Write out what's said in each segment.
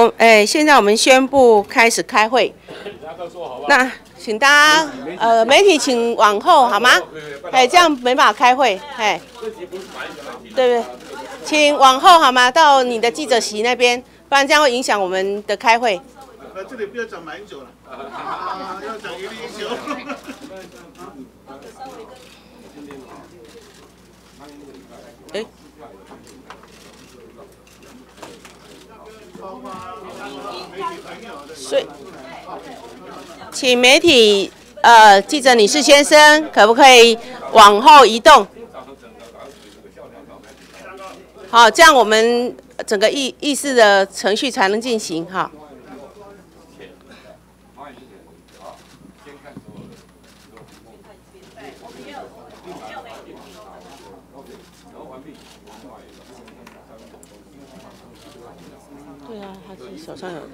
现在我们宣布开始开会。那请大家媒体请往后好吗？这样没办法开会。对，请往后好吗？到你的记者席那边，不然这样会影响我们的开会。 这里不要讲马英九了，要讲一例一休。所以，请媒体记者女士先生，可不可以往后移动？好，这样我们整个议事的程序才能进行哈。对啊，他是手上有的。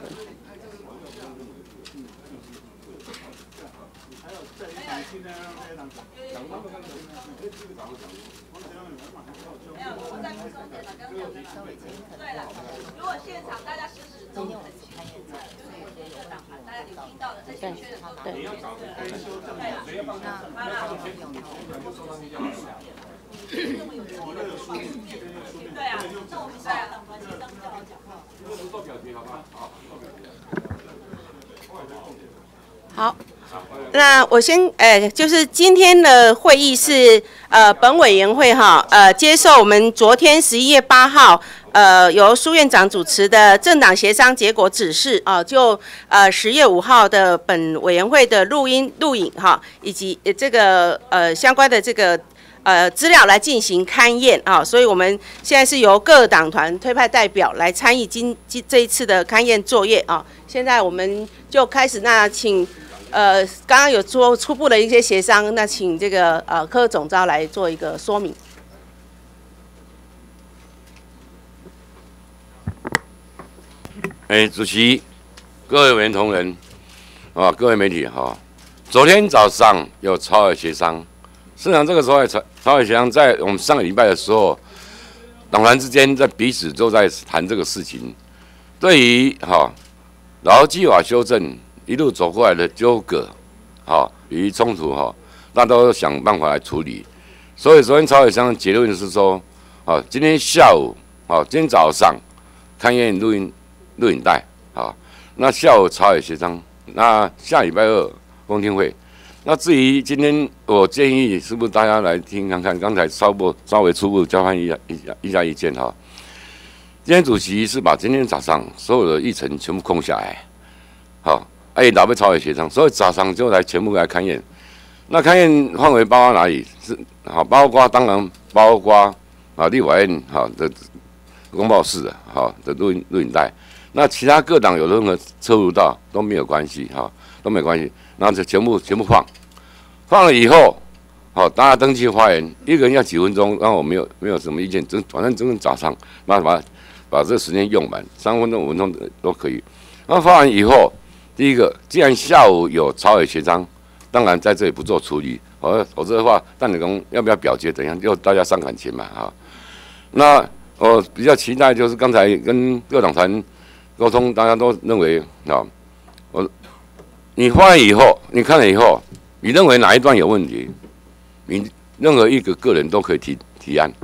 对了，如果现场大家支持中的开演唱会，所以有些有档案，大家有听到的这些确认都对。对啊，那我们对啊，协商比较好讲话。做表决好吗？ 好。那我先就是今天的会议是本委员会哈接受我们昨天11月8号由苏院长主持的政党协商结果指示就10月5号的本委员会的录影哈以及这个相关的这个资料来进行勘验所以我们现在是由各党团推派代表来参与这一次的勘验作业现在我们就开始，那请。刚刚有做初步的一些协商，那请这个柯总召来做一个说明。 主席、各位委员同仁各位媒体昨天早上有朝野协商，事实上这个时候朝野协商在我们上个礼拜的时候，党团之间在彼此都在谈这个事情，对于劳基法修正。一路走过来的纠葛，以及冲突，大家都想办法来处理。所以昨天朝野协商的结论是说，今天下午，今天早上勘验录影带，那下午朝野协商，那下礼拜2公听会。那至于今天，我建议是不是大家来听看看，刚才稍微初步交换一下意见哈。今天主席是把今天早上所有的议程全部空下来，哪被朝野协商，所以早上就来全部来勘验。那勘验范围包括哪里？是包括当然包括立法院的公报室的录影带。那其他各党有任何侧入到都没有关系都没有关系。然后就全部放了以后，大家登记发言，一个人要几分钟，然后我没有什么意见，反正整个早上把这个时间用满，3分钟5分钟都可以。然后发完以后。第一个，既然下午有朝野协商，当然在这里不做处理，否则的话，但你讲要不要表决？等一下又大家伤感情嘛那我比较期待就是刚才跟各党团沟通，大家都认为你发言以后，你看了以后，你认为哪一段有问题，你任何一个个人都可以提案，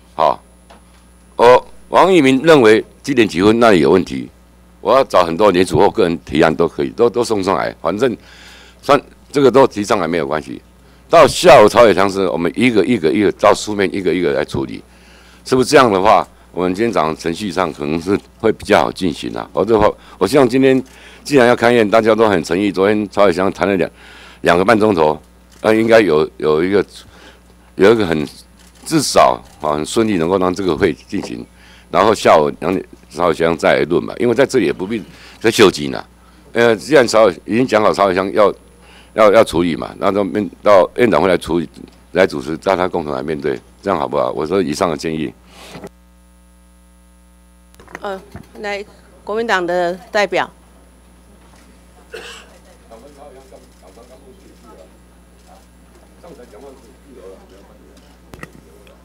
王一鸣认为几点几分那里有问题。我要找很多联署或个人提案都可以，都送上来，反正这个都提上来没有关系。到下午朝野协商时，我们一个照书面一个来处理，是不是这样的话？我们今天早上程序上可能是会比较好进行否则的话，我希望今天既然要勘验，大家都很诚意。昨天朝野协商谈了2个半钟头，应该有一个很至少很顺利能够让这个会进行，然后下午朝野协商再来论吧，因为在这里也不必再修集了。既然已经讲好朝野协商要处理嘛，那到院长会来处理，来主持，大家共同来面对，这样好不好？我说以上的建议。 来，国民党的代表。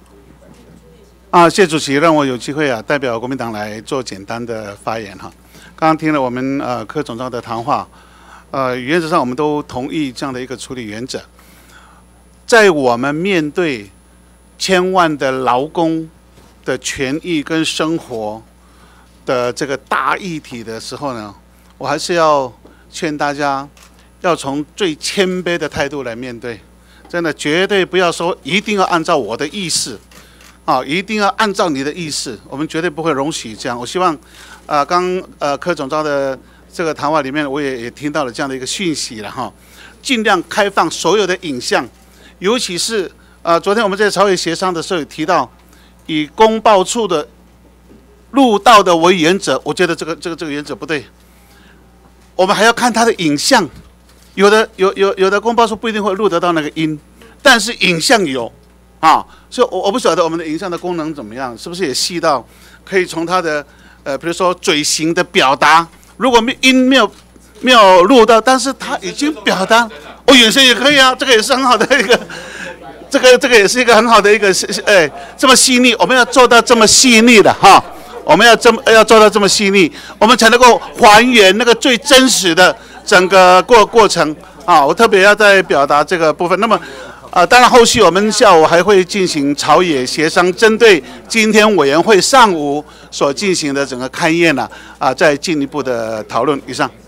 谢主席让我有机会代表国民党来做简单的发言刚刚听了我们柯总召的谈话，原则上我们都同意这样的一个处理原则。在我们面对千万的劳工的权益跟生活的这个大议题的时候呢，我还是要劝大家，要从最谦卑的态度来面对。真的，绝对不要说一定要按照我的意思，一定要按照你的意思，我们绝对不会容许这样。我希望，柯总召的这个谈话里面，我也听到了这样的一个讯息了哈，尽量开放所有的影像，尤其是昨天我们在朝野协商的时候也提到，以公报处的录到的为原则，我觉得这个原则不对，我们还要看它的影像。有的公报处不一定会录得到那个音，但是影像有，所以我不晓得我们的影像的功能怎么样，是不是也细到可以从它的比如说嘴型的表达，如果音没有录到，但是它已经表达，眼神也可以啊，这个也是很好的一个，这个也是一个很好的一个，这么细腻，我们要做到这么细腻的哈，我们要做到这么细腻，我们才能够还原那个最真实的整个过程啊。我特别要再表达这个部分。那么当然后续我们下午还会进行朝野协商，针对今天委员会上午所进行的整个勘验呢，再进一步的讨论。以上。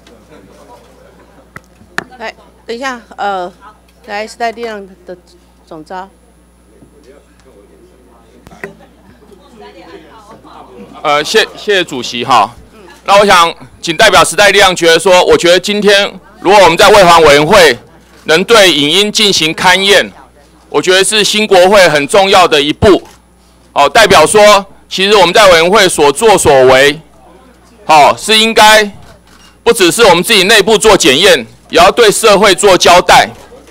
来，等一下，来时代力量的总召。 谢谢主席哈。那我想仅代表时代力量觉得说，我觉得今天如果我们在卫环委员会能对影音进行勘验，我觉得是新国会很重要的一步。代表说，其实我们在委员会所作所为，是应该不只是我们自己内部做检验，也要对社会做交代。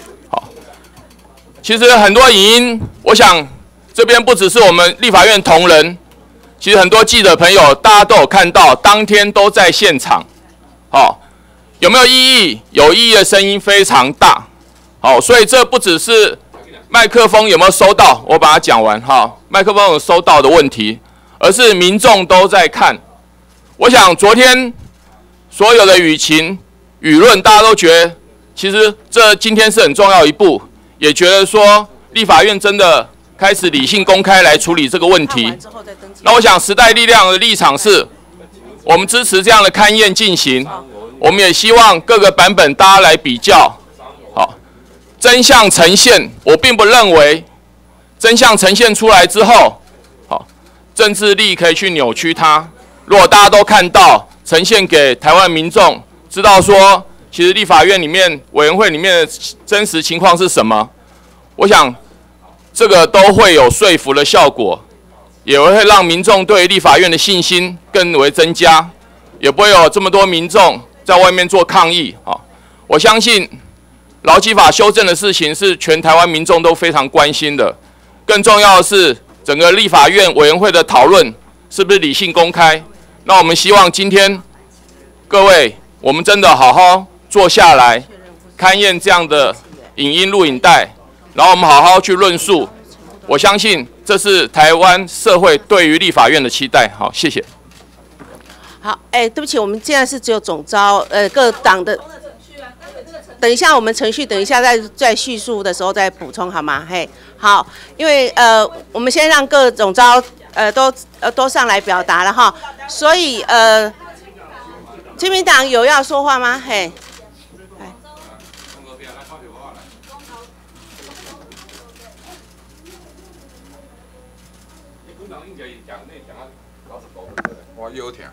其实很多影音，我想这边不只是我们立法院同仁。其实很多记者朋友，大家都有看到，当天都在现场。有没有异议？有异议的声音非常大。所以这不只是麦克风有没有收到，我把它讲完哈。麦克风有收到的问题，而是民众都在看。我想昨天所有的舆论，大家都觉得，其实这今天是很重要一步，也觉得说立法院真的开始理性公开来处理这个问题。那我想时代力量的立场是，我们支持这样的勘验进行，我们也希望各个版本大家来比较，真相呈现。我并不认为真相呈现出来之后，政治力可以去扭曲它。如果大家都看到，呈现给台湾民众知道说，其实立法院里面委员会里面的真实情况是什么，我想这个都会有说服的效果。也会让民众对立法院的信心更为增加，也不会有这么多民众在外面做抗议。我相信劳基法修正的事情是全台湾民众都非常关心的。更重要的是，整个立法院委员会的讨论是不是理性公开？那我们希望今天各位，我们真的好好坐下来勘验这样的影音录影带，然后我们好好去论述。我相信这是台湾社会对于立法院的期待。好，谢谢。 好，对不起，我们现在是只有总召，各党的。等一下，我们程序等一下在叙述的时候再补充好吗？好，因为我们先让各总召都上来表达了哈，所以亲民党有要说话吗？ 我有听。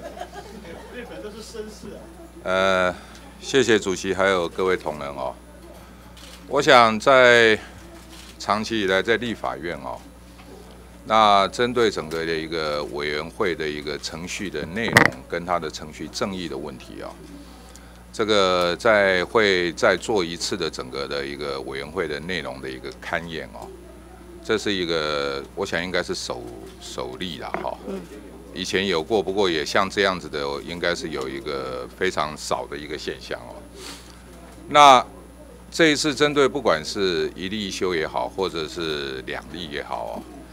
谢谢主席，还有各位同仁哦。我想在长期以来在立法院哦，那针对整个的一个委员会的一个程序的内容跟它的程序正义的问题哦，这个会再做一次的整个的一个委员会的内容的一个勘验哦。这是一个，我想应该是首例啦哈。以前有过，不过也像这样子的，应该是有一个非常少的一个现象哦。那这一次针对不管是一例一休也好，或者是2例也好哦，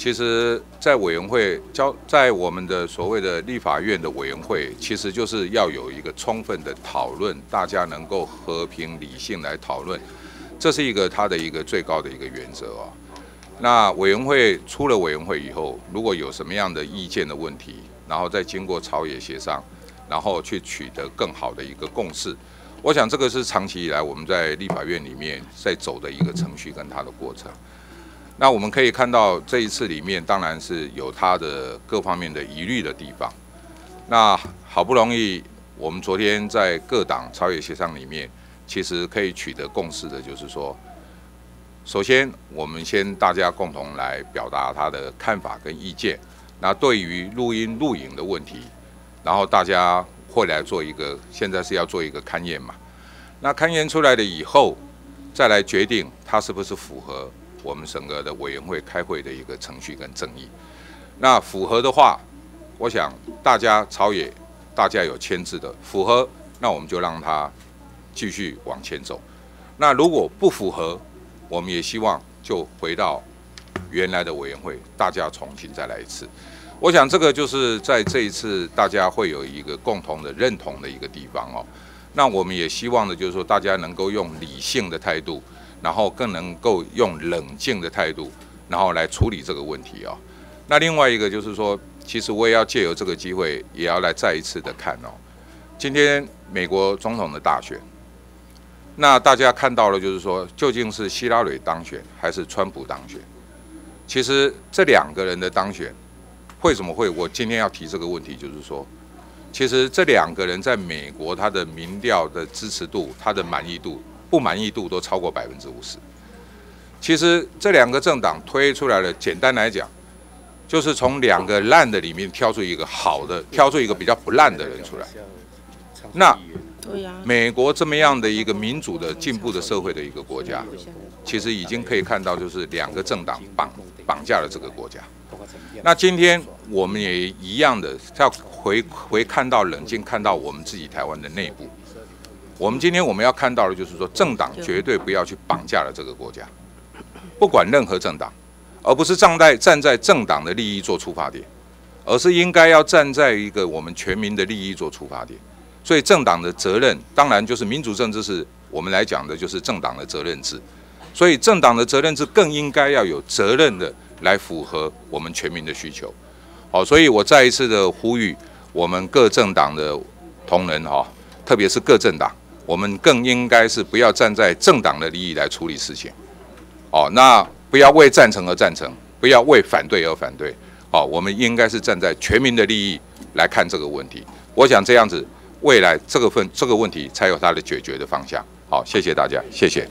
其实，在委员会在我们的所谓的立法院的委员会，其实就是要有一个充分的讨论，大家能够和平理性来讨论，这是一个它的一个最高的一个原则哦。那委员会出了委员会以后，如果有什么样的意见的问题，然后再经过朝野协商，然后去取得更好的一个共识，我想这个是长期以来我们在立法院里面在走的一个程序跟它的过程。那我们可以看到这一次里面当然是有它的各方面的疑虑的地方。那好不容易我们昨天在各党朝野协商里面，其实可以取得共识的，就是说，首先我们先大家共同来表达他的看法跟意见。那对于录音录影的问题，然后大家会来做一个，现在是要做一个勘验嘛。那勘验出来了以后，再来决定它是不是符合我们整个的委员会开会的一个程序跟正义。那符合的话，我想大家朝野大家有签字的符合，那我们就让它继续往前走。那如果不符合，我们也希望就回到原来的委员会，大家重新再来一次。我想这个就是在这一次大家会有一个共同的认同的一个地方哦。那我们也希望的就是说，大家能够用理性的态度，然后更能够用冷静的态度，然后来处理这个问题哦。那另外一个就是说，其实我也要借由这个机会，也要来再一次的看哦，今天美国总统的大选，那大家看到了就是说，究竟是希拉蕊当选还是川普当选？其实这两个人的当选，为什么会我今天要提这个问题，就是说，其实这两个人在美国他的民调的支持度、他的满意度、不满意度都超过50%。其实这两个政党推出来了，简单来讲，就是从两个烂的里面挑出一个好的，挑出一个比较不烂的人出来。那美国这么样的一个民主的进步的社会的一个国家，其实已经可以看到，就是两个政党绑架了这个国家。那今天我们也一样的，要回看到冷静看到我们自己台湾的内部。我们今天我们要看到的就是说，政党绝对不要去绑架了这个国家，不管任何政党，而不是站在政党的利益做出发点，而是应该要站在一个我们全民的利益做出发点。所以政党的责任，当然就是民主政治是我们来讲的，就是政党的责任制。所以政党的责任制更应该要有责任的来符合我们全民的需求。好，所以我再一次的呼吁我们各政党的同仁哈，特别是各政党，我们更应该是不要站在政党的利益来处理事情。哦，那不要为赞成而赞成，不要为反对而反对。哦，我们应该是站在全民的利益来看这个问题。我想这样子，未来这个问题才有它的解决的方向。好，谢谢大家，谢谢。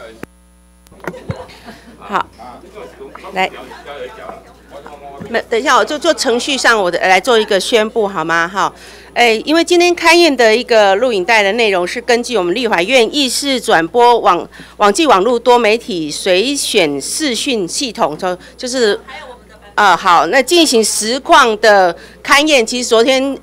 好，来，等一下，我就做程序上我来做一个宣布好吗？好，因为今天勘验的一个录影带的内容是根据我们立法院议事转播网际网络多媒体随选视讯系统，就是好，那进行实况的勘验。其实昨天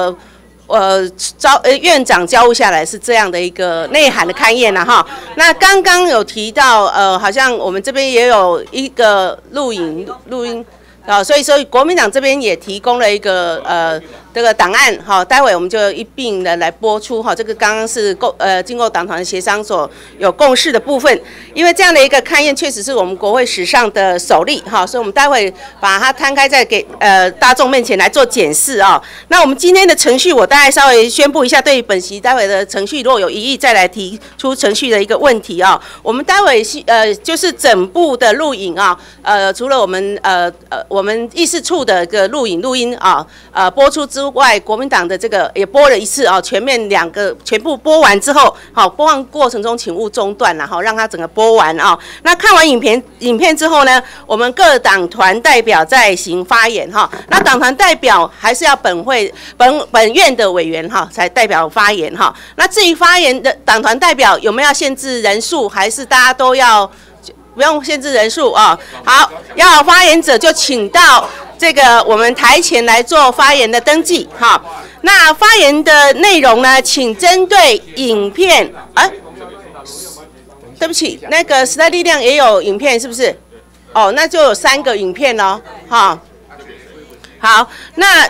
院长交付下来是这样的一个内涵的勘验了哈。那刚刚有提到好像我们这边也有一个录音所以说国民党这边也提供了一个这个档案哈，待会我们就一并的来播出哈。这个刚刚是经过党团协商所有共识的部分，因为这样的一个勘验确实是我们国会史上的首例哈，所以我们待会把它摊开在给大众面前来做检视啊。那我们今天的程序我大概稍微宣布一下，对于本席待会的程序如果有疑义再来提出程序的一个问题啊。我们待会就是整部的录影啊，除了我们议事处的一个录音啊播出之外，国民党的这个也播了一次啊，全部播完之后，好，播放过程中请勿中断啦，好，让它整个播完啊。那看完影片之后呢，我们各党团代表再行发言哈。那党团代表还是要本院的委员哈才代表发言哈。那至于发言的党团代表有没有要限制人数，还是大家都要？不用限制人数啊。好，要发言者就请到这个我们台前来做发言的登记哈。那发言的内容呢，请针对影片，对不起，那个时代力量也有影片是不是？ 哦，那就有3个影片咯，哈。好，那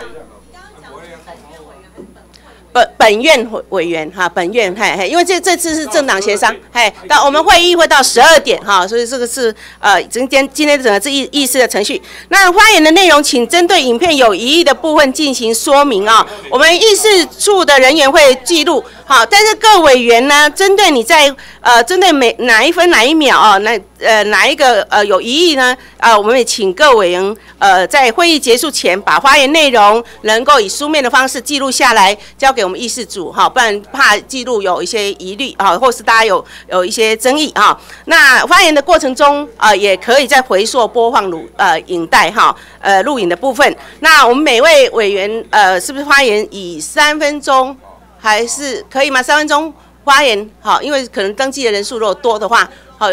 本院委员哈，本院因为这次是政党协商，但我们会议会到12点哈，所以这个是今天整个这议事的程序。那发言的内容，请针对影片有疑义的部分进行说明啊。我们议事处的人员会记录，好，但是各委员呢，针对你在针对哪一分哪一秒啊，哪一个有疑义呢？我们也请各委员在会议结束前把发言内容能够以书面的方式记录下来，交给我们议事组哈，不然怕记录有一些疑虑啊，或是大家有一些争议啊。那发言的过程中也可以再回溯播放影带哈，录影的部分。那我们每位委员是不是发言以3分钟，还是可以吗？3分钟发言好，因为可能登记的人数如果多的话，好，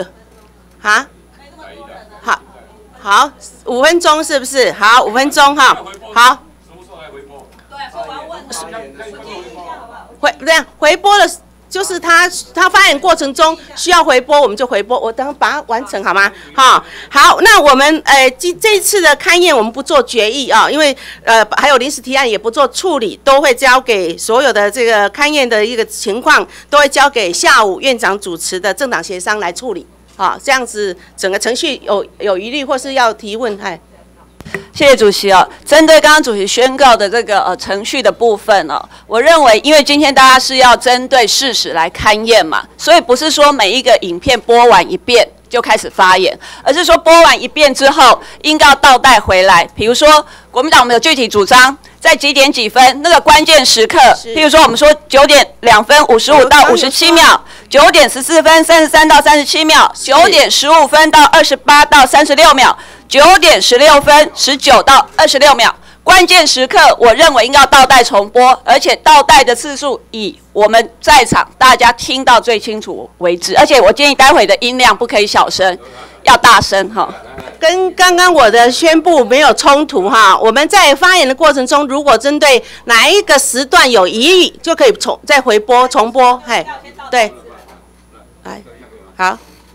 好，5分钟是不是？好，5分钟哈，好。回播的，就是他发言过程中需要回播，我们就回播。我等把它完成好吗？好，那我们这一次的勘验我们不做决议啊，因为还有临时提案也不做处理，都会交给所有的这个勘验的一个情况，都会交给下午院长主持的政党协商来处理。这样子整个程序有疑虑或是要提问， 谢谢主席针对刚刚主席宣告的这个程序的部分我认为，因为今天大家是要针对事实来勘验嘛，所以不是说每一个影片播完一遍就开始发言，而是说播完一遍之后应该要倒带回来。比如说国民党我们有具体主张，在几点几分那个关键时刻，譬如说我们说9点2分55到57秒，9点14分33到37秒，9点15分到28到36秒，9点16分19到26秒。关键时刻，我认为应该要倒带重播，而且倒带的次数以我们在场大家听到最清楚为止。而且我建议待会的音量不可以小声，要大声跟刚刚我的宣布没有冲突我们在发言的过程中，如果针对哪一个时段有疑义，就可以再回播重播。对，来，好。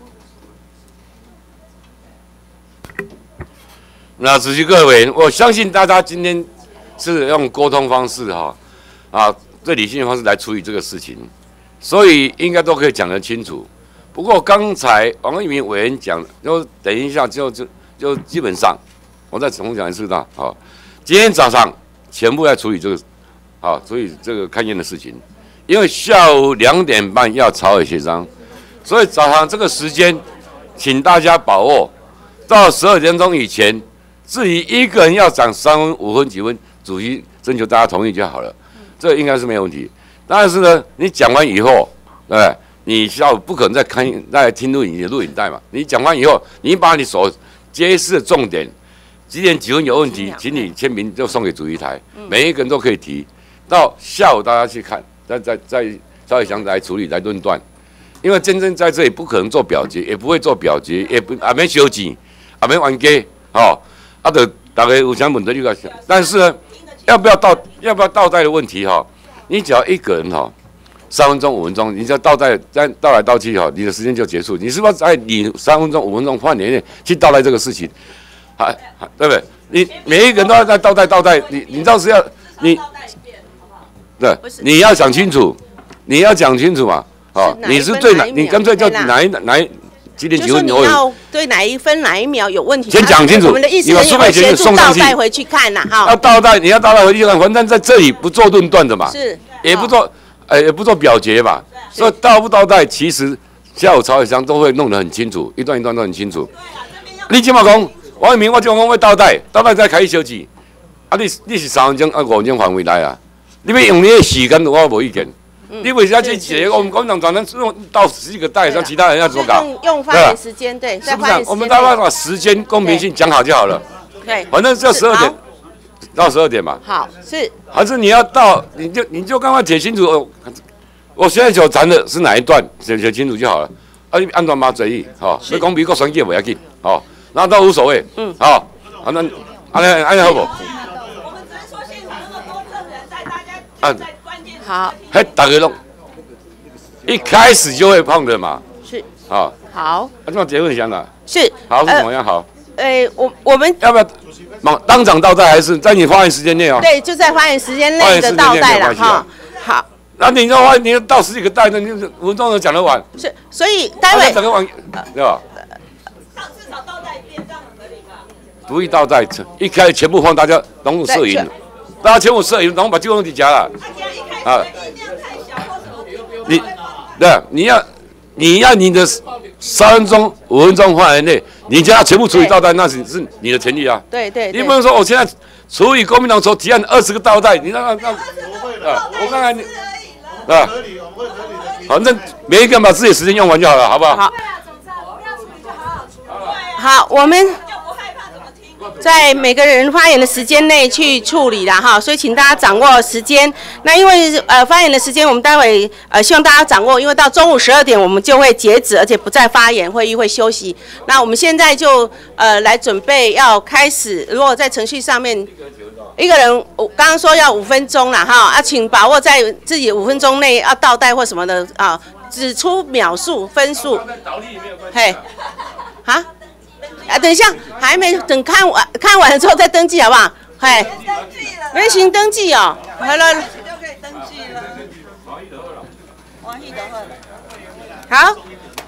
那主席各位，我相信大家今天是用沟通方式最理性的方式来处理这个事情，所以应该都可以讲得清楚。不过刚才王一鸣委员讲，就等一下就基本上，我再重讲一次今天早上全部在处理这个处理这个勘验的事情，因为下午2点半要朝野协商，所以早上这个时间，请大家把握到12点钟以前。至于一个人要讲3分、5分、几分，主席征求大家同意就好了，这应该是没有问题。但是呢，你讲完以后，对不对？你下午不可能再听录影带嘛。你讲完以后，你把你所揭示的重点，几点几分有问题，请你签名就送给主席台，每一个人都可以提。到下午大家去看，再稍微想来处理来论断。因为真正在这里不可能做表决，也不会做表决，也没收钱，也没还价就大家有啥问题就讲。但是呢，要不要倒带的问题你只要一个人3分钟5分钟，你只要倒来倒去你的时间就结束。你是不是在你3分钟5分钟范围内去倒带这个事情？对不对？你每一个人都要在倒带，你倒是要对，你要讲清楚，你要讲清楚嘛。你是对你干脆就哪一。几点几分？ 就是你要对哪一分哪一秒有问题， 先讲清楚。 我们的意思是有协助倒带回去看要倒带，你要倒带回去看，反正在这里不做论断的嘛， 是， 也不做表决嘛，所以倒不倒带，其实下午朝野商都会弄得很清楚，一段一段都很清楚。你今嘛讲，王一鸣，我今嘛讲要倒带再开休息，你是3分钟5分钟范围内你要用你的时间，我无意见。你为啥这节我们国民党专用到10个带，让其他人要怎么搞？ 用发言时间，对， 是不是？我们大概把时间公平性讲好就好了。 对， 反正就12点到12点嘛。 好，是。 还是你要到，你就刚刚写清楚。我现在所谈的是哪一段，写清楚就好了。你按照马嘴意，你讲美国选举不要紧，那都无所谓。那安尼好不？ 我们只是说现场那么多证人在，大家在关键。 好。 大家都一开始就会碰的嘛。 是。 好。 好。 这么结论想哪？ 是。 好是怎么样好？ 我们要不要当场倒带，还是在你发言时间内啊？ 对，就在发言时间内的倒带了哈。好， 那你的话，你要倒10几个带，那你5分钟能讲得完？ 所以待会整个完，对吧？ 至少倒带一遍，这样合理吧？ 不会倒带，一开始全部放大家拢有摄影，大家全部摄影，然后把酒拢底加了。啊，你要你的3分钟、5分钟范围内，你叫他全部处理倒带，那是你的权利啊。 对。 你不能说我现在处理国民党所提案20个倒带，你让我看看你啊，反正每一个人把自己的时间用完就好了，好不好？ 好。好，我们在每个人发言的时间内去处理啦哈，所以请大家掌握时间。那因为发言的时间我们待会希望大家掌握，因为到中午12点我们就会截止，而且不再发言，会议会休息。那我们现在就来准备要开始，如果在程序上面一个人我刚刚说要5分钟啦哈，请把握在自己5分钟内要倒带或什么的啊，指出秒数分数。嘿，啊？等一下，还没等看完了之后再登记，好不好？嘿，没行登记哦，好了，就可以登记了。好。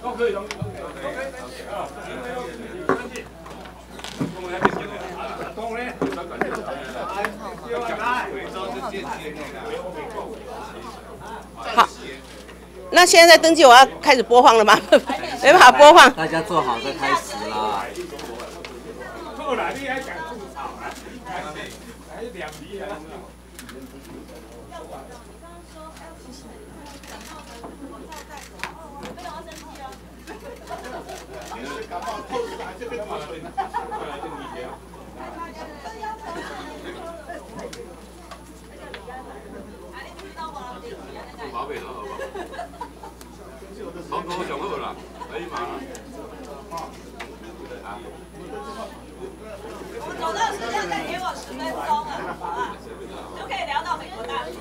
好，那现在在登记，我要开始播放了吗？没办法播放。 大家坐好再开始啦。 走到时间再给我10分钟啊，就可以聊到美国大选。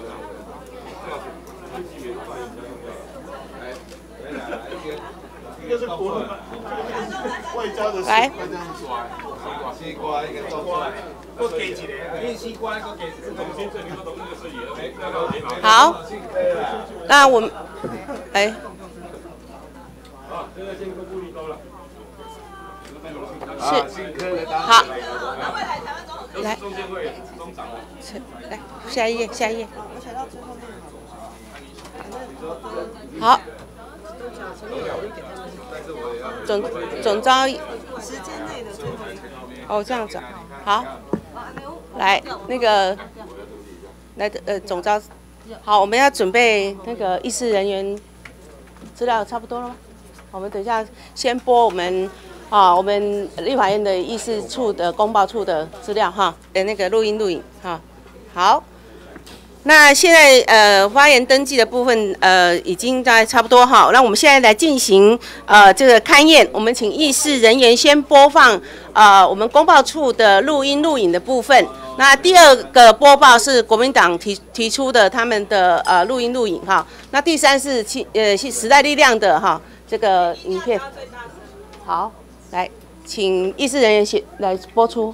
一个是国外交的， 来， 西瓜一个做出来，我给一个，因为西瓜我给好，那我们，哎。是，好，来，来下一页，下一页。好，总召，哦这样子，好，来那个，来总召，好，我们要准备那个议事人员资料差不多了吗？我们等一下先播我们立法院的议事处的公报处的资料哈，那个录影哈。好，那现在发言登记的部分已经大概差不多哈，那我们现在来进行这个勘验，我们请议事人员先播放我们公报处的录影的部分。那第二个播报是国民党提出的他们的录影哈，那第三是时代力量的哈这个影片。好，来，请议事人员来播出。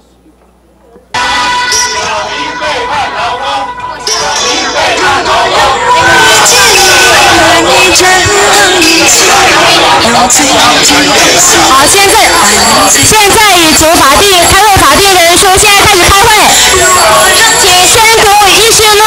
好，现在已足法定开会法定人数，现在开始开会，请宣读议事录，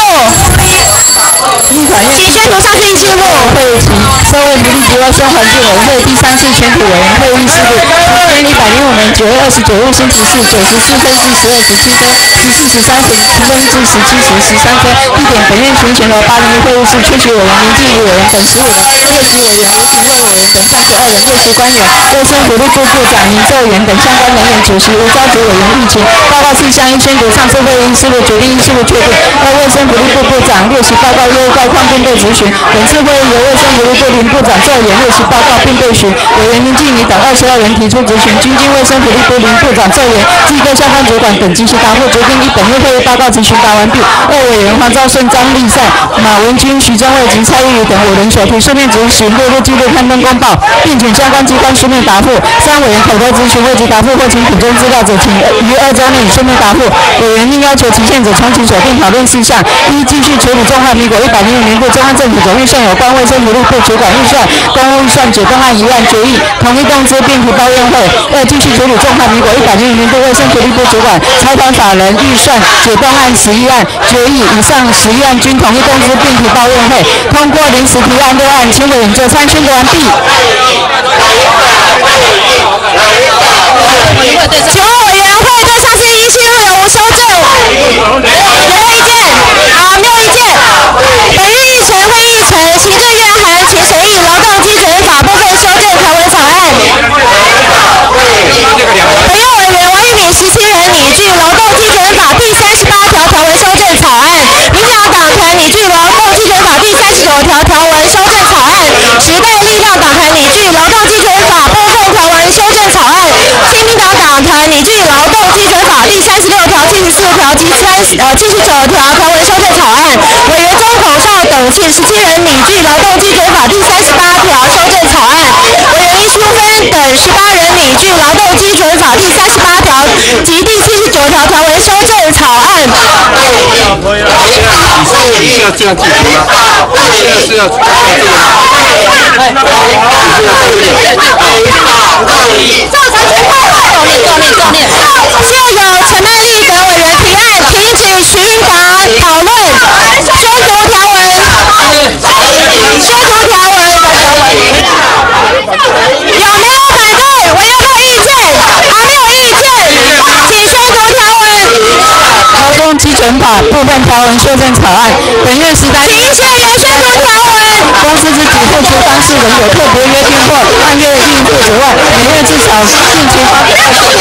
请宣读上次议事录。会请社会福利及卫生环境委员会第3次全体委员会议事录，今天105年9月29日星期四9时4分至12时7分14时37分至17时13分，地点本院群前楼801会议室，缺席委员林静怡委员等15人，列席委员刘廷惠委员等32人，列席官员卫生福利部部长林奏元等相关人员主席，无召集委员议情。报告事项一宣读上次会议事录，决定议事录确定。卫生福利部部长列席报告业务概况并被质询。本次会议由卫生福利部林部长奏元列其报告并备询。委员林静怡等22人提出质询，经卫生福利部林部长奏言，暨各相关主管等及其答复，决定以本月会议报告及询答完毕。2委员黄兆顺、张立善、马文君、徐正伟及蔡玉宇等5人所提书面质询列入纪录刊登公报，并请相关机关书面答复。3委员口头质询未及答复或请补充资料者，请于2周内书面答复。委员另要求期限者重启锁定讨论事项：一、继续处理中华民国105年度中央政府总预算有关卫生福利部主管预算、公务预算解冻案一案决议，统一动资并提报院会。2、继续处理中华民国105年度卫生福利部主管财团法人预算解冻案11案决议，以上11案均统一动资并提报院会。通过临时提案6案，请委员就参宣读完毕。 请问委员会对上次议事录有无修正？有没有意见？好，没有意见。本日议程会议程，行政院函请审议劳动基准法部分修正条文草案。本院委员王玉敏17人拟具劳动基准法第38条条文修正草案，民进党党团拟具劳动基准法第39条条文修正草案，时代力量党团拟具劳动基准法部分条文修正草案，亲民党党团拟具劳动基准法第36条、74条及79条条文修正草案。委员钟孔少等17人拟具劳动基准法第38条修正草案。委员林淑芬等18人拟具劳动基准法第38条及第79条条文修正草案。 你是要这样解读吗？是要重念。 现有陈曼丽等委员提案停止询答讨论，宣读条文。有没有反对？委员会意见？没有意见，请宣读条文。 劳动基准法部分条文修正草案，本院时代请谢员宣读条文。 公司之给付之方式仍有特别约定或按月应付之外，每月至少定期发布项目之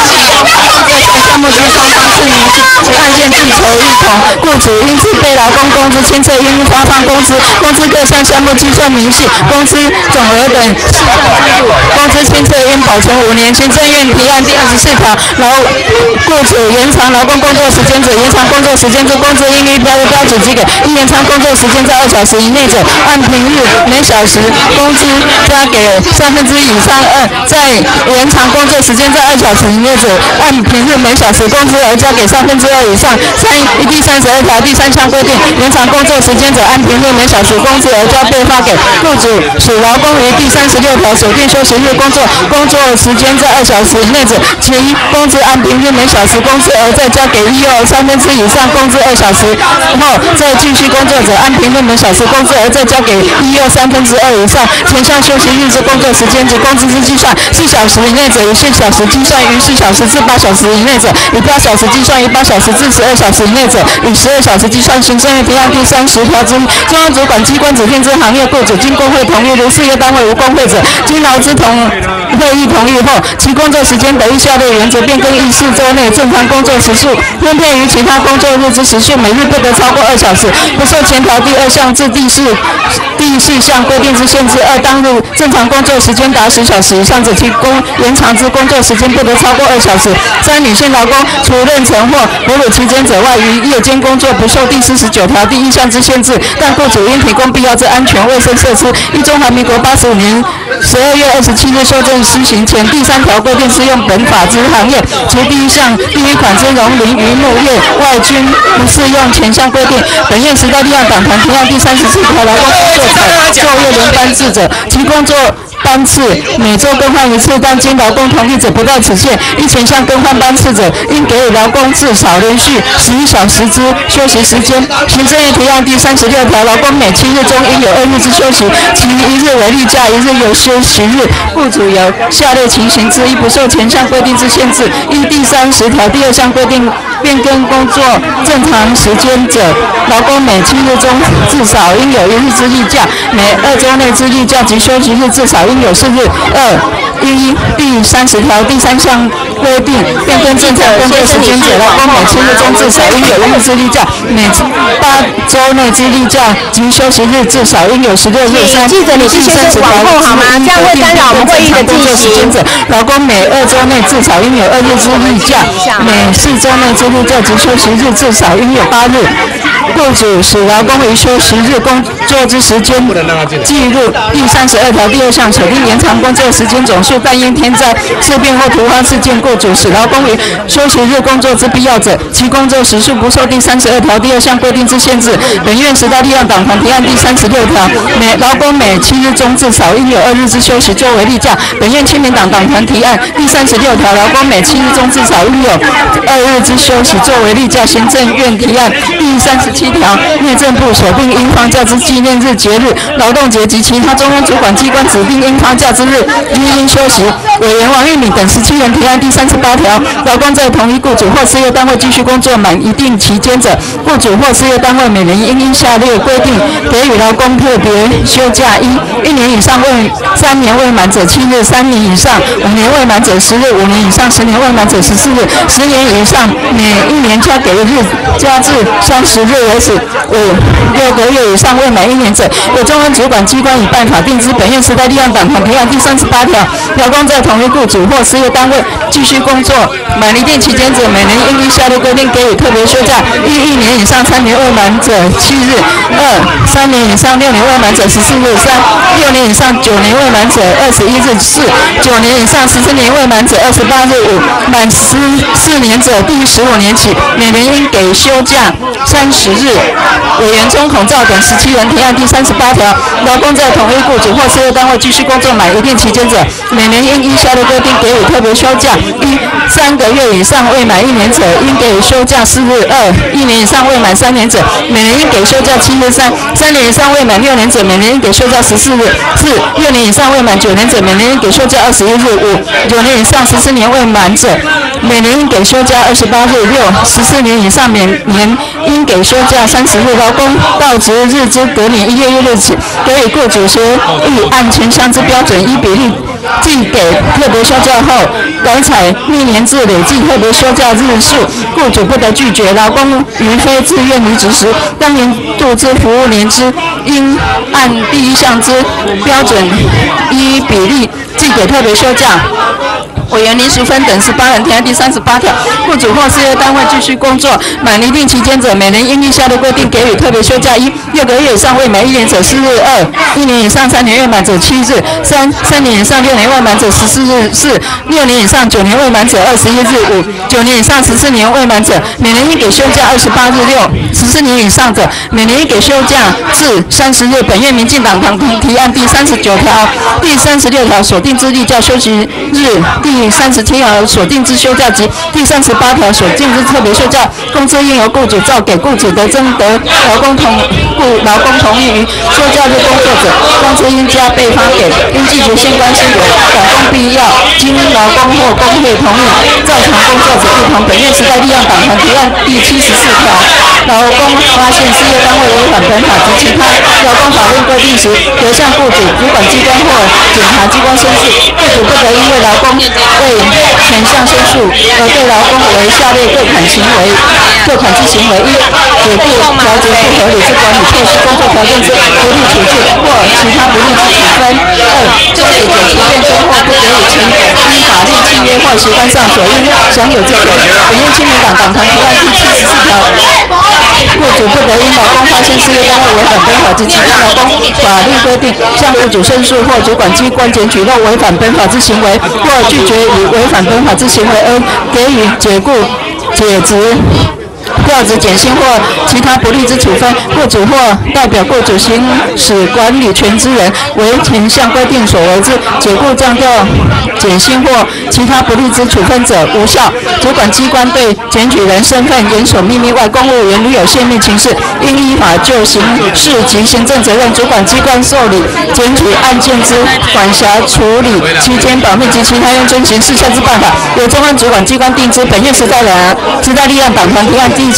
双方是明案件计酬一同，雇主因此被劳工工资牵涉应发放工资各项项目计算明细、工资总额等事项记录，工资牵涉应保存5年。行政院提案第24条，雇主延长劳工工作时间者，延长工作时间之工资应依标准基给；延长工作时间在2小时以内者，按平日每小时工资加给1/3以上；2在延长工作时间在2小时以内者，按平日每小时工资额加给2/3以上。3第32条第3项规定，延长工作时间者，按平日每小时工资额加倍发给雇主。属劳工于第36条锁定休息日工作时间在2小时以内者，其工资按平日每小时工资额再加给1又3/3以上工资2小时后再继续工作者，按平日每小时工资额再加给1又2/3以上前项休息日之工作时间及工资之计算，4小时以内者以4小时计算，于4小时至8小时以内者以8小时计算，于8小时至12小时以内者以12小时计算。行政院提案第30条之中央主管机关指定之行业雇主，经工会同意，如事业单位无工会者，经劳资会议同意后，其工作时间得依下列原则变更1、4周内正常工作时数分配于其他工作日之时数，每日不得超过2小时，不受前条第2项至第4项规定之限制。2、当日正常工作时间达10小时以上者，其延长之工作时间不得超过2小时。3、女性劳工除妊娠或哺乳期间者外，于夜间工作不受第49条第1项之限制，但雇主应提供必要之安全卫生设施。依中华民国85年12月27日修正施行前第3条规定，适用本法之行业，其第1项第1款之农林渔牧业外均不适用前项规定。本院时代力量党团提案第34条，劳工工作者作业轮班制者，其工作班次每周更换1次，但经劳工同意者不到此限。依前项更换班次者，应给予劳工至少连续11小时之休息时间。行政院提案第36条，劳工每7日中应有2日之休息，其1日为例假，1日有休息日。雇主有下列情形之一不受前项规定之限制：依第30条第2项规定变更工作正常时间者，劳工每7日中至少应有1日之例假，每2周内之例假及休息日至少应有4日。2、 依第30条第3项规定，变更正常工作时间者，劳工每7日中至少应有1日之例假，每8周内之例假及休息日至少应有16日。 记者，你是先生往后好吗？这样会干扰我们会议的进行。 劳工每2周内至少应有2日之例假，每4周内之例假及休息日至少应有8日。雇主使劳工于休息日工作之时间记录第32条第2项，锁定延长工作时间总数，但因天灾、事变或突发事件，雇主使劳工于休息日工作之必要者，其工作时数不受第32条第2项规定之限制。本院时代力量党团提案第36条，劳工每7日中至少应有2日之休息作为例假。本院亲民党党团提案第36条，劳工每7日中至少应有2日之休息作为例假。行政院提案第37条，内政部锁定应放假之纪念日、节日、劳动节及其他中央主管机关指定应放假之日，应休息。委员王玉敏等17人提案第38条，劳工在同一雇主或事业单位继续工作满一定期间者，雇主或事业单位每人应依下列规定给予劳工特别休假：1年以上3年未满者7日，3年以上5年未满者10日，5年以上10年未满者14日，10年以上每1年加给日加至30日为止。6个月以上未满1年者，由中央主管机关以办法定之。本院时代力量党团提案第38条，劳工在同一雇主或事业单位继续工作满一定期间者，每人应依下列规定给予特别休假：1年以上3年未满者7日；2 3年以上6年未满者14日；3 6年以上9年未满者21日；4 9年以上14年未满者28日；5满14年者第15年起，每人应给休假30日。委员钟孔照等17人提案第38条，劳工在同一雇主或事业单位继续工作满一定期间者，每人应依下列规定给予特别休假：1 3个月以上未满1年者，应给予休假4日；2 1年以上未满3年者，每人应给休假7日；3 年以上未满6年者，每人应给休假14日；4 6年以上未满9年者，每人应给休假21日；5 9年以上14年未满者，每年应给休假28日；6 14年以上每年应给休假30日。劳工到职日之隔年1月1日起，给予雇主协议按前项之标准依比例计给特别休假后，改采历年至累计特别休假日数，雇主不得拒绝。劳工于非自愿离职时，当年度之服务年资应按第1项之标准依比例计给特别休假。委员林淑芬等18人提案第38条，雇主或事业单位继续工作满一定期间者，每人应依下列规定给予特别休假：1 6个月以上未满1年者4日；2 1年以上3年未满者7日；3 3年以上6年未满者14日；4 6年以上9年未满者21日；5 9年以上14年未满者，每人应给休假28日；6 14年以上者，每人应给休假至30日。本院民进党党提案第39条、第36条锁定之例假休息日，第37条锁定之休假及第38条锁定之特别休假，工资应由雇主照给雇主的征得劳工同意于休假日工作者，工资应加倍发给。应拒绝相关事由，反供必要经劳工或工会同意照常工作者不同。本院时代力量党团提案第74条，劳工发现事业单位违反本法及其他劳工法令规定时，得向雇主、主管机关或检察机关申诉。雇主不得因为劳工为前项申诉而对劳工为下列各款之行为：1、解雇、调节不合理之管理措施、工作条件之不利处置或其他不利之处分；2、终止减除变更或不给予其依法令、契约或习惯上所应享有之权。本院亲民党党团提案第74条，雇主不得因劳工发现事业单位违反本法及其他劳工法律规定，向雇主申诉或主管机关检举若违反本法之行为，或拒绝以违反本法之行为而给予解雇、解职、调职、减薪或其他不利之处分。雇主或代表雇主行使管理权之人为前项规定所为之解雇、降调、减薪或其他不利之处分者，无效。主管机关对检举人身份严守秘密外，公务员如有泄密情事，应依法就刑事及行政责任。主管机关受理检举案件之管辖处理期间保密及其他应遵循事项之办法，由中央主管机关定之。本院时代力量党团提案第74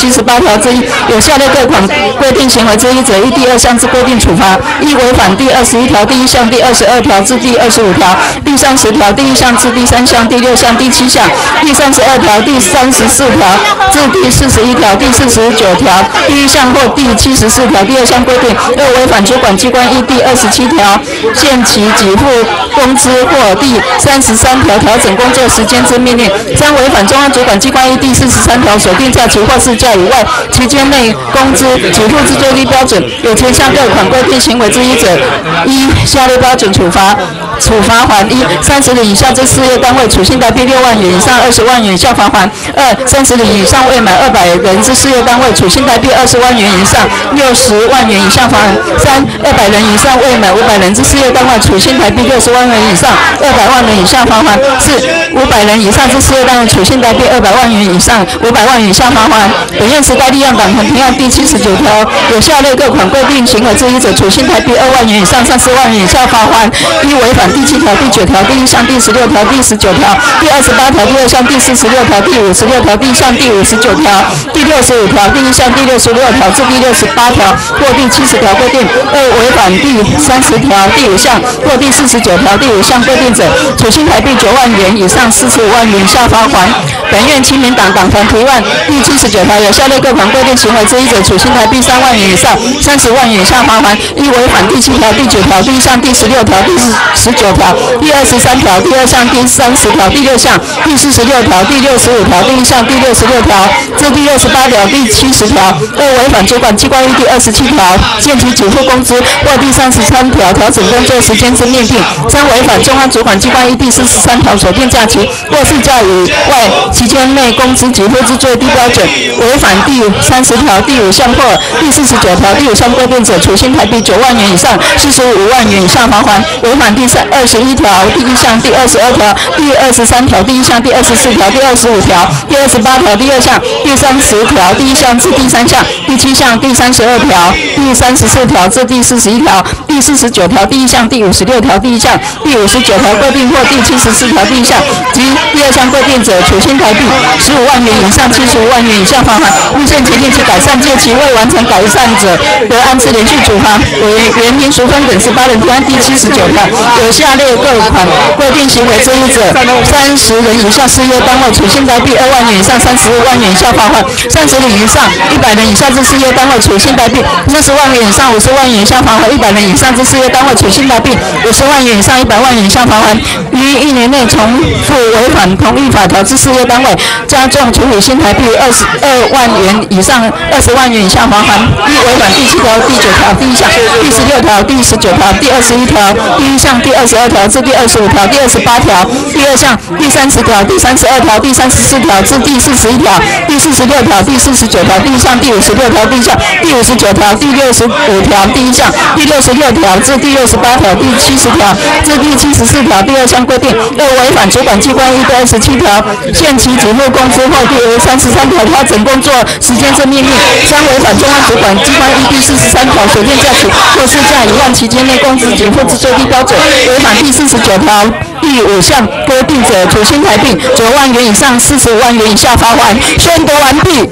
78条之一，有下列各款规定行为之一者，依第2项之规定处罚：一、违反第21条第1项、第22条至第25条、第30条第1项至第3项、第6项、第7项、第32条、第34条至第41条、第49条第1项或第74条第2项规定；二、违反主管机关依第27条限期给付工资或第33条调整工作时间之命令；三、违反中央主管机关依第43条所定假期或事假以外期间内工资给付之最低标准，有前项各款规定行为之一者，依下列标准处罚：处罚款：一、30人以下之事业单位，处新台币6万元以上20万元以下罚款；二、30人以上未满200人之事业单位，处新台币20万元以上60万元以下罚款；三、200人以上未满500人之事业单位，处新台币60万元以上200万元以下罚款；四、500人以上之事业单位，处新台币200万元以上500万元以下罚款。本院时代力量党团提案第79条，有下列各款规定行为之一者，处新台币2万元以上30万元以下罚款：一、违反第7条、第9条、第1项、第16条、第19条、第28条、第2项、第46条、第56条、第1项、第59条、第65条、第1项、第66条至第68条或第70条规定；二、违反第30条、第5项或第49条、第5项规定者，处新台币9万元以上45万元以下罚款。本院亲民党党团提案第79条，有下列各款规定行为之一者，处新台币3万元以上30万元以下罚款：一、违反第7条、第9条、第1项、第16条、第19条、第23条、第2项、第30条、第6项、第46条、第65条、第1项、第66条至第68条、第70条；二、违反主管机关依第27条限期给付工资或第33条调整工作时间之命令；三、违反中央主管机关依第43条所定假期或事假以外期间内工资给付之最低标准；违反第30条第5项或第49条第5项规定者，处新台币9万元以上45万元以下罚款；违反第21条第1项、第22条、第23条第1项、第24条、第25条、第28条第2项、第30条第1项至第3项、第7项、第32条、第34条至第41条、第49条第1项、第56条第1项、第59条规定或第74条第1项及第2项规定者，处新台币15万元以上75万元以下罚款；无限期令其改善届期未完成改善者，得安置连续处罚。委员民淑芬等18人提案第79条，有下列各款规定行为之一者，30人以下事业单位，处新台币2万元以上35万元以下罚款；30人以上100人以下之事业单位，处新台币40万元以上50万元以下罚款；100人以上之事业单位，处新台币50万元以上100万元以下罚款。于1年内重复违反同一法条之事业单位，加重处以新台币22万元以上20万元以下罚款。一、违反第7条、第9条、第1项、第16条、第19条、第21条、第1项、第22条至第25条、第28条、第2项、第30条、第32条、第34条至第41条、第46条、第49条、第1项、第56条、第1项、第59条、第65条、第1项、第66条至第68条、第70条至第74条第2项规定；二、违反主管机关依第27条限期给付工资或第33条调整工作时间之命令；三、违反中央主管机关依第43条所定假期或事假以外期间内工资给付之最低标准；违反第49条第5项规定者，处新台币9万元以上45万元以下罚款。宣读完毕。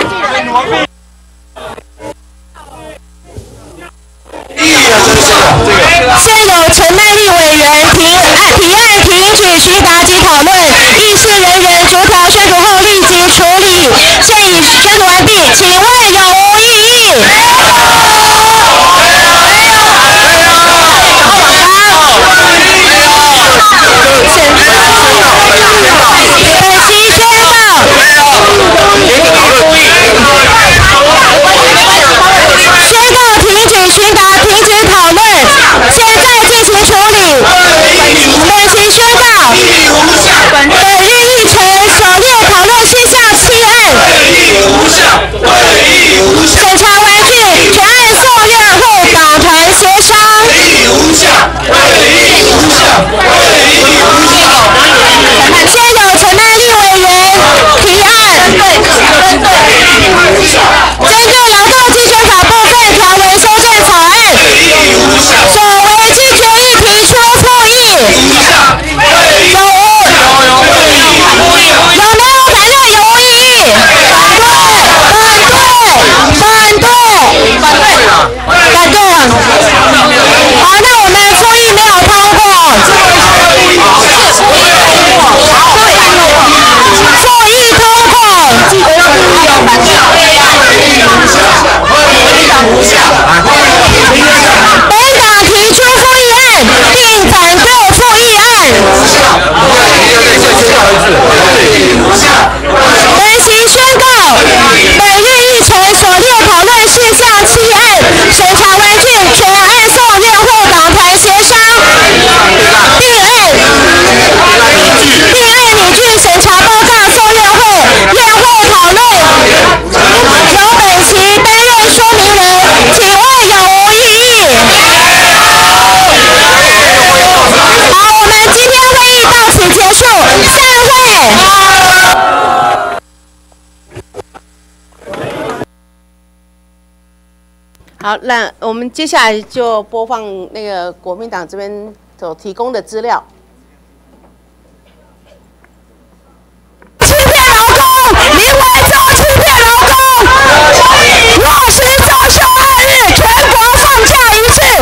现有陈乃丽委员提案停止询答及讨论，议事人员逐条宣读后立即处理。现已宣读完毕，请问有无异议？本日议程首列讨论事项7案。 好，那我们接下来就播放那个国民党这边所提供的资料。 欺骗劳工，林伟洲欺骗劳工，落实周休2日，全国放假1次，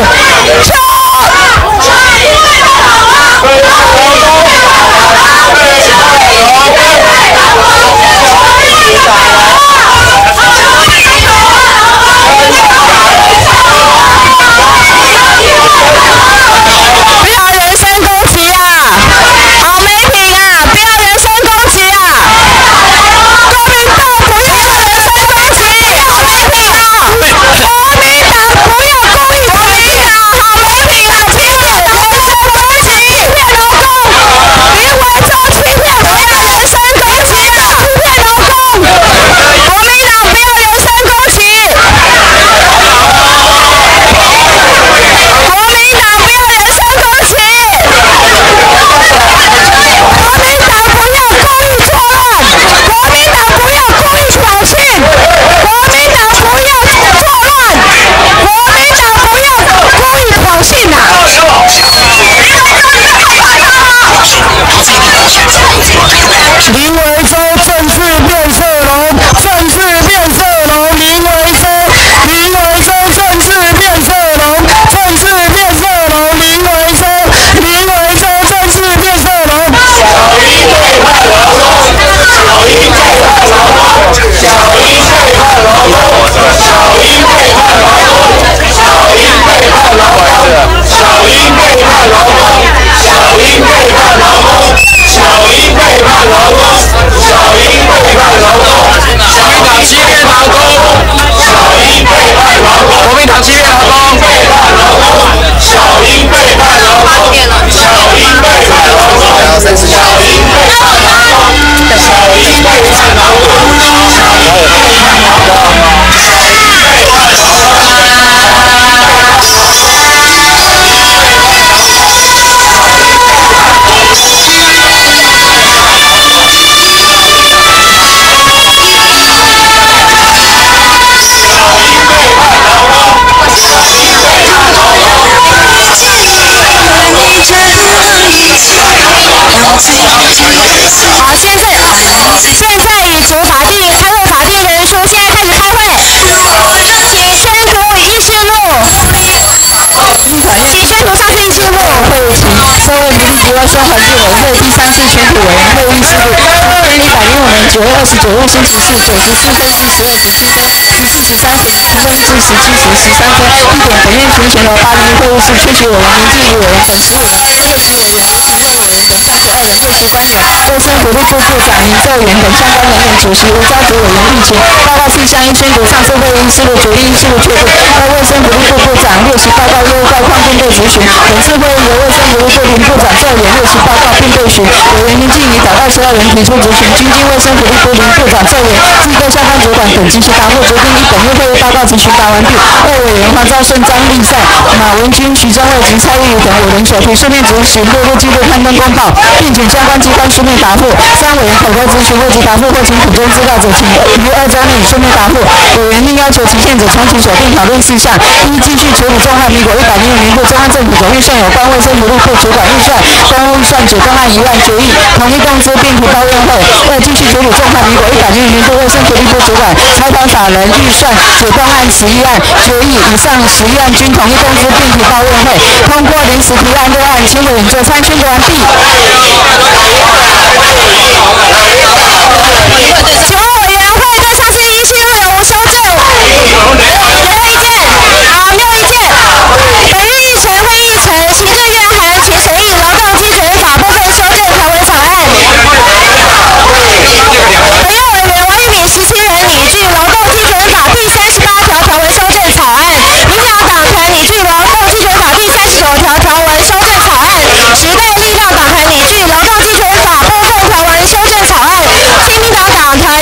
不要人身攻击啊！好媒体啊，不要人身攻击啊！国民党不要人身攻击，好媒体啊！国民党不要故意攻击啊！好媒体啊，欺骗人身攻击，欺骗劳工，林伟洲欺骗，不要人身攻击啊！欺骗劳工，国民党不要人身攻击。国民党不要人身攻击，国民党不要故意作乱，国民党不要故意挑衅，国民党不要作乱，国民党不要故意挑衅啊！林伟洲政治变色龙，政治变色龙，林伟洲，林伟洲政治变色龙，政治变色龙，林伟洲，林伟洲政治变色龙。小英背叛劳工，小英背叛劳工，小英背叛劳工，小英背叛劳工，小英背叛劳工，小英背叛劳工，小英背叛劳工，小英背叛劳工，小英背叛劳工，小英党欺骗劳工，小英背叛劳工，国民党欺骗劳工，背叛劳工，小英背叛劳工，小英背叛劳工，小英背叛劳工，小英背叛劳工，小英背叛劳好，现在已主法定开会法定人数，现在开始开会。宣读议事录，请宣读上议事录。会议请社会福利及卫生环境委员会第3次全体委员会议事录，1105年9月29日星期四94分至12时7分，14时30分至17时13分。地点：本院群前楼801会议室。缺席委员：林静怡委员、本席委员、各级委员、行政委员等32人，列席官员：卫生福利部部长林奏元等相关人员出席。无召集委员莅前。报告事项：一、宣读上次会议事录，决定议事录确定。二、卫生福利部部长列席报告业务概况并被质询。本次会议由卫生福利部林部长奏元列席报告并被询。委员林静怡祷告12人提出质询，均经卫生福利部林部长奏元自各相关主管等及其答复，决定依本月会议报告质询答完毕。二、委员黄兆顺、张立善、马文君、徐宗伟及蔡玉宇等5人所提书面质询列入记录刊登公报，并请相关机关书面答复。三、委员口头质询未及答复或请补充资料者，请于2周内书面答复。委员另要求期限者重启锁定讨论事项：一、继续处理中华民国105年度中央政府总预算有关卫生福利部主管预算、公务预算解动案1案决议，同意动资并提报院会。二、继续处理中华民国106年度卫生福利部主管采访法人预算解动案11案决议，以上11案均同意动资并提报院会。通过临时提案6案，请委员就参宣读完毕。请问委员会对上次议事录有无修正？有意见？好，没有意见。本日议程会议程，行政院函请审议劳动基准法部分修正条文草案。本院委员王玉敏17人拟具劳动基准法第38条条文修正草案，民进党党团拟具劳动基准法第39条条文修正草案，时代力量党团拟具劳动基准法部分条文修正草案，亲民党党团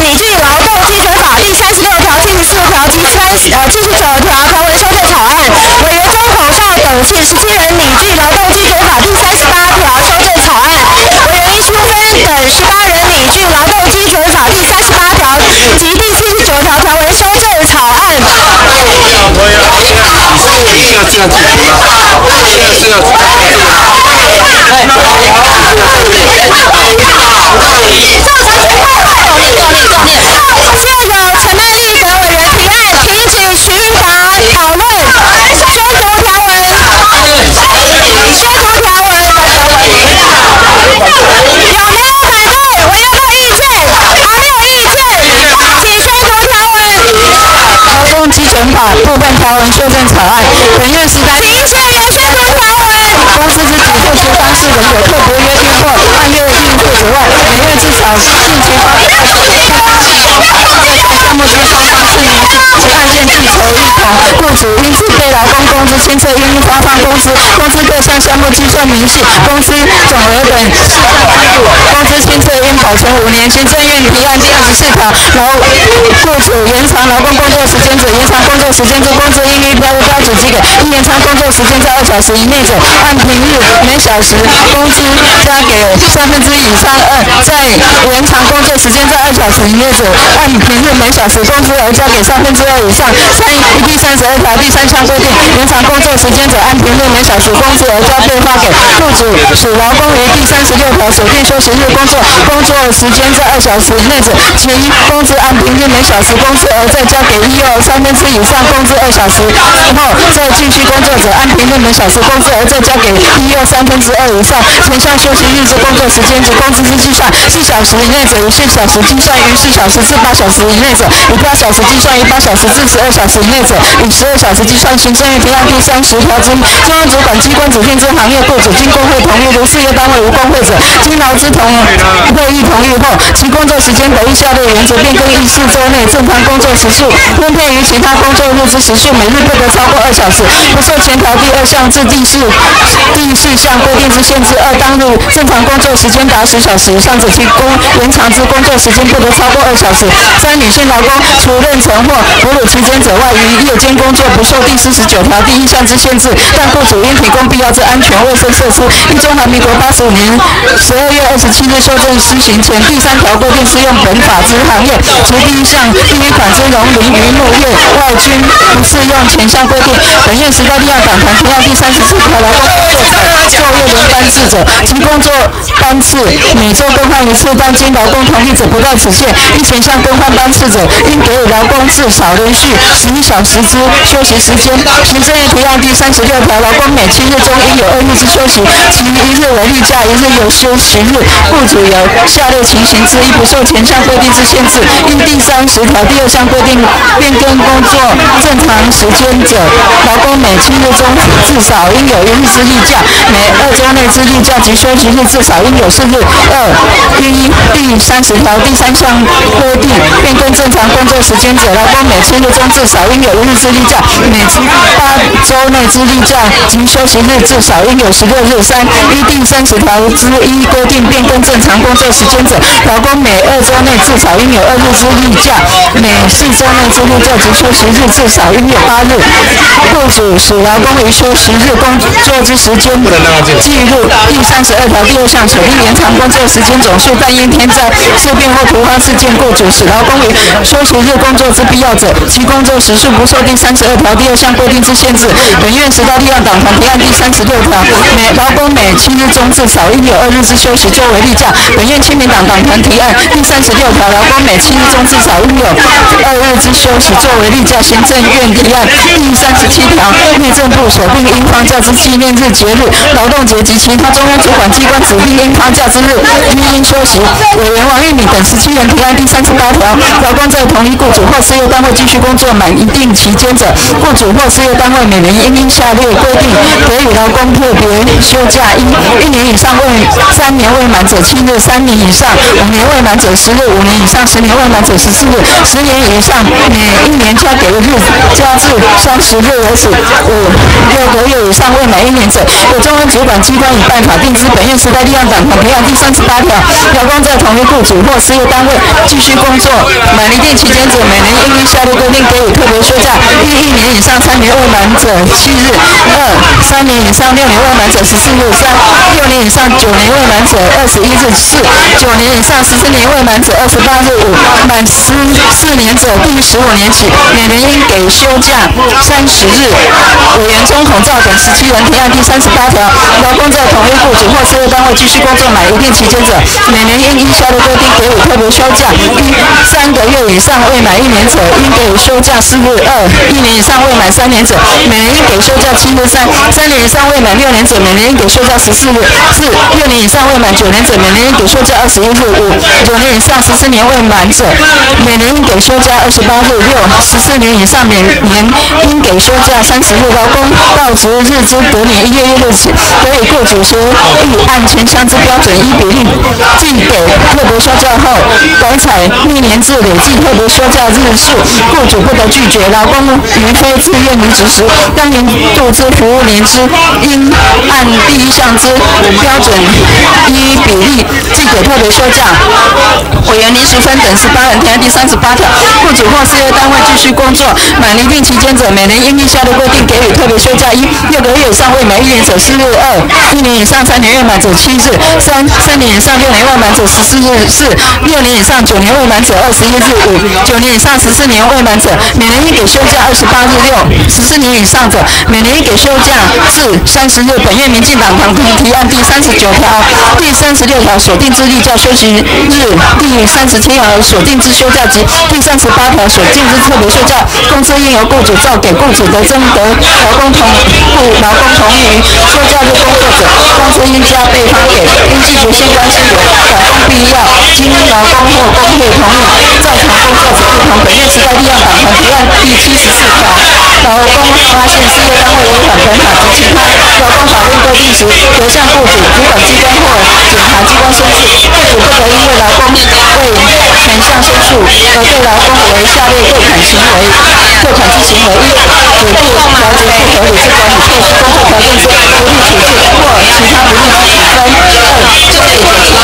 是要解除吗？现在是要这陈曼丽等委员提案停止群答讨论，修读条文。有没有反对？我要个意见。好，没有意见，请宣读条文。劳动基准法部分条文修正草案，本院13日。请委员宣读条文。公司之给付之方式仍有特别约定或按月应付之外，每月至少性情方面项目之双方是民事案件计酬一同，雇主因自被劳工工资牵涉应发放工资各项项目计算明细，工资总额等视同制度，工资牵涉应保存5年。行政院提案第24条，雇主延长劳工工作时间者，延长工作时间之工资应依标准基给；应延长工作时间在2小时以内者，按平日每小时工资加给2/3以上2；在延长工作时间在2小时以内者，按平日每小时工资额加给2/3以上。第32条第3项规定，延长工作时间者，按平日每小时工资额加倍发给雇主，使劳工于第36条锁定休息日工作时间在2小时以内者，其工资按平日每小时工资额再加给1又3/4以上工资2小时后，再继续工作者，按平日每小时工资额再加给1又2/3以上前项休息日之工作时间及工资之计算，4小时以内者以4小时计算，于4小时至8小时以内者以8小时计算，于8小时至12小时以内者以12小时计算。行政院提案第30条之中央主管机关指定之行业雇主，经工会同意，如事业单位无工会者，经劳资会议同意后，其工作时间得依下列原则变更：1、4周内正常工作时数分配于其他工作日之时数，每日不得超过2小时，不受前条第2项至第4项规定之限制。2、当日正常工作时间达10小时以上者，其延长之工作时间不得超过2小时。3、女性劳工除妊娠或哺乳期间者外，于夜间工作不受第49条第1项之限制，但雇主应提供必要之安全卫生设施。依中华民国85年12月27日修正施行前第3条规定适用本法之行业，除第1项第1款之农林渔牧业外均不适用前项规定。本院时代力量党团提案第34条，劳工就业轮班制者，其工作班次每周更换1次，但经劳工同意者不在此限。依前项更换班次者，应给予劳工至少连续11小时之休息时间。行政院提案第36条，劳工每7日中应有2日之休息，其1日为例假，1日有休息日。雇主有下列情形之一不受前项规定之限制，因第30条第2项规定变更工作正常时间者，劳工每7日中至少应有1日之例假，每2周内之例假及休息日至少应有4日。2、依第30条第3项规定变更正常工作时间者，劳工每7日中至少应有1日之例假，每8周内之例假及休息日至少应有16日。3、依第30条之1规定变更正常工作时间者，劳工每2周内至少应有2日之例假，每4周内之例假及休息日至少应有8日。雇主使劳工于休息日工作之时间记录第32条第2项，锁定延长工作时间总数，但因天灾事变或突发事件，雇主使劳工于休息日工作之必要者，其工作时数不受第32条第2项规定之限制。本院时代力量党团提案第36条，劳工每7日中至少应有2日之休息作为例假。本院亲民党党团提案第36条，劳工每7日中至少应有2日之休息作为例假。行政院提案第37条，内政部锁定应放假之纪念日、节日、劳动节及其他中央主管机关指定应放假之日，均应休息。委员王玉敏等17人提案第38条，劳工在同一雇主或事业单位继续工作满一定期间者，雇主或事业单位每年应依下列规定给予劳工特别休假：1年以上3年未满者7日，3年以上5年未满者10日，5年以上10年未满者14日，10年以上每1年加给1日加至30日为止。6个月以上未满1年者，由中央主管机关以办法定之。本院时代力量党团提案第38条，劳工在同一雇主或事业单位继续工作满一定期间者，每年应依下列规定给予特别休假：1年以上3年年未满者7日；2、3年以上6年未满者14日；3、6年以上9年未满者21日；4、9年以上14年未满者28日；5、满14年者第15年起，每年应给休假30日。委员中统照等17人提案第38条，劳工在同一雇主或事业单位继续工作满一定期间者，每年应依下列规定给予特别休假：1、3个月以上未满1年者，应给予休假4日；2、1年以上未满3年者，每年应给休假7日；3、3年以上未满6年者，每年应给休假14日；4、6年以上未满9年者，每年应给休假21日；5、9年以上14年未满者，每年应给休假28日；6、14年以上每年应给休假30日。劳工到职日之隔年1月1日起，得以雇主协议按前项之标准依比例计给特别休假后，改采历年制累计特别休假日数，雇主不得拒绝。劳工于非自愿离职时，当年度之服务年资应按第1项之标准依比例计给特别休假。委员林淑芬等18人提案第38条，雇主或事业单位继续工作满一定期间者，每年应依下列规定给予特别休假：1、6个月以上未满1年者4日；2、1年以上3年未满者7日；3、3年以上6年未满者14日；4、6年以上9年未满者21日；5、9年以上14年未满者，每年应给休假28日；6、14年以上者，每年应给休假至30日。本院民进党党团提案第39条、第36条所定之例假休息日、第37条所定之休假及第38条所定之特别休假，工资应由雇主照给雇主的征得劳工同意休假日工作者，工资应加倍发给。应记住相关事由，反映必要，经劳工或工会同意，照常工作者不同。本院时代力量党团提案第74条，劳工发现事业单位违反本法及其他劳工法令规定时，得向雇主、主管机关或检察机关申诉。雇主不得因为劳工为前项申诉而对劳工为下列各款之行为：1、解雇、调节不合理之管理措施、工作条件之不利处置或其他不利之处分；2、就业者期间中或不给予成依法令契约或习惯上所应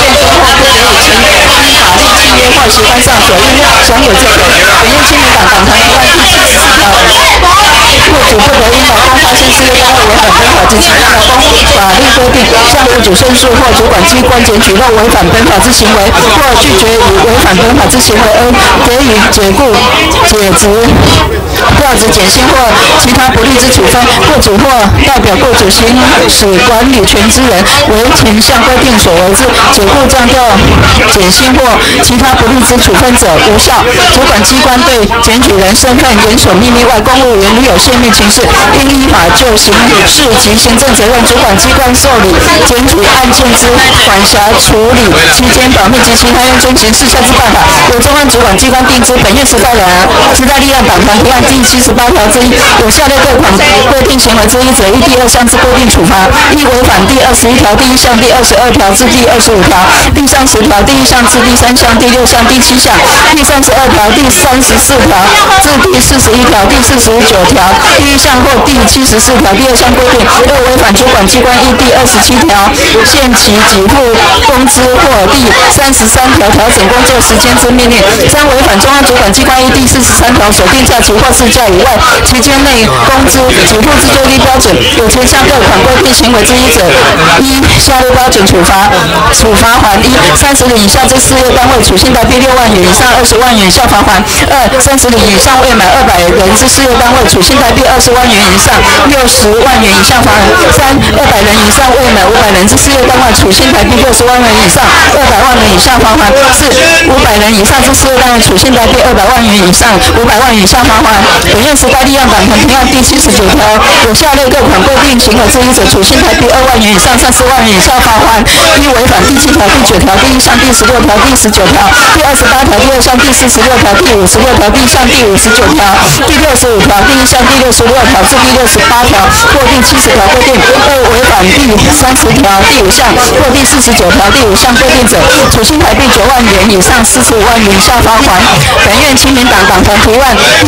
享有之权。本院亲民党党团提案第74条，雇主不得因劳工发现事业单位违反本法及其他劳工法律规定，向雇主申诉或主管机关检举若违反本法之行为，或拒绝以违反本法之行为而给予解雇、解职、调职、减薪或其他不利之处分。雇主或代表雇主行使管理权之人为前项规定所为之解雇、降调、减薪或其他不利之处分者，无效。主管机关对检举人身份严守秘密外，公务员如有泄密情事，应依法就刑事及行政责任。主管机关受理检举案件之管辖处理期间保密及其他应遵行事项之办法，由中央主管机关定之。本院时代力量党团提案第78条之一，有下列各款规定行为之一者，依第2项之规定处罚：1、违反第21条第1项、第22条至第25条、第30条第1项至第3项、第6项、第7项、第32条、第34条至第41条、第49条、第1项或第74条第2项规定；若违反主管机关依第27条限期给付工资或第33条调整工作时间之命令；3、违反中央主管机关依第43条所定假期或事假以外期间内工资给付之最低标准，有前项各款规定行为之一者，依下列标准处罚款：1、30年以下之事业单位，处新台币6万元以上20万元以下罚款；2、30年以上未满200人之事业单位，处新台币20万元以上60万元以下罚款；3、200人以上未满500人之事业单位，处新台币60万元以上200万元以下罚款；4、500人以上之事业单位，处新台币200万元以上500万元以下罚款。本院时代力量党团提案第79条，有下列各款规定行为之一者，处新台币2万元以上30万元以下罚款：1、违反第7条、第9条、第1项、第16条、第19条、第28条、第2项、第46条、第56条、第1项、第59条、第65条、第1项、第66条至第68条或第70条规定；2、违反第30条、第5项或第49条、第5项规定者，处新台币9万元以上45万元以下罚款。本院亲民党党团提案第79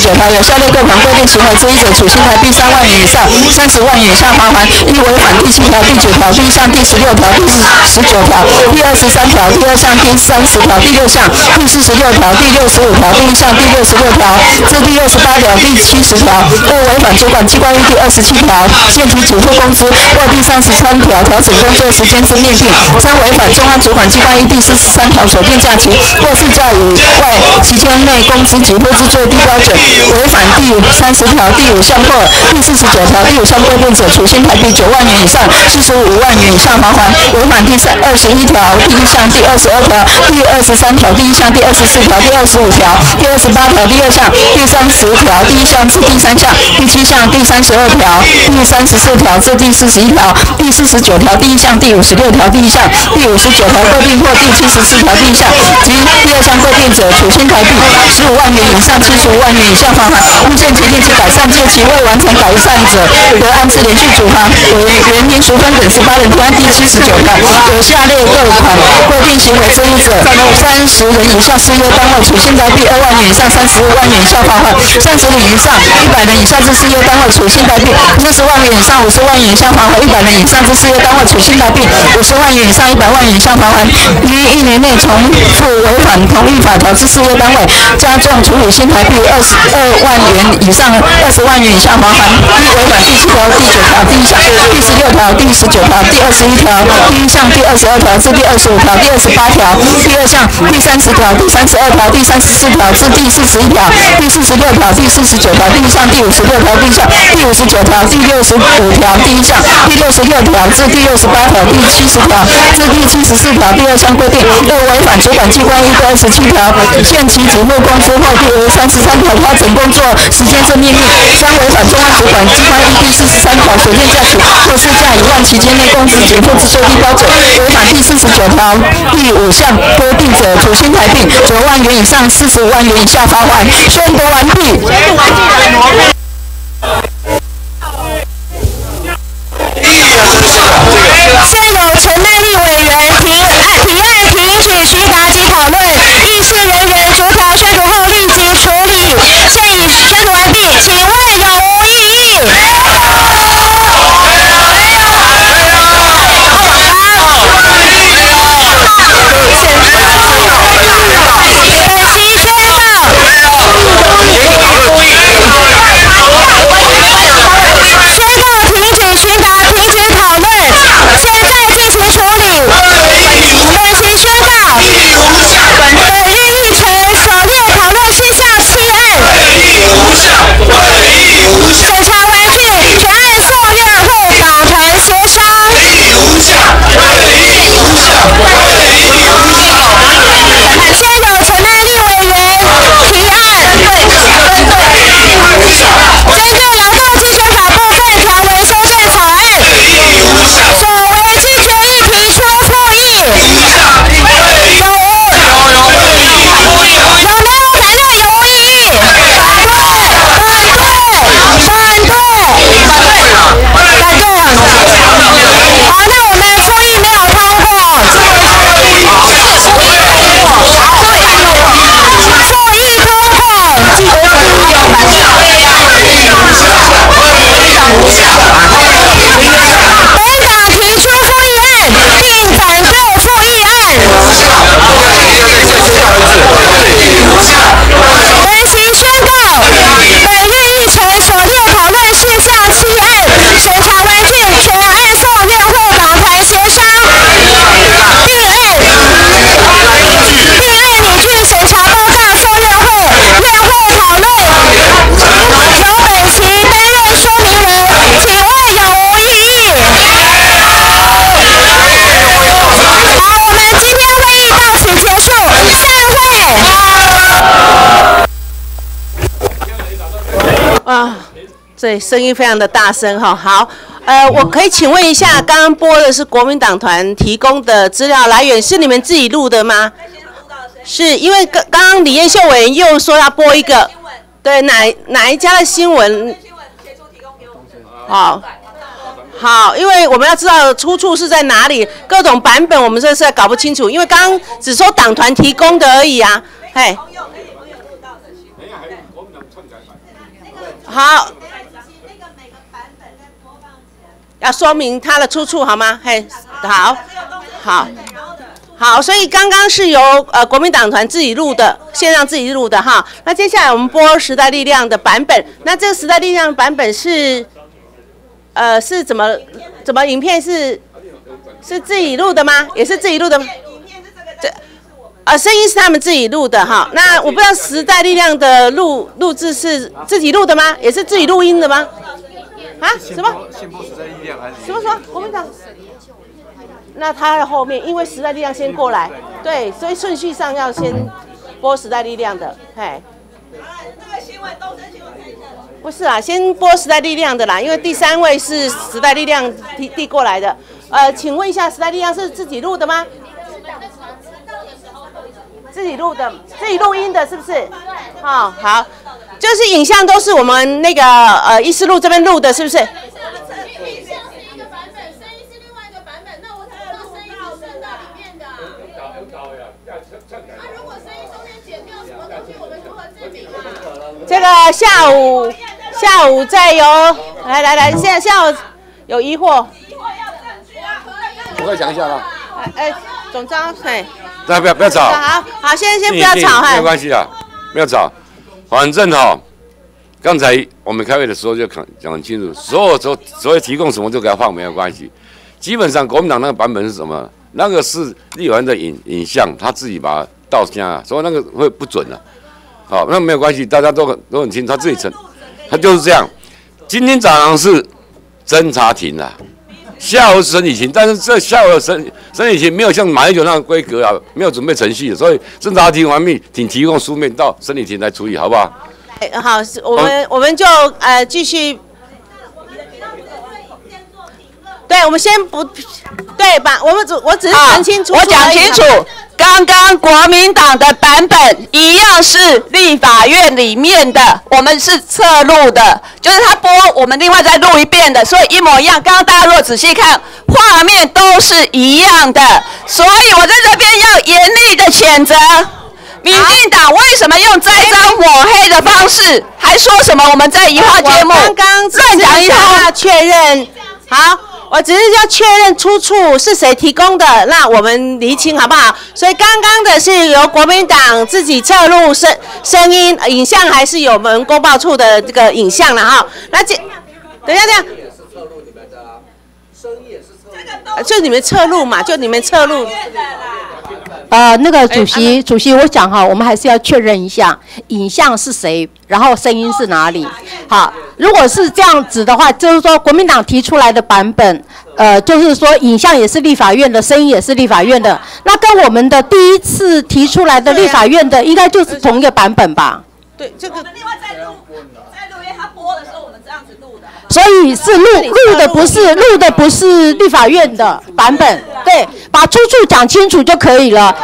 条，有下列各款规定行为之一者，处新台币3万元以上30万元以下罚款。一、违反第7条、第9条、第1项、第16条、第19条、第23条、第2项、第30条、第6项、第46条、第65条、第1项、第66条至第68条、第70条。二、违反主管机关依第27条限期给付工资或第33条调整工作时间之命令。三、违反中央主管机关依第43条所定假期或事假以外期间内工资给付之最低标准。违反第30条第5项或第49条第5项规定者，处新台币9万元以上45万元以下罚款。违反第21条第1项、第22条、第23条第1项、第24条、第25条、第28条第2项、第30条第1项至第3项、第7项、第32条、第34条至第41条、第49条第1项、第56条第1项、第59条规定或第74条第1项及第2项规定者，处新台币15万元以上75万元以下罚款。无限期令其改善届期未完成改善者，得按次连续处罚为原民赎分等18人，条第79条。有下列各款规定行为之一者，30人以下事业单位，处新台币2万元以上35万元以下罚款；30人以上100人以下之事业单位，处新台币40万元以上50万元以下罚款；100人以上之事业单位，处新台币50万元以上100万元以下罚款。于1年内重复违反同一法条之事业单位，加重处以新台币22万元以上20万元以下罚款。一、违反第7条、第9条第1项、第16条、第19条、第21条、第1项、第22条至第25条、第28条、第2项、第30条、第32条、第34条至第41条、第46条、第49条、第1项、第56条第1项、第59条、第65条第1项、第66条至第68条、第70条至第74条第2项规定。二、违反主管机关依第27条限期给付工资或第33条调整工作时间之命令。三、违反中央主管机关依第43条所定假期或事假以外期间内工资给付之最低标准。违反第49条第5项规定者，处新台币9万元以上45万元以下罚款。宣读完毕。现有陈内立委员提案停止询答及讨论，议事人员逐条宣读后立即处理。现已宣读完毕，请问有无异议？ 对，声音非常的大声哈。好，我可以请问一下，刚刚播的是国民党团提供的资料来源，是你们自己录的吗？是因为刚刚李彦秀委员又说要播一个，对，哪一家的新闻？好，好，因为我们要知道出处是在哪里，各种版本我们这实在搞不清楚，因为刚刚只说党团提供的而已啊，嘿。 好，要说明它的出处好吗？嘿，好，所以刚刚是由国民党团自己录的，线上自己录的哈。那接下来我们播时代力量的版本，那这个时代力量的版本是是怎么影片是自己录的吗？也是自己录的吗？声音是他们自己录的哈。那我不知道时代力量的录制是自己录的吗？也是自己录音的吗？啊？什么？ 先播时代力量还是？ 什么？国民党？那他的后面，因为时代力量先过来，对，所以顺序上要先播时代力量的，嘿。 这个新闻东森新闻看一下。 不是啊，先播时代力量的啦，因为第3位是时代力量递过来的。请问一下，时代力量是自己录的吗？自己录的，自己录音的，是不是？哦，好，就是影像都是我们那个议事录这边录的，是不是？这个下午再由来，现在下午有疑惑， 我可以讲一下吗？ 总召，嘿， 大家不要吵。 好，现在先不要吵， 没有关系啊，不要吵。反正刚才我们开会的时候就讲很清楚，所有提供什么就给他放，没有关系。基本上国民党那个版本是什么？那个是立委的影像，他自己把它盗下，所以那个会不准的。好，那没有关系，大家都很清楚，他自己他就是这样。今天早上是侦查庭啊，下午是审理庭，但是这下午的审理庭没有像马英九那样规格啊，没有准备程序的，所以侦查庭完毕，请提供书面到审理庭来处理，好不好？ 好，我们就继续。对，我们先不对吧？我只是澄清楚， 我讲清楚，刚刚国民党的版本一样是立法院里面的，我们是侧录的，就是他播我们另外再录一遍的，所以一模一样。刚刚大家如果仔细看，画面都是一样的，所以我在这边要严厉的谴责民进党为什么用栽赃抹黑的方式，还说什么我们在移花接木， 刚刚乱讲一通， 确认好。我只是要确认出处是谁提供的，那我们厘清好不好？所以刚刚的是由国民党自己侧录声音、影像，还是有我们公报处的这个影像了哈？那等一下，就你们侧录嘛，就你们侧录。 那个主席，我想哈，我们还是要确认一下影像是谁，然后声音是哪里。好，如果是这样子的话，就是说国民党提出来的版本，就是说影像也是立法院的，声音也是立法院的，那跟我们的第一次提出来的立法院的，应该就是同一个版本吧？ 对，这个。 我们另外再录，因为他播的时候我们这样子录的。 所以是录的不是立法院的版本，对，把出处讲清楚就可以了。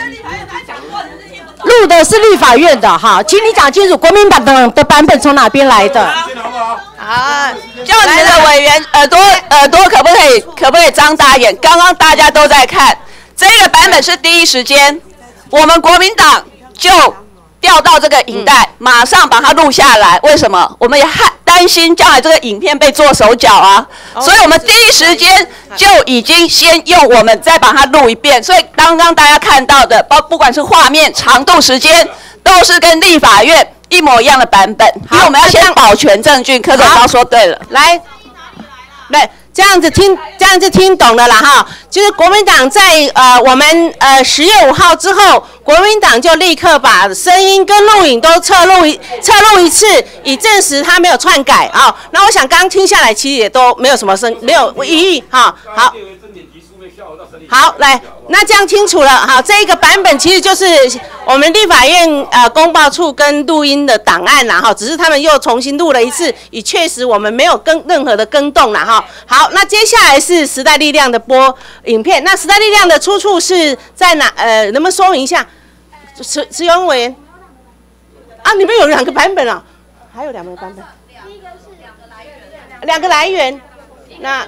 录的是立法院的哈，请你讲清楚国民党的版本从哪边来的。 好，叫你们的委员耳朵可不可以张大眼？刚刚大家都在看，这个版本是第一时间，我们国民党就调到这个影带，马上把它录下来。为什么？我们也担心将来这个影片被做手脚啊，所以我们第一时间就已经先用我们再把它录一遍。所以刚刚大家看到的，不管是画面、长度、时间，都是跟立法院一模一样的版本。因为我们要先保全证据。柯总刚说对了， 来，这样子听懂了啦哈，就是国民党在我们10月5号之后，国民党就立刻把声音跟录影都侧录一次，以证实他没有篡改啊。那我想刚刚听下来，其实也都没有什么没有异议哈。好，来，那这样清楚了。好，这一个版本其实就是我们立法院公报处跟录音的档案啦哈，只是他们又重新录了一次，以确实我们没有任何的更动啦哈。好，那接下来是时代力量的播影片，那时代力量的出处是在哪？能不能说明一下？持有委员啊，你们有2个版本啊？还有2个版本？第一个是2个来源，那。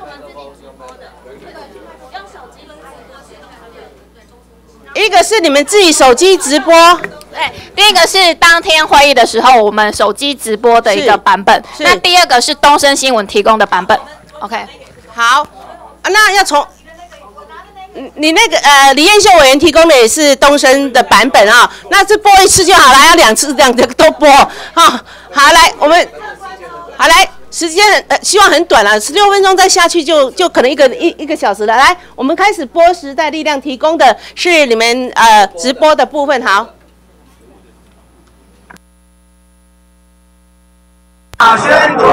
一个是你们自己手机直播， 对，第一个是当天会议的时候我们手机直播的一个版本，那第二个是东森新闻提供的版本。OK， 好，那要从你那个李彦秀委员提供的也是东森的版本啊，那这播一次就好了，要两个都播啊。好，来我们好来。时间希望很短了，16分钟再下去就可能一个小时了。来，我们开始播时代力量提供的是你们直播的部分。好。 宣读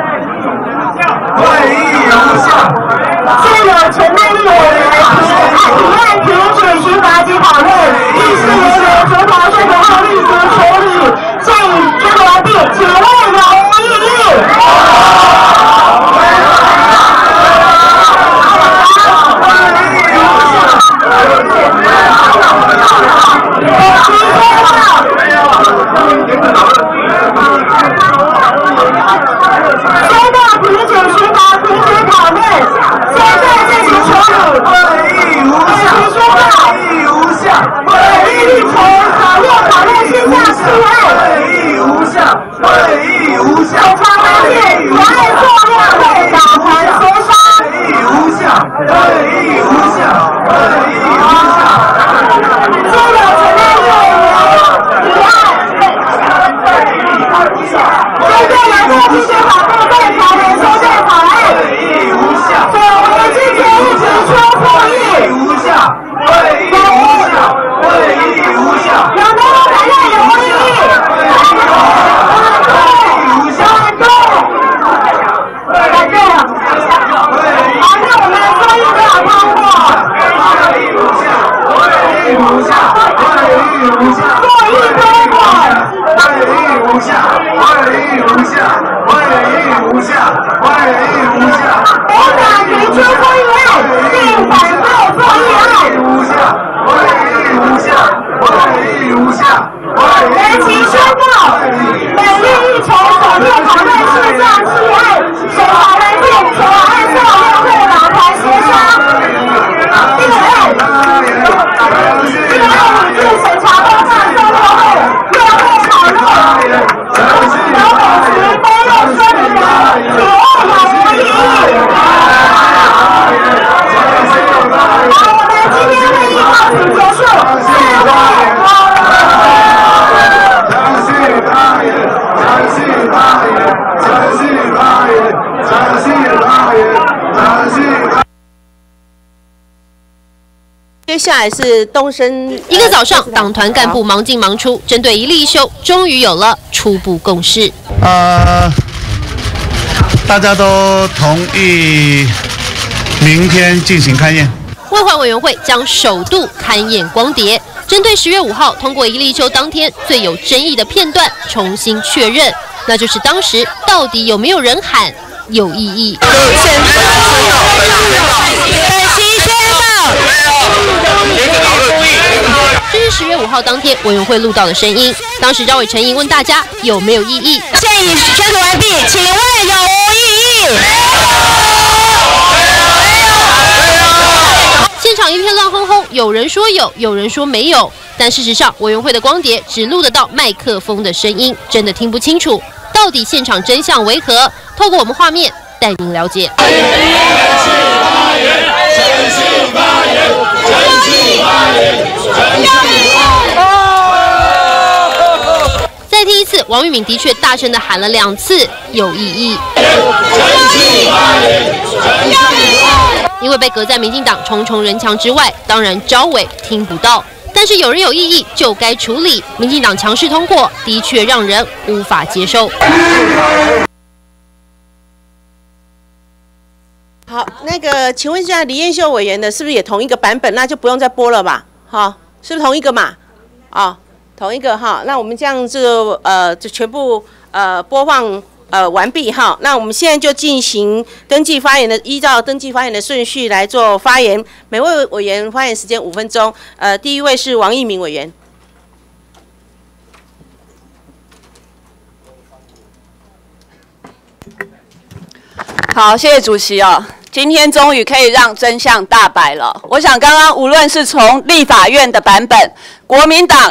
会议无效。现有陈内立委员提案停止询答及讨论，议事人员逐条顺序后立即处理。现已宣读完毕，请问有无异议？ 接下来是东升。 一个早上，党团干部忙进忙出，针对一例一休，终于有了初步共识。 大家都同意明天进行勘验。 卫环委员会将首度勘验光碟，针对10月5号通过一例一休当天最有争议的片段重新确认，那就是当时到底有没有人喊有异议。这是10月5号当天委员会录到的声音。当时赵伟陈莹问大家有没有异议， 现已宣读完毕，请问有无异议？ 现场一片乱哄哄，有人说有，有人说没有。但事实上，委员会的光碟只录得到麦克风的声音，真的听不清楚。到底现场真相为何？透过我们画面带您了解。再听一次，王玉敏的确大声地喊了2次有异议。因为被隔在民进党重重人墙之外，当然招委听不到。但是有人有异议就该处理，民进党强势通过，的确让人无法接受。 好，那个，请问一下李彦秀委员的是不是也同一个版本？那就不用再播了吧？好，是不是同一个嘛？哦，同一个哈。那我们这样就全部播放完毕哈。那我们现在就进行登记发言的，依照登记发言的顺序来做发言。每位委员发言时间5分钟。第一位是王益民委员。 好，谢谢主席哦。今天终于可以让真相大白了。我想刚刚无论是从立法院的版本、国民党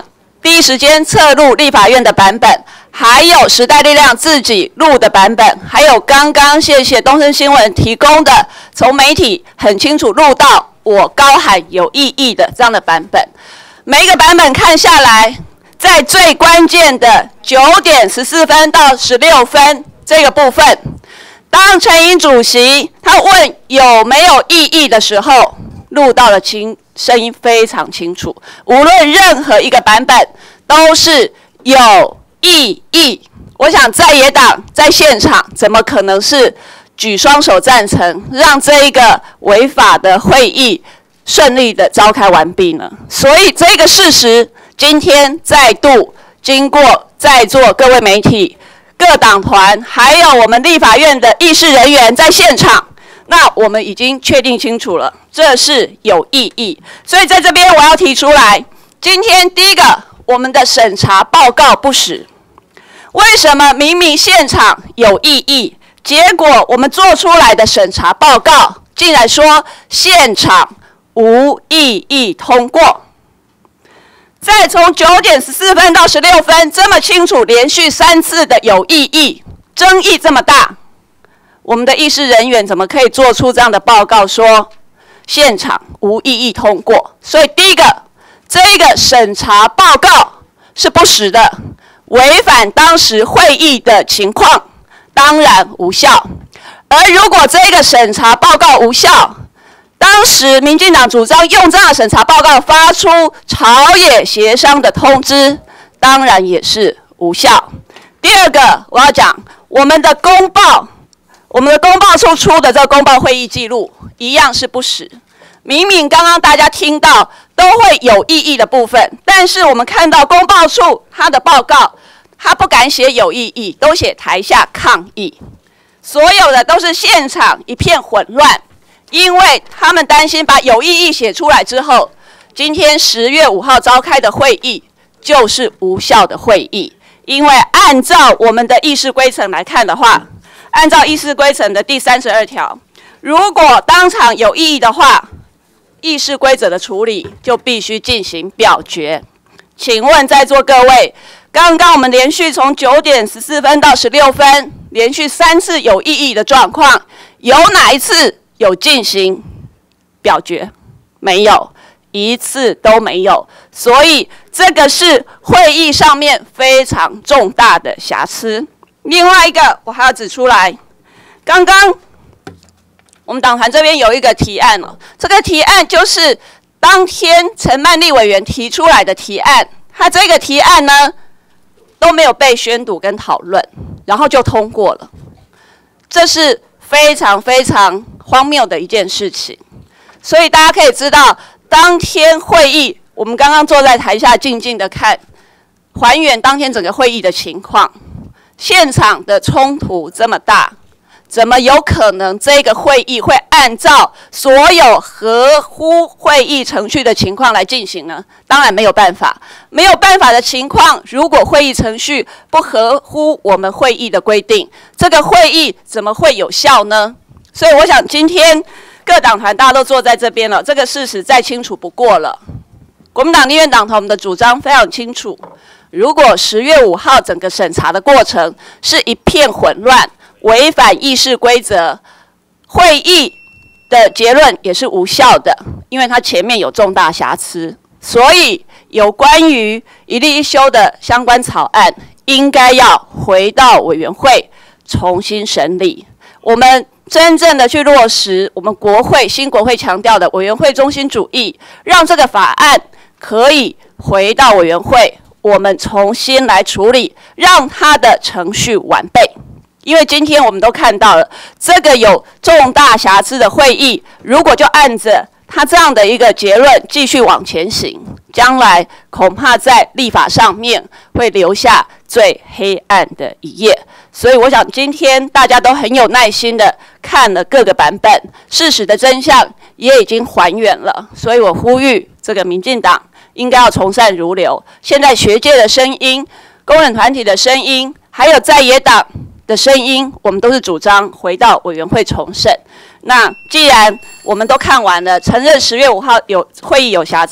第一时间侧录立法院的版本，还有时代力量自己录的版本，还有刚刚谢谢东森新闻提供的从媒体很清楚录到我高喊有异议的这样的版本。每一个版本看下来，在最关键的9点14分到16分这个部分，当陈颖主席他问有没有异议的时候，录到了声音非常清楚，无论任何一个版本都是有异议。我想在野党在现场怎么可能是举双手赞成让这一个违法的会议顺利的召开完毕呢？所以这个事实今天再度经过在座各位媒体、各党团，还有我们立法院的议事人员在现场，那我们已经确定清楚了，这是有异议。所以在这边我要提出来，今天第一个，我们的审查报告不实。为什么明明现场有异议，结果我们做出来的审查报告竟然说现场无异议通过？再从9点14分到16分这么清楚，连续3次的有异议，争议这么大，我们的议事人员怎么可以做出这样的报告说现场无异议通过？所以第一个，这个审查报告是不实的，违反当时会议的情况，当然无效。而如果这个审查报告无效，当时民进党主张用这样的审查报告发出朝野协商的通知，当然也是无效。第二个，我要讲我们的公报处出的这个公报会议记录一样是不实。明明刚刚大家听到都会有异议的部分，但是我们看到公报处他的报告，他不敢写有异议，都写台下抗议，所有的都是现场一片混乱。因为他们担心把有异议写出来之后，今天10月5号召开的会议就是无效的会议。因为按照我们的议事规程来看的话，按照议事规程的第32条，如果当场有异议的话，议事规则的处理就必须进行表决。请问在座各位，刚刚我们连续从9点14分到16分，连续3次有异议的状况，有哪一次有进行表决？没有，一次都没有。所以这个是会议上面非常重大的瑕疵。另外一个我还要指出来，刚刚我们党团这边有一个提案哦，这个提案就是当天陈曼丽委员提出来的提案，他这个提案呢都没有被宣读跟讨论，然后就通过了，这是非常非常荒谬的一件事情。所以大家可以知道，当天会议我们刚刚坐在台下静静的看，还原当天整个会议的情况，现场的冲突这么大，怎么有可能这个会议会按照所有合乎会议程序的情况来进行呢？当然没有办法。没有办法的情况，如果会议程序不合乎我们会议的规定，这个会议怎么会有效呢？所以我想今天各党团大家都坐在这边了，这个事实再清楚不过了。国民党立院党团我们的主张非常清楚，如果10月5号整个审查的过程是一片混乱，违反议事规则，会议的结论也是无效的，因为它前面有重大瑕疵。所以有关于一例一休的相关草案，应该要回到委员会重新审理。我们真正的去落实我们新国会强调的委员会中心主义，让这个法案可以回到委员会，我们重新来处理，让它的程序完备。因为今天我们都看到了，这个有重大瑕疵的会议，如果就按着它这样的一个结论继续往前行，将来恐怕在立法上面会留下最黑暗的一页。所以我想今天大家都很有耐心的看了各个版本，事实的真相也已经还原了。所以我呼吁这个民进党应该要从善如流，现在学界的声音、工人团体的声音，还有在野党的声音，我们都是主张回到委员会重审。那既然我们都看完了，承认10月5号会议有瑕疵，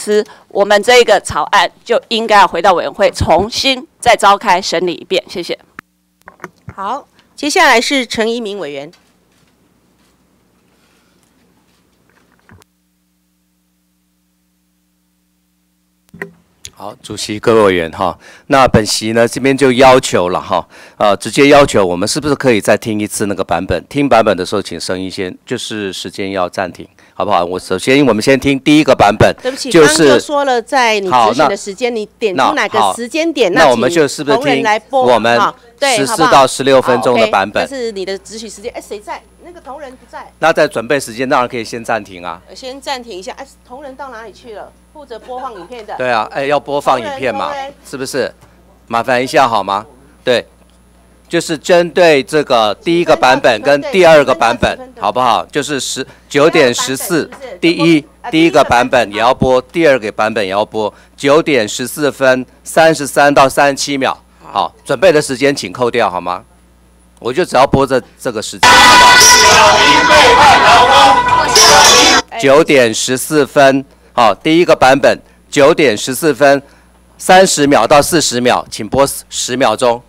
我们这个草案就应该要回到委员会重新再召开审理一遍。谢谢。 好，接下来是陈怡民委员。 好，主席、各位委员哈，那本席呢这边就要求了哈，直接要求我们是不是可以再听一次那个版本？听版本的时候，请声音先，就是时间要暂停，好不好？我们先听第一个版本， 对不起， 就是刚就说了，在你执行的时间，你点出哪个时间点， 那我们就是不是听我们14到16分钟的版本？ 这是你的执行时间。哎，谁在？那个同仁不在。 那在准备时间当然可以先暂停啊。 先暂停一下。哎，同仁到哪里去了？负责播放影片的。 对啊，哎，要播放影片嘛，是不是？麻烦一下好吗？对，就是针对这个第一个版本跟第二个版本，好不好？就是9点14，第一个版本也要播，第二个版本也要播，9点14分33到37秒。好，准备的时间请扣掉好吗？我就只要播这个时间，好不好？9点14分，好，第一个版本9点14分30秒到40秒，请播10秒钟。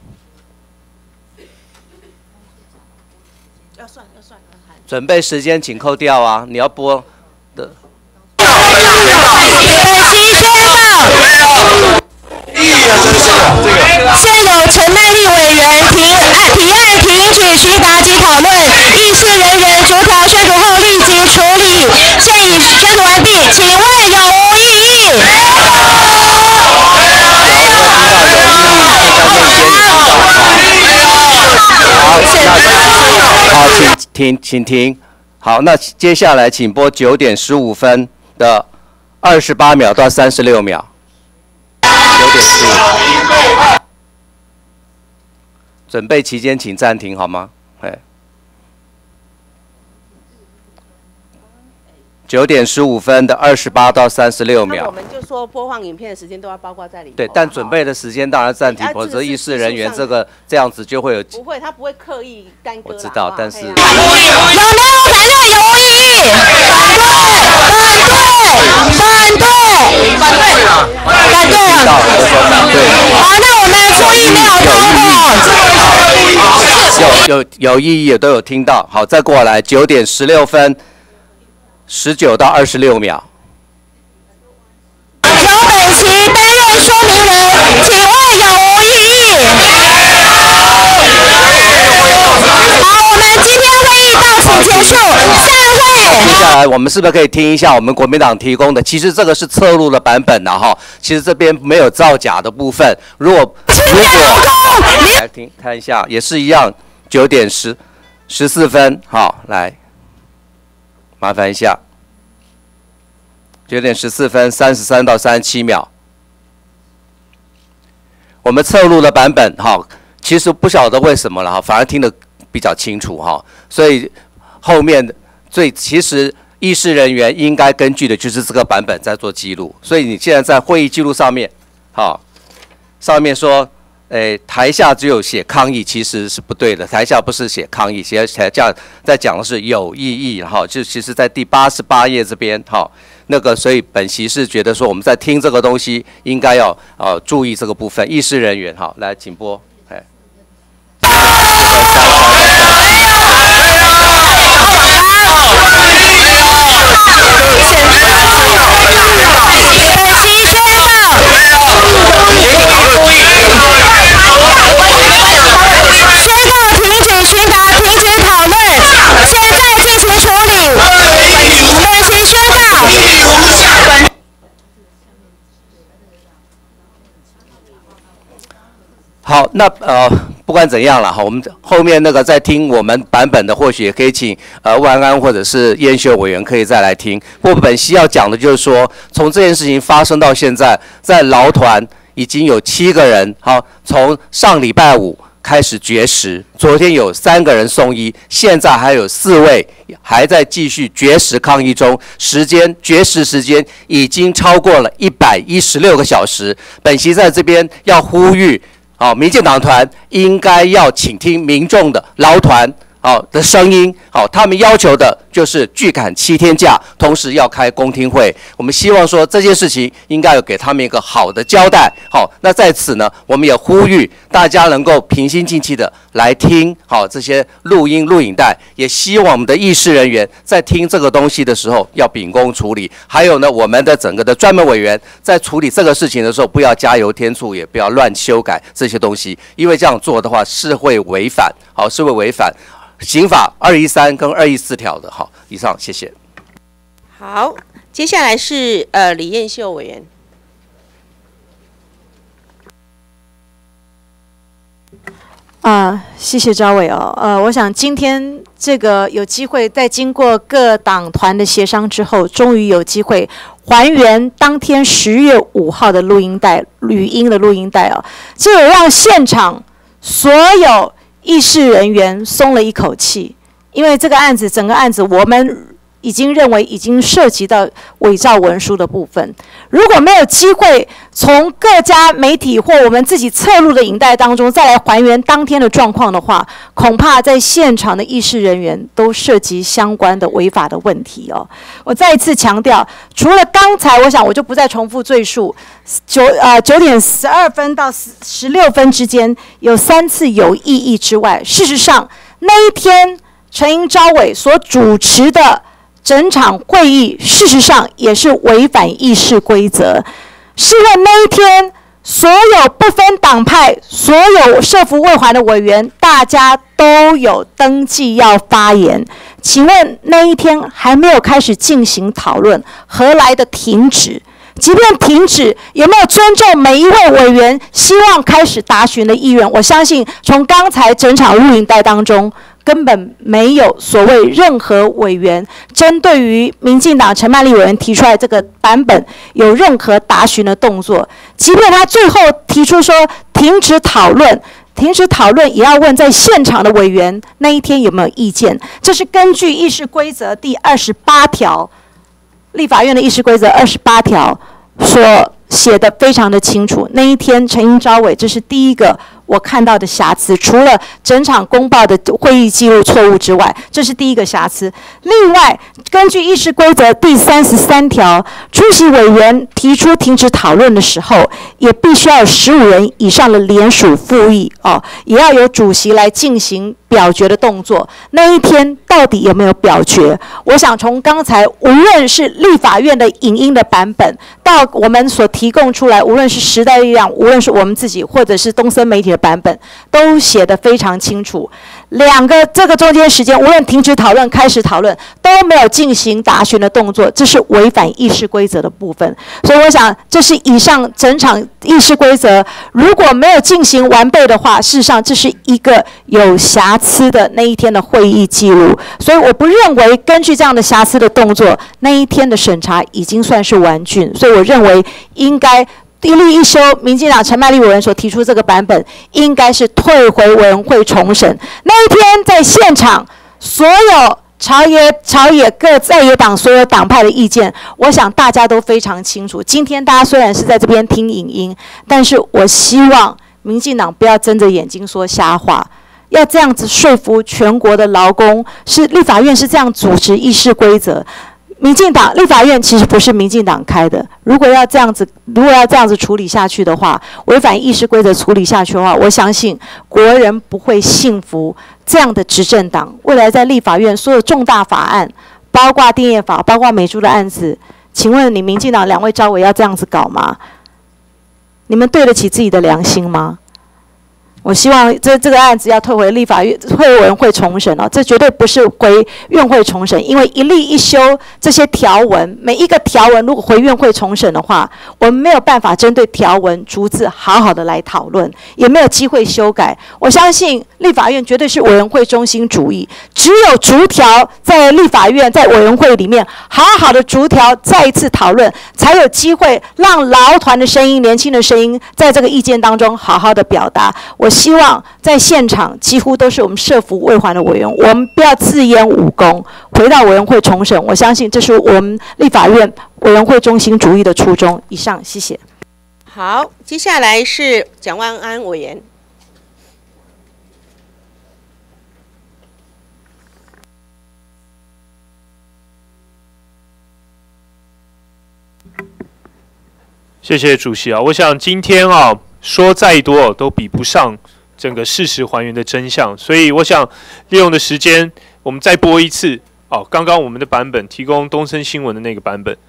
要算。 准备时间请扣掉啊！你要播的。 本席宣告。现有陈乃丽委员提案停止询答及讨论，议事人员逐条宣读后立即处理。现已宣读完毕，请问有无异议？ 好，请停。好，那接下来请播9点15分的28秒到36秒。9点15，准备期间请暂停好吗？9点15分的28到36秒。 那我们就说播放影片的时间都要包括在里面。 对，但准备的时间当然暂停，否则议事人员这样子就会有。 不会，他不会刻意耽搁。 我知道，但是。 有没有反对？有无异议？反对。好，那我们出议没有通过。 有异议也都有听到。好，再过来9点16分19到26秒。 由本席担任说明人，请问有无异议？好，我们今天会议到此结束，散会。 接下来我们是不是可以听一下我们国民党提供的？其实这个是侧录的版本的哈，其实这边没有造假的部分。如果来看一下，也是一样，9点14分，好，来，麻烦一下，9点14分33到37秒。我们侧录的版本哈，其实不晓得为什么了哈，反而听得比较清楚哈，所以后面其实议事人员应该根据的就是这个版本在做记录，所以你现在在会议记录上面，好，上面说，台下只有写抗议，其实是不对的，台下不是写抗议，台下在讲的是有异议，哈，就其实在第88页这边，哈，那个，所以本席是觉得说我们在听这个东西，应该要注意这个部分，议事人员，好，来，请播，好，那不管怎样了哈，我们后面那个在听我们版本的，或许也可以请万安或者是燕秀委员可以再来听。不过本席要讲的就是说，从这件事情发生到现在，在劳团已经有7个人，好，从上礼拜5开始绝食，昨天有3个人送医，现在还有4位还在继续绝食抗议中，绝食时间已经超过了116个小时。本席在这边要呼吁。民进党团应该要倾听民众的劳团的声音，他们要求的就是拒砍7天假，同时要开公听会。我们希望说这件事情应该有给他们一个好的交代。那在此呢，我们也呼吁大家能够平心静气的来听这些录影带，也希望我们的议事人员在听这个东西的时候要秉公处理。还有呢，我们的整个的专门委员在处理这个事情的时候，不要加油添醋，也不要乱修改这些东西，因为这样做的话是会违反，是会违反刑法213跟214条的。好，以上谢谢。 好，接下来是李彦秀委员。 谢谢赵委哦。我想今天这个有机会，在经过各党团的协商之后，终于有机会还原当天10月5号的录音带、语音的录音带哦，这也让现场所有议事人员松了一口气，因为这个案子，整个案子我们已经认为已经涉及到伪造文书的部分。如果没有机会从各家媒体或我们自己侧录的影带当中再来还原当天的状况的话，恐怕在现场的议事人员都涉及相关的违法的问题哦。我再一次强调，除了刚才我想我就不再重复赘述9点12分到16分之间有3次有异议之外，事实上那一天陈英召委所主持的整场会议，事实上也是违反议事规则。是因为那一天，所有不分党派、所有涉服未还的委员，大家都有登记要发言。请问那一天还没有开始进行讨论，何来的停止？即便停止，有没有尊重每一位委员希望开始答询的意愿？我相信从刚才整场录影带当中，根本没有所谓任何委员针对于民进党陈曼丽委员提出来这个版本有任何答询的动作。即便他最后提出说停止讨论，也要问在现场的委员那一天有没有意见。这是根据议事规则第28条，立法院的议事规则28条所写的非常的清楚。那一天陈英召委，这是第一个我看到的瑕疵，除了整场公报的会议记录错误之外，这是第一个瑕疵。另外，根据议事规则第33条，出席委员提出停止讨论的时候，也必须要有15人以上的联署复议哦，也要有主席来进行表决的动作。那一天到底有没有表决？我想从刚才无论是立法院的影音的版本，到我们所提供出来，无论是时代力量，无论是我们自己，或者是东森媒体的版本，都写得非常清楚。这个中间时间，无论停止讨论、开始讨论，都没有进行答询的动作，这是违反议事规则的部分。所以我想，这是以上整场议事规则如果没有进行完备的话，事实上这是一个有瑕疵的那一天的会议记录。所以我不认为根据这样的瑕疵的动作，那一天的审查已经算是完竣。所以我认为应该一例一休，民进党陈曼丽委员所提出这个版本，应该是退回委员会重审。那一天在现场，所有朝野各在野党所有党派的意见，我想大家都非常清楚。今天大家虽然是在这边听影音，但是我希望民进党不要睁着眼睛说瞎话，要这样子说服全国的劳工，是立法院是这样主持议事规则。民进党立法院其实不是民进党开的，如果要这样子处理下去的话，违反议事规则处理下去的话，我相信国人不会信服这样的执政党。未来在立法院所有重大法案，包括电业法，包括美猪的案子，请问你民进党2位召委要这样子搞吗？你们对得起自己的良心吗？我希望这个案子要退回立法院会委员会重审哦，这绝对不是回院会重审，因为一例一休这些条文，每一个条文如果回院会重审的话，我们没有办法针对条文逐字好好的来讨论，也没有机会修改。我相信立法院绝对是委员会中心主义，只有逐条在立法院在委员会里面好好的逐条再一次讨论，才有机会让劳团的声音、年轻的声音在这个意见当中好好的表达。我希望在现场几乎都是我们涉服未还的委员，我们不要自淹武功，回到委员会重审。我相信这是我们立法院委员会中心主义的初衷。以上，谢谢。 好，接下来是蒋万安委员。 谢谢主席啊，我想今天啊说再多都比不上整个事实还原的真相，所以我想利用的时间，我们再播一次哦，刚刚我们的版本提供东森新闻的那个版本。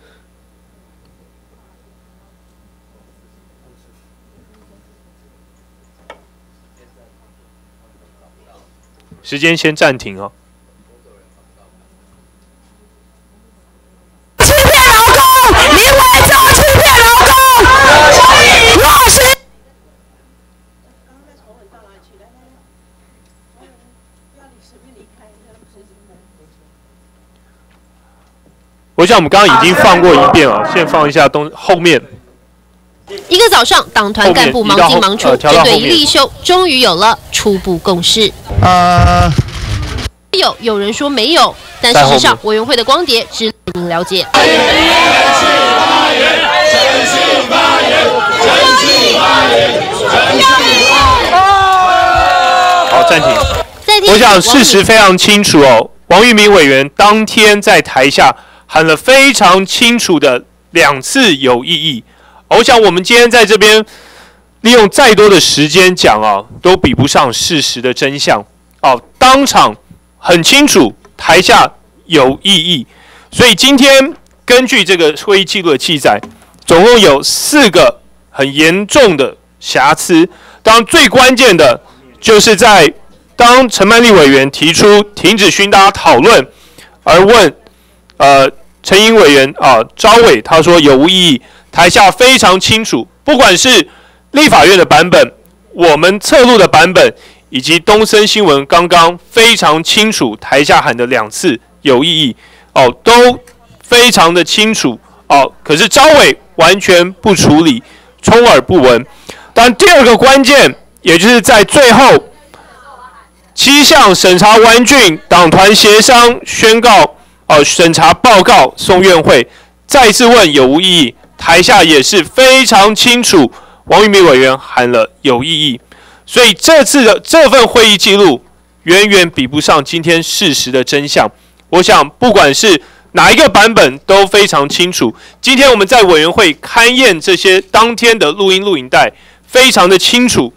时间先暂停啊。 欺骗劳工，林伟洲欺骗劳工，落实。 我想我们刚刚已经放过一遍了，现在放一下后面。 一个早上，党团干部忙进忙出，针对一例一休，终于有了初步共识。有人说没有，但事实上，委员会的光碟只您了解。 好，暂停。我想事实非常清楚哦，王玉明委员当天在台下喊了非常清楚的2次有异议。我想我们今天在这边利用再多的时间讲啊，都比不上事实的真相。哦，当场很清楚，台下有异议，所以今天根据这个会议记录的记载，总共有4个很严重的瑕疵。当然最关键的就是在当陈曼丽委员提出停止询答讨论，而问陈英委员招委，他说有无异议。台下非常清楚，不管是立法院的版本、我们侧录的版本，以及东森新闻刚刚非常清楚，台下喊的2次有异议，都非常的清楚可是招委完全不处理，充耳不闻。但第2个关键，也就是在最后7项审查完竣，党团协商宣告审查报告送院会，再次问有无异议。台下也是非常清楚，王玉明委员喊了有异议，所以这次的这份会议记录远远比不上今天事实的真相。我想不管是哪一个版本都非常清楚。今天我们在委员会勘验这些当天的录影带，非常的清楚。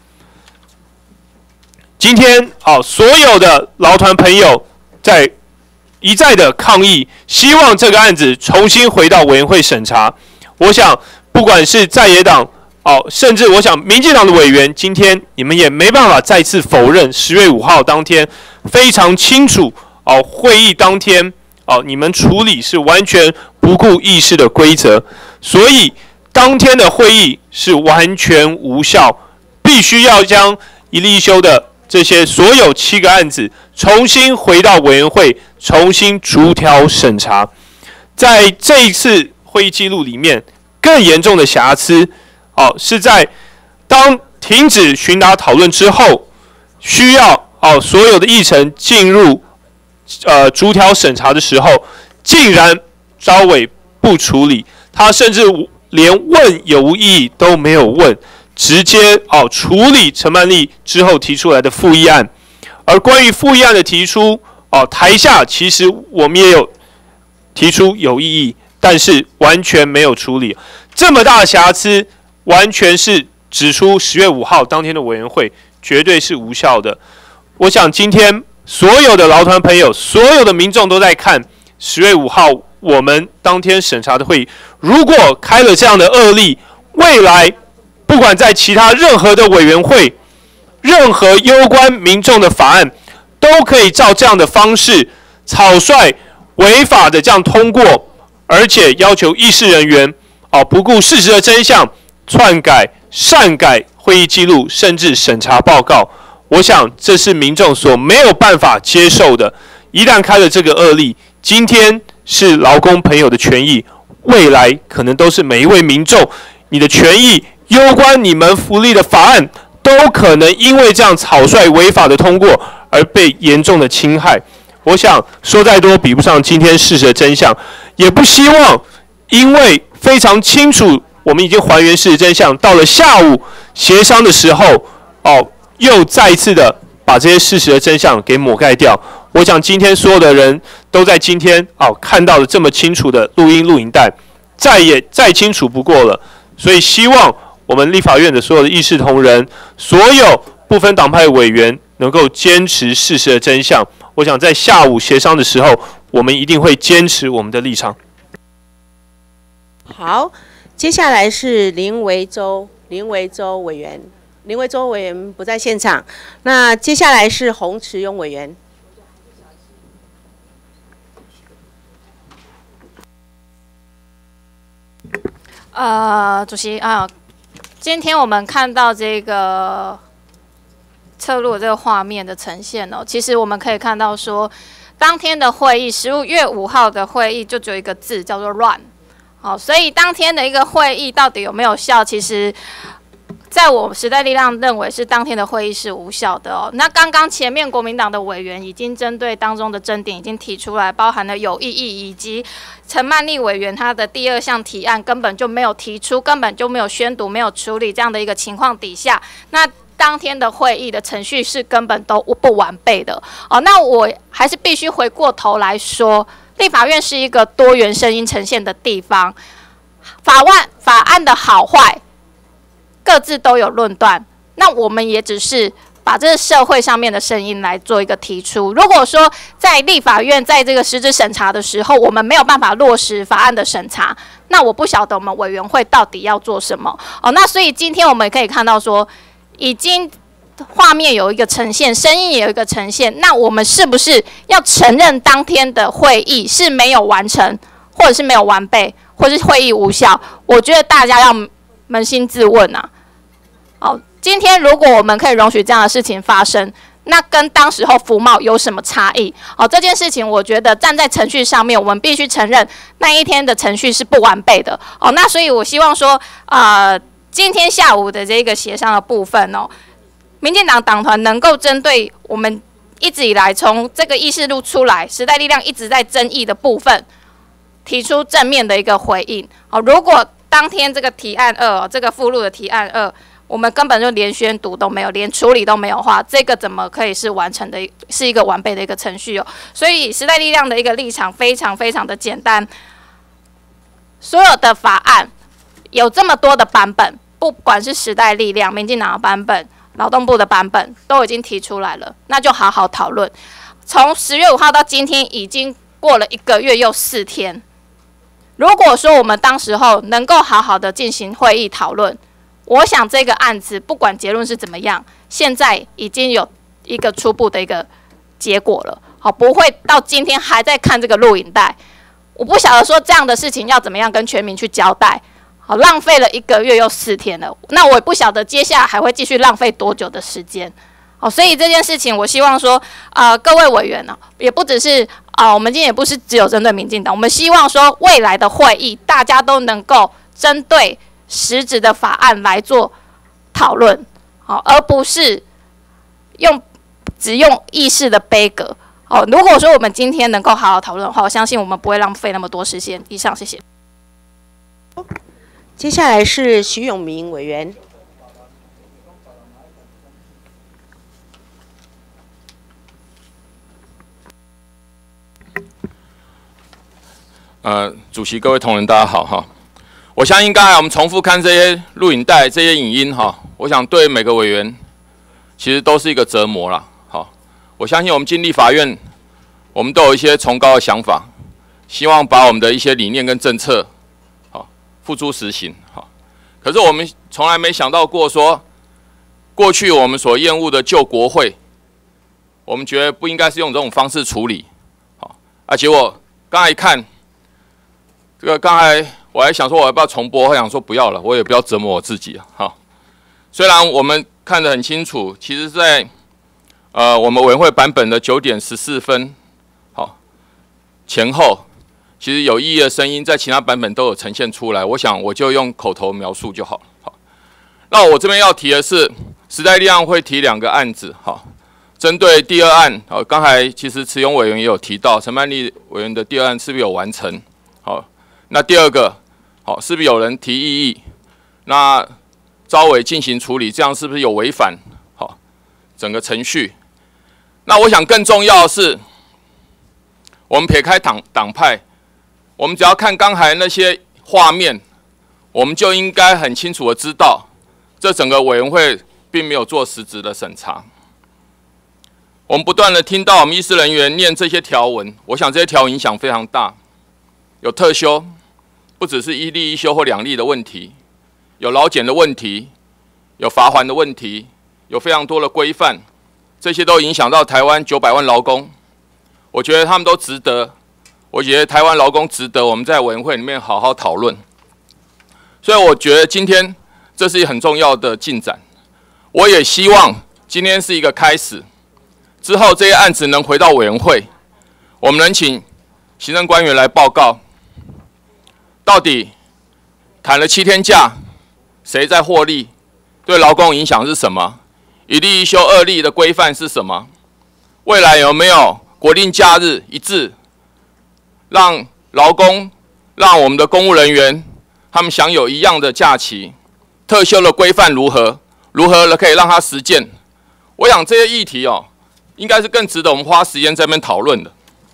今天所有的劳团朋友在一再的抗议，希望这个案子重新回到委员会审查。我想，不管是在野党甚至我想民进党的委员，今天你们也没办法再次否认10月5号当天非常清楚会议当天你们处理是完全不顾议事的规则，所以当天的会议是完全无效，必须要将一例一休的这些所有7个案子重新回到委员会，重新逐条审查。在这一次会议记录里面，更严重的瑕疵，是在当停止询答讨论之后，需要所有的议程进入逐条审查的时候，竟然招委不处理，他甚至连问有无异议都没有问，直接处理陈曼丽之后提出来的复议案。而关于复议案的提出，台下其实我们也有提出有异议，但是完全没有处理。这么大的瑕疵，完全是指出10月5号当天的委员会绝对是无效的。我想今天所有的劳团朋友，所有的民众都在看10月5号我们当天审查的会议，如果开了这样的恶例，未来不管在其他任何的委员会，任何攸关民众的法案，都可以照这样的方式草率违法的这样通过，而且要求议事人员不顾事实的真相，篡改、擅改会议记录，甚至审查报告。我想这是民众所没有办法接受的。一旦开了这个恶例，今天是劳工朋友的权益，未来可能都是每一位民众你的权益，攸关你们福利的法案，都可能因为这样草率违法的通过而被严重的侵害。我想说再多比不上今天事实的真相，也不希望因为非常清楚我们已经还原事实真相，到了下午协商的时候又再一次的把这些事实的真相给抹盖掉。我想今天所有的人都在今天看到了这么清楚的录影带，再清楚不过了。 所以希望我们立法院的所有的议事同仁，所有不分党派委员能够坚持事实的真相。我想在下午协商的时候，我们一定会坚持我们的立场。 好，接下来是林维洲委员，林维洲委员不在现场。那接下来是洪慈庸委员。 主席啊，今天我们看到这个侧录这个画面的呈现哦，其实我们可以看到说，当天的会议，15月5号的会议就只有一个字叫做乱。好，所以当天的一个会议到底有没有效？其实，在我时代力量认为是当天的会议是无效的哦。那刚刚前面国民党的委员已经针对当中的争点已经提出来，包含了有异议以及陈曼丽委员他的第2项提案根本就没有提出，根本就没有宣读，没有处理这样的一个情况底下，那当天的会议的程序是根本都不完备的哦。那我还是必须回过头来说，立法院是一个多元声音呈现的地方，法案的好坏各自都有论断，那我们也只是把这个社会上面的声音来做一个提出。如果说在立法院在这个实质审查的时候，我们没有办法落实法案的审查，那我不晓得我们委员会到底要做什么哦。那所以今天我们可以看到说，已经画面有一个呈现，声音也有一个呈现，那我们是不是要承认当天的会议是没有完成，或者是没有完备，或是会议无效？我觉得大家要扪心自问啊。好，今天如果我们可以容许这样的事情发生，那跟当时候服贸有什么差异？哦，这件事情我觉得站在程序上面，我们必须承认那一天的程序是不完备的。哦，那所以我希望说，今天下午的这个协商的部分哦，民进党党团能够针对我们一直以来从这个议事录出来，时代力量一直在争议的部分，提出正面的一个回应。哦，如果当天这个提案2，这个附录的提案2，我们根本就连宣读都没有，连处理都没有的话，这个怎么可以是完成的，是一个完备的一个程序哦？所以时代力量的一个立场非常非常的简单，所有的法案有这么多的版本，不管是时代力量、民进党的版本、劳动部的版本，都已经提出来了，那就好好讨论。从10月5号到今天，已经过了1个月又4天。如果说我们当时候能够好好的进行会议讨论，我想这个案子不管结论是怎么样，现在已经有一个初步的一个结果了。好，不会到今天还在看这个录影带。我不晓得说这样的事情要怎么样跟全民去交代。好，浪费了1个月又4天了，那我也不晓得接下来还会继续浪费多久的时间。好，所以这件事情我希望说，各位委员呢，也不只是我们今天也不是只有针对民进党，我们希望说未来的会议大家都能够针对实质的法案来做讨论，好，而不是只用议事的杯葛。好，如果说我们今天能够好好讨论的话，我相信我们不会浪费那么多时间。以上，谢谢。 接下来是徐永明委员。 主席、各位同仁，大家好哈。我相信刚才我们重复看这些录影带、这些影音哈，我想对每个委员其实都是一个折磨啦。好，我相信我们进立法院，我们都有一些崇高的想法，希望把我们的一些理念跟政策好付诸实行。好，可是我们从来没想到过说，过去我们所厌恶的旧国会，我们觉得不应该是用这种方式处理。好，结果刚才一看。这个刚才我还想说我要不要重播，我想说不要了，我也不要折磨我自己啊。好，虽然我们看得很清楚，其实在我们委员会版本的9点14分，好前后，其实有异议的声音在其他版本都有呈现出来。我想我就用口头描述就好了。好，那我这边要提的是，时代力量会提2个案子。好，针对第2案，好，刚才其实慈庸委员也有提到，陈曼丽委员的第2案是不是有完成？好。那第2个，好，是不是有人提异议？那召委进行处理，这样是不是有违反好整个程序？那我想更重要的是，我们撇开党派，我们只要看刚才那些画面， 我们就应该很清楚的知道，这整个委员会并没有做实质的审查。我们不断的听到我们医师人员念这些条文，我想这些条文影响非常大，有特休，不只是1例1休或2例的问题，有劳检的问题，有罚锾的问题，有非常多的规范，这些都影响到台湾900万劳工。我觉得他们都值得，我觉得台湾劳工值得我们在委员会里面好好讨论。所以我觉得今天这是很重要的进展，我也希望今天是一个开始，之后这些案子能回到委员会，我们能请行政官员来报告，到底谈了7天假，谁在获利，对劳工影响是什么？1例1休2例的规范是什么？未来有没有国定假日一致，让劳工、让我们的公务人员他们享有一样的假期？特休的规范如何？如何可以让它实践？我想这些议题应该是更值得我们花时间在这边讨论的。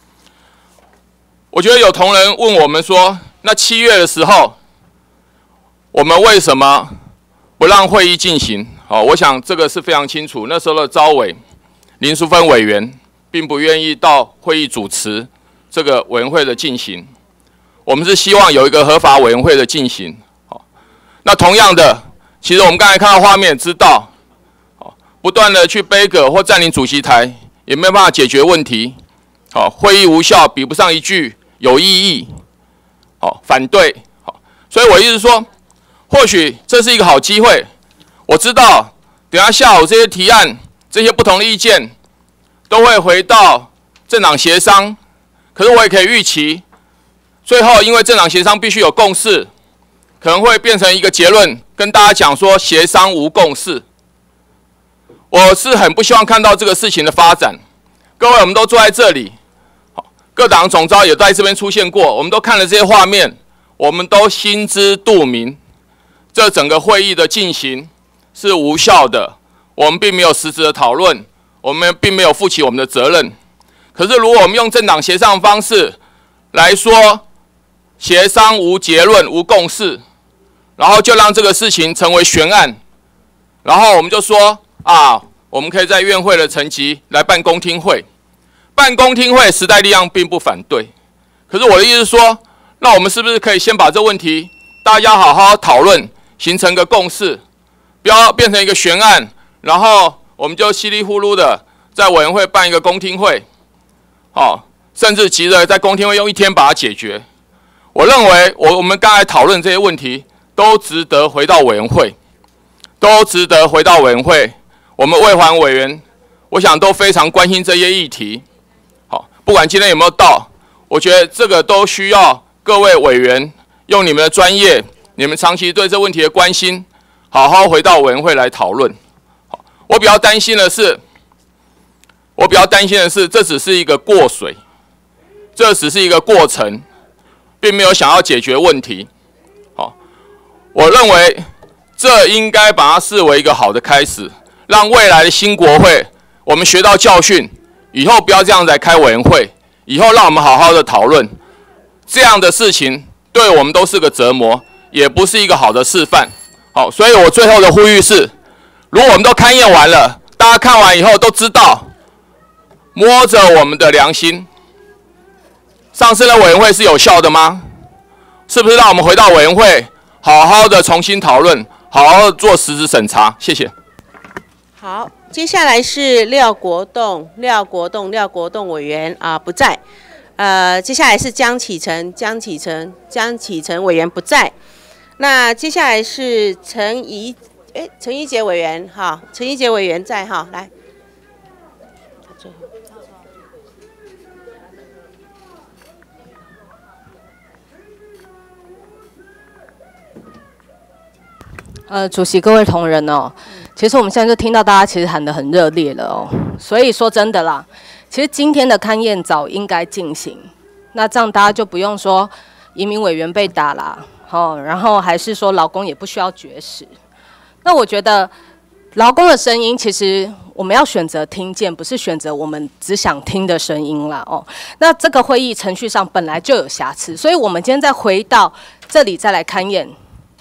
我觉得有同仁问我们说，那7月的时候，我们为什么不让会议进行？我想这个是非常清楚。那时候的召委林淑芬委员并不愿意到会议主持这个委员会的进行，我们是希望有一个合法委员会的进行。那同样的，其实我们刚才看到画面知道，不断的去杯葛或占领主席台，也没有办法解决问题。会议无效，比不上一句有异议，反对。所以我意思说，或许这是一个好机会。我知道，等一下下午这些提案、这些不同的意见，都会回到政党协商。可是我也可以预期，最后因为政党协商必须有共识，可能会变成一个结论，跟大家讲说协商无共识。我是很不希望看到这个事情的发展。各位，我们都坐在这里，各党总召也在这边出现过，我们都看了这些画面，我们都心知肚明，这整个会议的进行是无效的，我们并没有实质的讨论，我们并没有负起我们的责任。可是，如果我们用政党协商的方式来说，协商无结论、无共识，然后就让这个事情成为悬案，然后我们就说我们可以在院会的层级来办公听会。办公听会，时代力量并不反对。可是我的意思是说，那我们是不是可以先把这问题大家好好讨论，形成个共识，不要变成一个悬案，然后我们就稀里糊涂的在委员会办一个公听会，甚至急着在公听会用1天把它解决。我认为我们刚才讨论这些问题都值得回到委员会，都值得回到委员会。我们卫环委员，我想都非常关心这些议题。不管今天有没有到，我觉得这个都需要各位委员用你们的专业，你们长期对这问题的关心，好好回到委员会来讨论。我比较担心的是，这只是一个过水，这只是一个过程，并没有想要解决问题。我认为这应该把它视为一个好的开始，让未来的新国会我们学到教训，以后不要这样来开委员会，以后让我们好好的讨论。这样的事情对我们都是个折磨，也不是一个好的示范。所以我最后的呼吁是，如果我们都勘验完了，大家看完以后都知道，摸着我们的良心，上次的委员会是有效的吗？是不是让我们回到委员会，好好的重新讨论，好好的做实质审查？谢谢。 好，接下来是廖国栋委员不在。接下来是江启臣委员不在。那接下来是陈怡杰委员，陈怡杰委员在来。 主席，各位同仁其实我们现在就听到大家其实喊得很热烈了所以说真的啦，其实今天的勘验早应该进行，那这样大家就不用说移民委员被打啦，然后还是说劳工也不需要绝食。那我觉得劳工的声音，其实我们要选择听见，不是选择我们只想听的声音啦那这个会议程序上本来就有瑕疵，所以我们今天再回到这里再来勘验。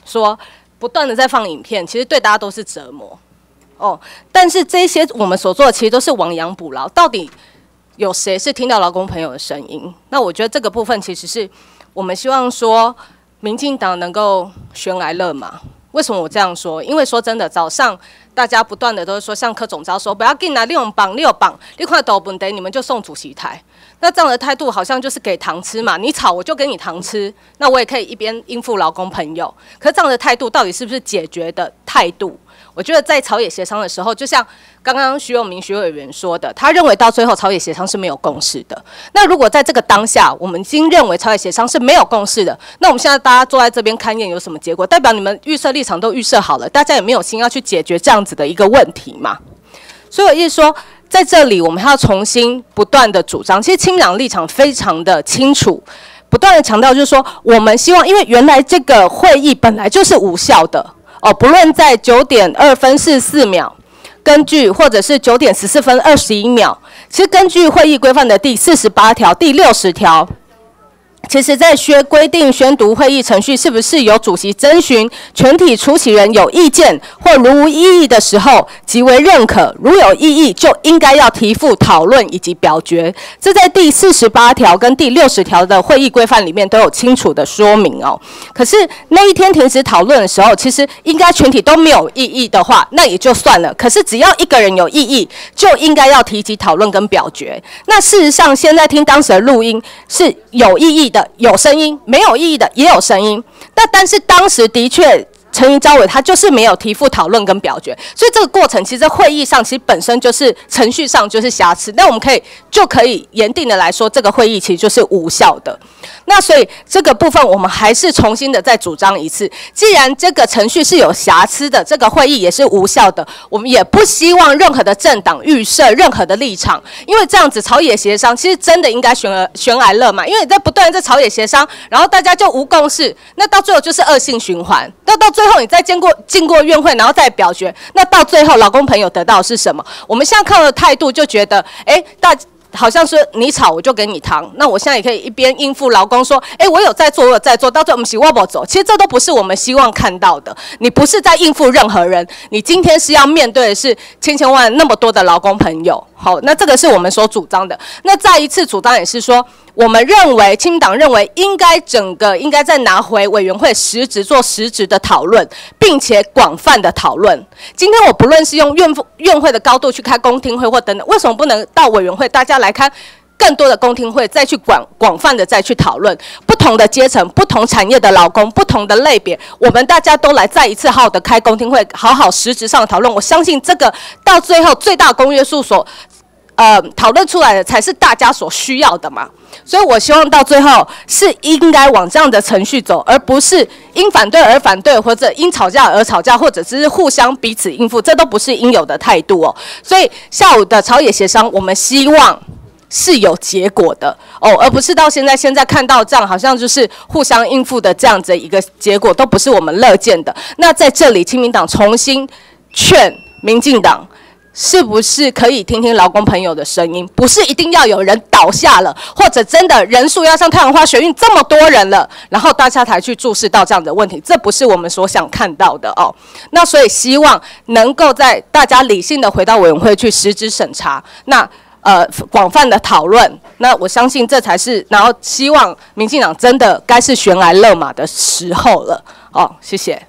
说不断的在放影片，其实对大家都是折磨哦。但是这些我们所做的其实都是亡羊补牢，到底有谁是听到劳工朋友的声音？那我觉得这个部分其实是我们希望说民进党能够悬崖勒马。为什么我这样说？因为说真的，早上大家不断的都是说，像柯总召说不要紧啦，6榜，你看都问题，你们就送主席台。那这样的态度好像就是给糖吃嘛，你吵我就给你糖吃，那我也可以一边应付劳工朋友。可是这样的态度到底是不是解决的态度？我觉得在朝野协商的时候，就像刚刚徐永明徐委员说的，他认为到最后朝野协商是没有共识的。那如果在这个当下，我们已经认为朝野协商是没有共识的，那我们现在大家坐在这边勘验有什么结果？代表你们预设立场都预设好了，大家也没有心要去解决这样子的一个问题嘛？所以我意思说，在这里我们要重新不断的主张，其实亲民党立场非常的清楚，不断的强调就是说，我们希望，因为原来这个会议本来就是无效的。不论在9点2分44秒，根据或者是9点14分21秒，其实根据会议规范的第48条、第60条，其实在规定宣读会议程序是不是由主席征询全体出席人有意见或如无异议的时候，即为认可；如有异议，就应该要提附讨论以及表决。这在第48条跟第60条的会议规范里面都有清楚的说明哦。可是那一天停止讨论的时候，其实应该全体都没有异议的话，那也就算了。可是只要一个人有异议，就应该要提及讨论跟表决。那事实上，现在听当时的录音是有异议的。有声音，没有异议的也有声音。但是当时的确，陈怡昭委他就是没有提附讨论跟表决，所以这个过程其实会议上其实本身就是程序上就是瑕疵。那我们就可以严定的来说，这个会议其实就是无效的。那所以这个部分我们还是重新的再主张一次，既然这个程序是有瑕疵的，这个会议也是无效的，我们也不希望任何的政党预设任何的立场，因为这样子朝野协商其实真的应该悬崖勒马，因为你在不断的在朝野协商，然后大家就无共识，那到最后就是恶性循环，到最后你再经过院会，然后再表决，那到最后劳工朋友得到的是什么？我们现在看的态度就觉得，好像是你吵我就给你糖，那我现在也可以一边应付劳工说，我有在做，我有在做，到最后我们是我不走，其实这都不是我们希望看到的。你不是在应付任何人，你今天是要面对的是千万那么多的劳工朋友。好，那这个是我们所主张的。那再一次主张也是说，我们认为亲民党认为应该再拿回委员会实质的讨论，并且广泛的讨论。今天我不论是用院会的高度去开公听会或等等，为什么不能到委员会大家来开更多的公听会，再去广泛的再去讨论不同的阶层、不同产业的劳工、不同的类别，我们大家都来再一次好好的开公听会，好好实质上的讨论。我相信这个到最后最大公约数所讨论出来的才是大家所需要的嘛。所以我希望到最后是应该往这样的程序走，而不是因反对而反对，或者因吵架而吵架，或者只是互相彼此应付，这都不是应有的态度哦。所以下午的朝野协商，我们希望是有结果的哦，而不是到现在看到这样，好像就是互相应付的这样子一个结果，都不是我们乐见的。那在这里，亲民党重新劝民进党，是不是可以听听劳工朋友的声音？不是一定要有人倒下了，或者真的人数要像太阳花学运这么多人了，然后大家才去注视到这样的问题，这不是我们所想看到的哦。那所以希望能够在大家理性的回到委员会去实质审查，那广泛的讨论，那我相信这才是，然后希望民进党真的该是悬崖勒马的时候了哦。谢谢。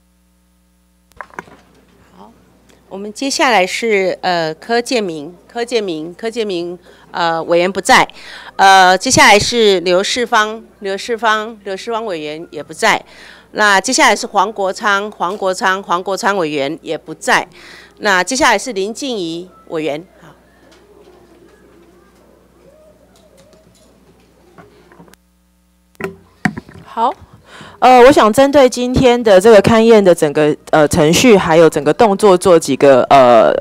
我们接下来是柯建明委员不在，接下来是刘世芳委员也不在，那接下来是黄国昌委员也不在，那接下来是林静怡委员。 好。我想针对今天的这个勘验的整个程序，还有整个动作做几个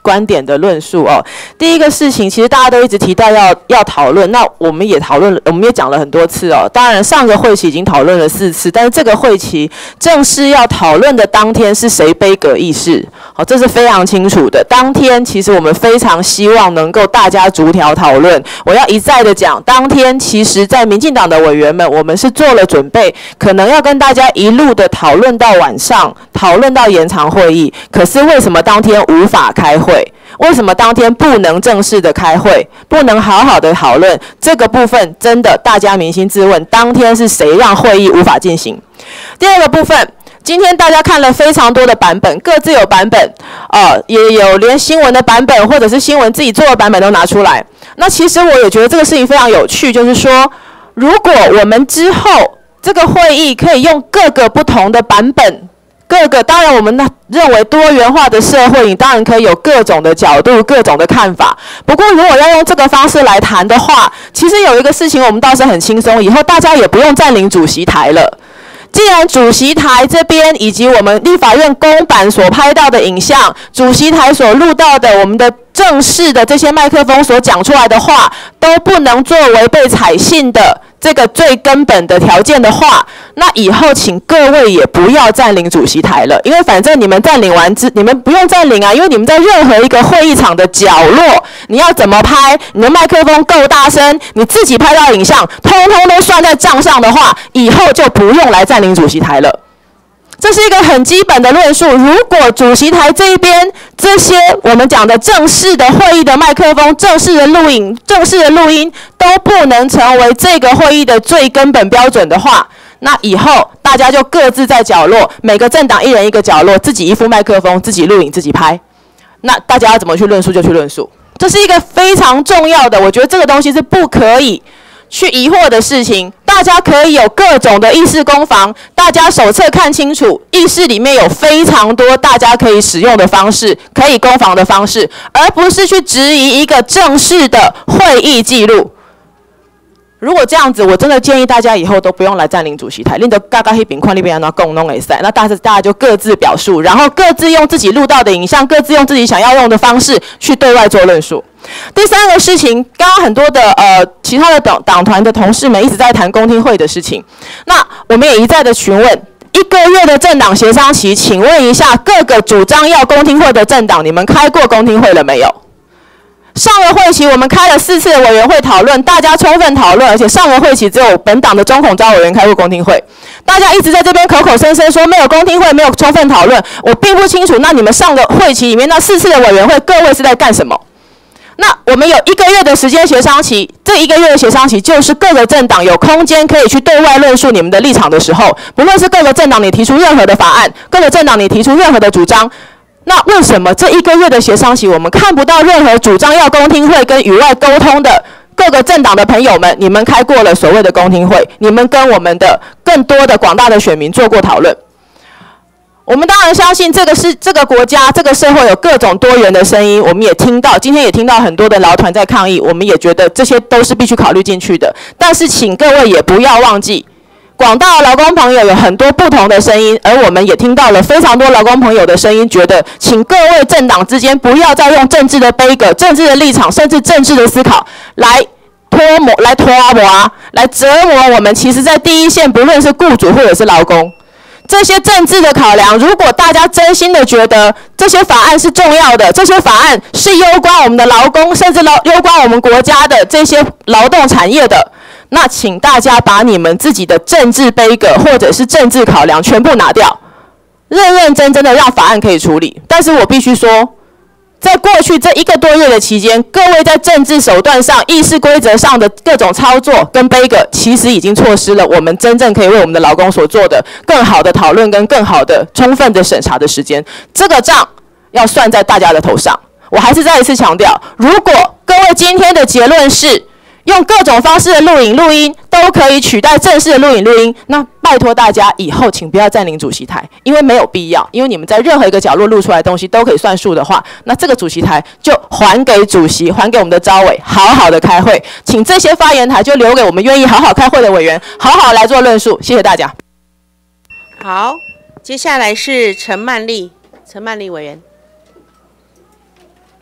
观点的论述哦。第一个事情，其实大家都一直提到要讨论，那我们也讨论了，我们也讲了很多次哦。当然，上个会期已经讨论了4次，但是这个会期正式要讨论的当天是谁杯葛议事，好，这是非常清楚的。当天其实我们非常希望能够大家逐条讨论。我要一再的讲，当天其实在民进党的委员们，我们是做了准备，可能要跟大家一路的讨论到晚上，讨论到延长会议。可是为什么当天无法开会？为什么当天不能正式的开会，不能好好的讨论？这个部分真的大家扪心自问，当天是谁让会议无法进行？第二个部分，今天大家看了非常多的版本，各自有版本，也有连新闻的版本或者是新闻自己做的版本都拿出来。那其实我也觉得这个事情非常有趣，就是说，如果我们之后这个会议可以用各个不同的版本。当然我们认为多元化的社会，你当然可以有各种的角度、各种的看法。不过，如果要用这个方式来谈的话，其实有一个事情我们倒是很轻松，以后大家也不用占领主席台了。既然主席台这边以及我们立法院公版所拍到的影像，主席台所录到的我们的正式的这些麦克风所讲出来的话，都不能作为被采信的这个最根本的条件的话，那以后请各位也不要占领主席台了，因为反正你们占领完你们不用占领啊，因为你们在任何一个会议场的角落，你要怎么拍，你的麦克风够大声，你自己拍到影像，通通都算在账上的话，以后就不用来占领主席台了。这是一个很基本的论述。如果主席台这一边这些我们讲的正式的会议的麦克风、正式的录影、正式的录音都不能成为这个会议的最根本标准的话，那以后大家就各自在角落，每个政党一人一个角落，自己一副麦克风，自己录影，自己拍。那大家要怎么去论述就去论述，这是一个非常重要的，我觉得这个东西是不可以去疑惑的事情。大家可以有各种的议事攻防，大家手册看清楚，议事里面有非常多大家可以使用的方式，可以攻防的方式，而不是去质疑一个正式的会议记录。如果这样子，我真的建议大家以后都不用来占领主席台，你就嘎嘎黑饼块那边拿共弄赛，那大家就各自表述，然后各自用自己录到的影像，各自用自己想要用的方式去对外做论述。第三个事情，刚刚很多的其他的党团的同事们一直在谈公听会的事情，那我们也一再的询问，1个月的政党协商期，请问一下各个主张要公听会的政党，你们开过公听会了没有？上个会期我们开了4次的委员会讨论，大家充分讨论，而且上个会期只有本党的钟孔昭委员开过公听会，大家一直在这边口口声声说没有公听会，没有充分讨论，我并不清楚，那你们上个会期里面那4次的委员会，各位是在干什么？那我们有1个月的时间协商期，这1个月的协商期就是各个政党有空间可以去对外论述你们的立场的时候，不论是各个政党你提出任何的法案，各个政党你提出任何的主张，那为什么这1个月的协商期我们看不到任何主张要公听会跟与外沟通的各个政党的朋友们，你们开过了所谓的公听会，你们跟我们的更多的广大的选民做过讨论。我们当然相信这个国家这个社会有各种多元的声音，我们也听到，今天也听到很多的劳团在抗议，我们也觉得这些都是必须考虑进去的。但是请各位也不要忘记，广大的劳工朋友有很多不同的声音，而我们也听到了非常多劳工朋友的声音，觉得请各位政党之间不要再用政治的杯葛、政治的立场，甚至政治的思考来拖磨、来折磨我们。其实在第一线，不论是雇主或者是劳工，这些政治的考量，如果大家真心的觉得这些法案是重要的，这些法案是攸关我们的劳工，甚至攸关我们国家的这些劳动产业的，那请大家把你们自己的政治杯葛或者是政治考量全部拿掉，认认真真的让法案可以处理。但是我必须说，在过去这1个多月的期间，各位在政治手段上、议事规则上的各种操作跟杯葛，其实已经错失了我们真正可以为我们的劳工所做的更好的讨论跟更好的充分的审查的时间。这个账要算在大家的头上。我还是再一次强调，如果各位今天的结论是用各种方式的录音都可以取代正式的录音，那拜托大家以后请不要占领主席台，因为没有必要。因为你们在任何一个角落录出来的东西都可以算数的话，那这个主席台就还给主席，还给我们的召委，好好的开会。请这些发言台就留给我们愿意好好开会的委员，好好来做论述。谢谢大家。 好，接下来是陈曼丽委员。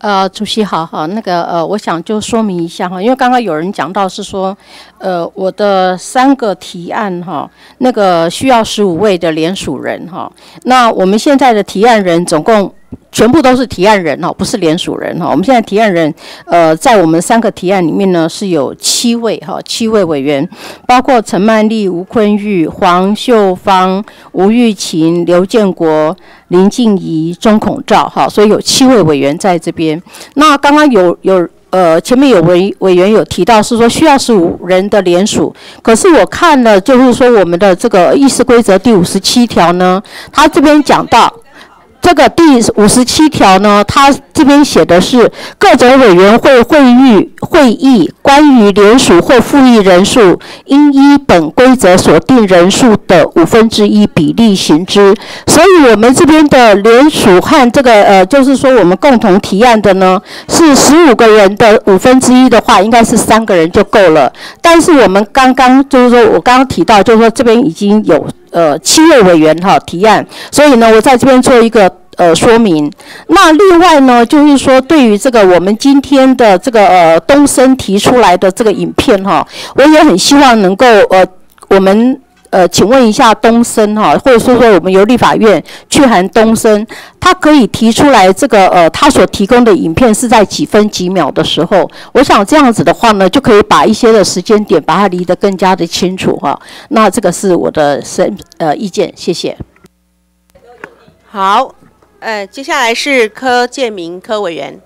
主席好，我想就说明一下哈，因为刚刚有人讲到是说，我的3个提案哈，那个需要15位的联署人哈，那我们现在的提案人总共全部都是提案人哈，不是联署人哈。我们现在提案人，在我们3个提案里面呢是有7位哈，7位委员，包括陈曼丽、吴坤玉、黄秀芳、吴玉琴、刘建国、林静怡、钟孔照哈，所以有7位委员在这边。那刚刚前面有委员有提到是说需要15人的联署，可是我看了就是说我们的这个议事规则第57条呢，他这边讲到。这个第57条呢，它这边写的是各种委员会会议关于联署或复议人数，应依本规则所定人数的1/5比例行之。所以我们这边的联署和这个就是说我们共同提案的呢，是15个人的1/5的话，应该是3个人就够了。但是我们刚刚就是说我刚刚提到，就是说这边已经有7位委员哈提案，所以呢，我在这边做一个说明。那另外呢，就是说对于这个我们今天的这个东森提出来的这个影片哈，我也很希望能够我们请问一下东森哈，或者说我们由立法院去函东森，他可以提出来这个他所提供的影片是在几分几秒的时候，我想这样子的话呢，就可以把一些的时间点把它理得更加的清楚哈。那这个是我的意见，谢谢。 好，接下来是柯建明柯委员。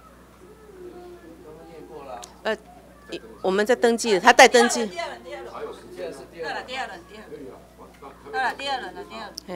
我们在登记了，他在登记。 第二轮了。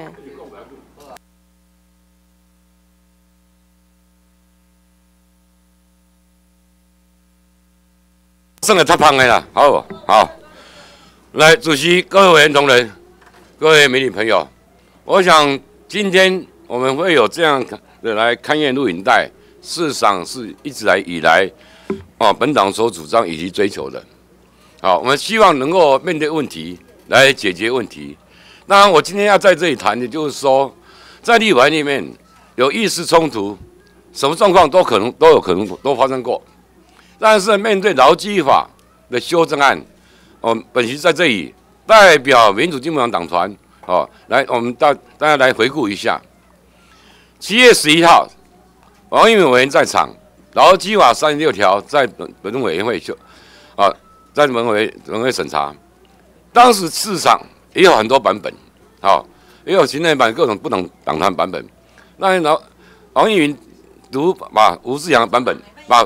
算了，太胖了啦，好。来，主席、各位委员同仁、各位媒体朋友，我想今天我们会有这样的来勘验录影带，事实上是一直以来本党所主张以及追求的。好，我们希望能够面对问题来解决问题。当然，我今天要在这里谈的就是说，在立法院里面有意识冲突，什么状况都有可能发生过。但是面对劳基法的修正案，我们本席在这里代表民主进步党党团，来我们大家来回顾一下。7月11号，王玉敏委员在场，劳基法36条在本委员会在本委员会审查。当时市场也有很多版本，也有行政版各种不同党团版本。那王玉敏把吴志阳的版本，把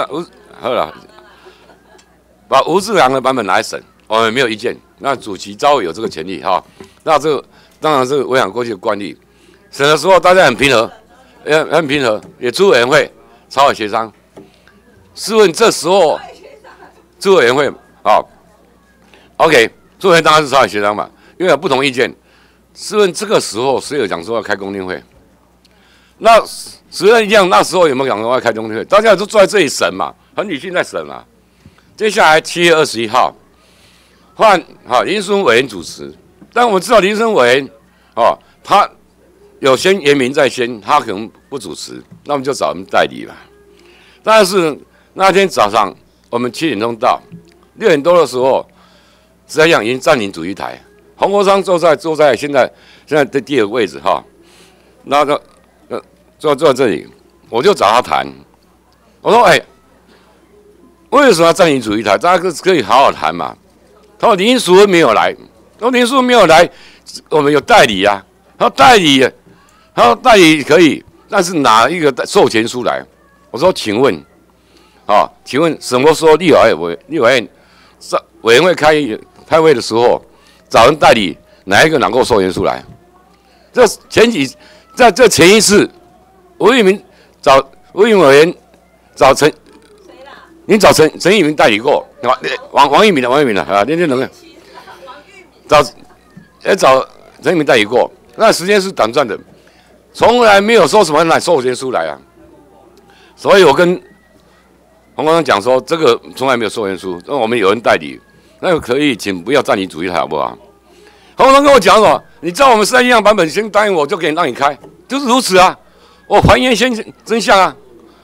吴志阳的版本来审，我们没有意见。那主席照委有这个权利那这个当然是违反过去的惯例。审的时候大家很平和，也出委员会朝野协商。试问这时候出委员会OK， 出委员当然是朝野协商嘛，因为有不同意见。试问这个时候谁有讲说要开公听会？那实际上那时候有没有讲说要开公听会？大家都坐在这里审嘛，很理性在审嘛。接下来7月21号换林书委员主持，但我们知道林书委员他有先言明在先，他可能不主持，那我们就找人代理吧。但是那天早上我们7点钟到，6点多的时候，这样已经占领主席台，洪国昌坐在现在的第2个位置那个坐在这里，我就找他谈，我说为什么要占领主席台？大家可以好好谈嘛。他说林淑芬没有来，林淑芬没有来，我们有代理啊。他说代理可以，但是拿一个授权书来。我说请问什么时候立法院委员会开会的时候找人代理，哪一个拿过授权书来？这前一次，吴玉民委员找你找陈玉明代理过，王玉民的那人找陈玉明代理过，那时间是短暂的，从来没有说什么拿授权书来啊。所以我跟洪国昌讲说，这个从来没有授权书，那我们有人代理，那可以请不要占领主席台好不好？洪国昌跟我讲说，你知道我们3样版本，先答应我就可以让你开，就是如此啊。我还原真相啊。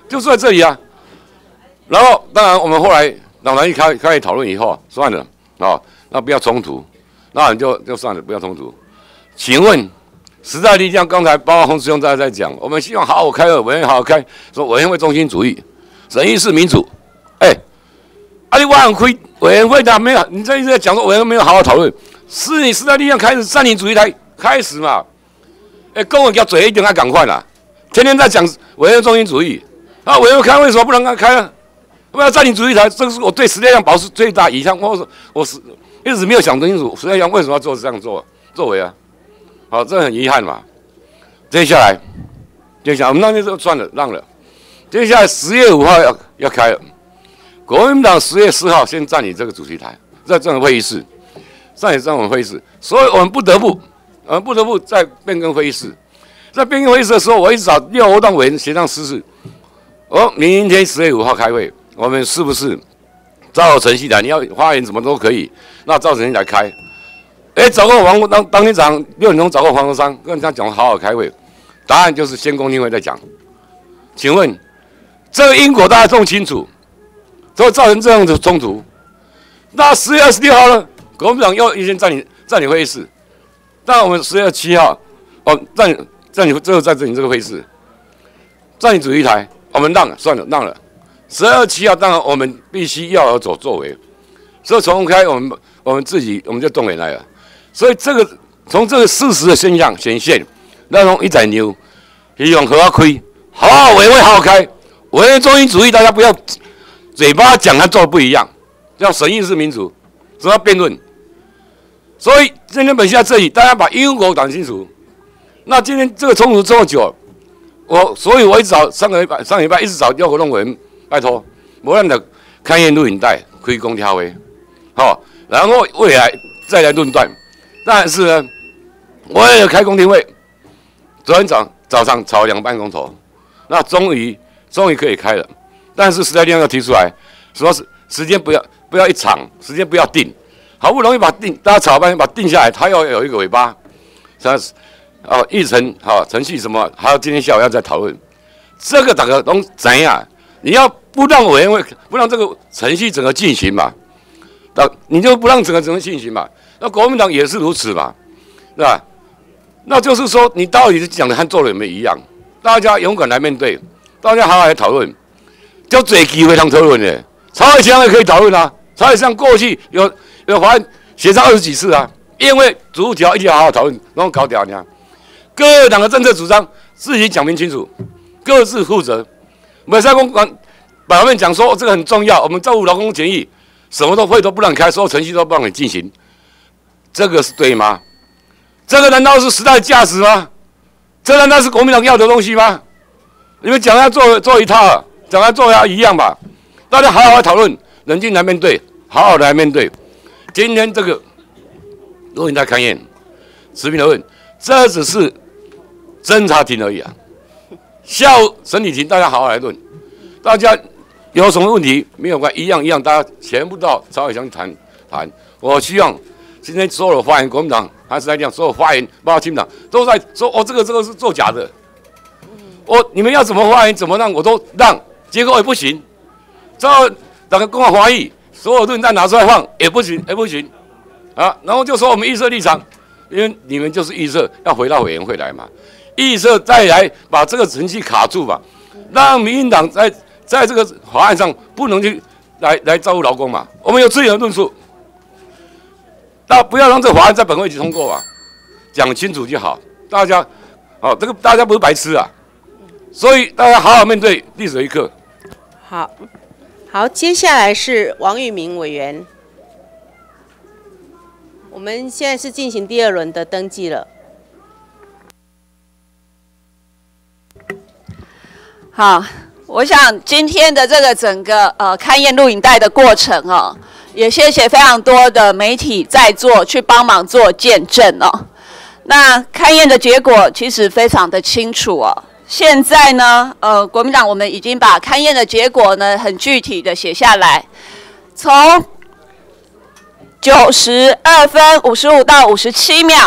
就是在这里啊。然后当然我们后来党团一开始讨论以后，算了啊，那不要冲突，那你就算了，不要冲突。请问时代力量刚才包括洪师兄大家在讲，我们希望好好开委员会，好好开，说委员会中心主义，审议式民主。你晚开委员会的没有？你这一直在讲说委员会没有好好讨论，是你时代力量开始占领主义才开始嘛？跟我叫嘴一定要赶快啦！天天在讲委员会中心主义，那委员会开为什么不能开啊？为了占领主义台，这是我对时代力量保持最大遗憾。我是一直没有想清楚，时代力量为什么要这样作为啊？好，这很遗憾嘛。接下来我们那就算了，让了。接下来10月5号要开了。国民党10月4号先占领这个主席台，在这种会议室，占领这种会议室，所以我们不得不再变更会议室。在变更会议室的时候，我一直找6活动委员协商施事。明天10月5号开会，我们是不是照程序来？你要发言怎么都可以，那照程序来开。找过当天早上6点钟找过黄国昌，跟他讲好好开会。答案就是先公听会再讲。请问这个因果大家弄清楚？所以造成这样的冲突。那10月26号呢？国民党又先占领会议室。但我们10月7号，占领最后再占领这个会议室，占领主席台，我们让了，算了，让了。12月7号，当然我们必须要有所作为。所以从开我们自己我们就动员来了。所以从这个事实的现象显现，那种一载牛，希望好好开，好好委员会好好开，委员会中心主义大家不要。嘴巴讲和做的不一样，叫审议式民主，只要辩论。所以今天本下这里，大家把因果讲清楚。那今天这个冲突这么久，所以我一直找上礼拜一直找6活动委员，拜托，无咱就看验录影带，开公听会，好，然后未来再来论断。但是呢，我也有开公听会，昨天早上吵2班公投，那终于可以开了。但是时代力量要提出来，说是时间不要一场，时间不要定，好不容易大家吵半天把定下来，他要有一个尾巴，议程程序什么，还有今天下午要再讨论，这个大家都怎样？你要不让委员会不让这个程序整个进行嘛？你就不让整个进行嘛？那国民党也是如此嘛，对吧？那就是说你到底是讲的和做的有没有一样？大家勇敢来面对，大家好好来讨论。就最机会通讨论的，朝野协商也可以讨论啊。朝野协商过去有法案协商20几次啊，因为主条一定要好好讨论，然后搞掉呢。各党的政策主张自己讲明清楚，各自负责。没在把他们讲说这个很重要，我们照顾劳工权益，什么都不让开，所有程序都不让你进行，这个是对吗？这个难道是时代的价值吗？这难道是国民党要的东西吗？你们讲要做一套啊。讲来做要一样吧，大家好好来讨论，冷静来面对，好好的来面对。今天这个录影带勘验，持平的问，这只是侦查庭而已啊。下午审理庭，大家好好来论，大家有什么问题没有关系，一样，大家全部到朝野乡谈。我希望今天所有的发言，国民党还是来讲，所有发言，包括亲民党，都在说这个是作假的。你们要怎么发言，怎么让我都让。结果也不行，照大家公开华议，所有论弹拿出来放也不行，啊！然后就说我们预设立场，因为你们就是预设要回到委员会来嘛，预设再来把这个程序卡住嘛，让民进党在这个法案上不能去来照顾劳工嘛，我们有自己的论述，那不要让这个法案在本会期通过嘛，讲清楚就好，大家，这个大家不是白痴啊。所以大家好好面对历史一刻。 好，接下来是王玉明委员。我们现在是进行第2轮的登记了。 好，我想今天的这个整个勘验录影带的过程哦，也谢谢非常多的媒体在座去帮忙做见证哦。那勘验的结果其实非常的清楚哦。现在呢，国民党我们已经把勘验的结果呢很具体的写下来，从92分55到57秒，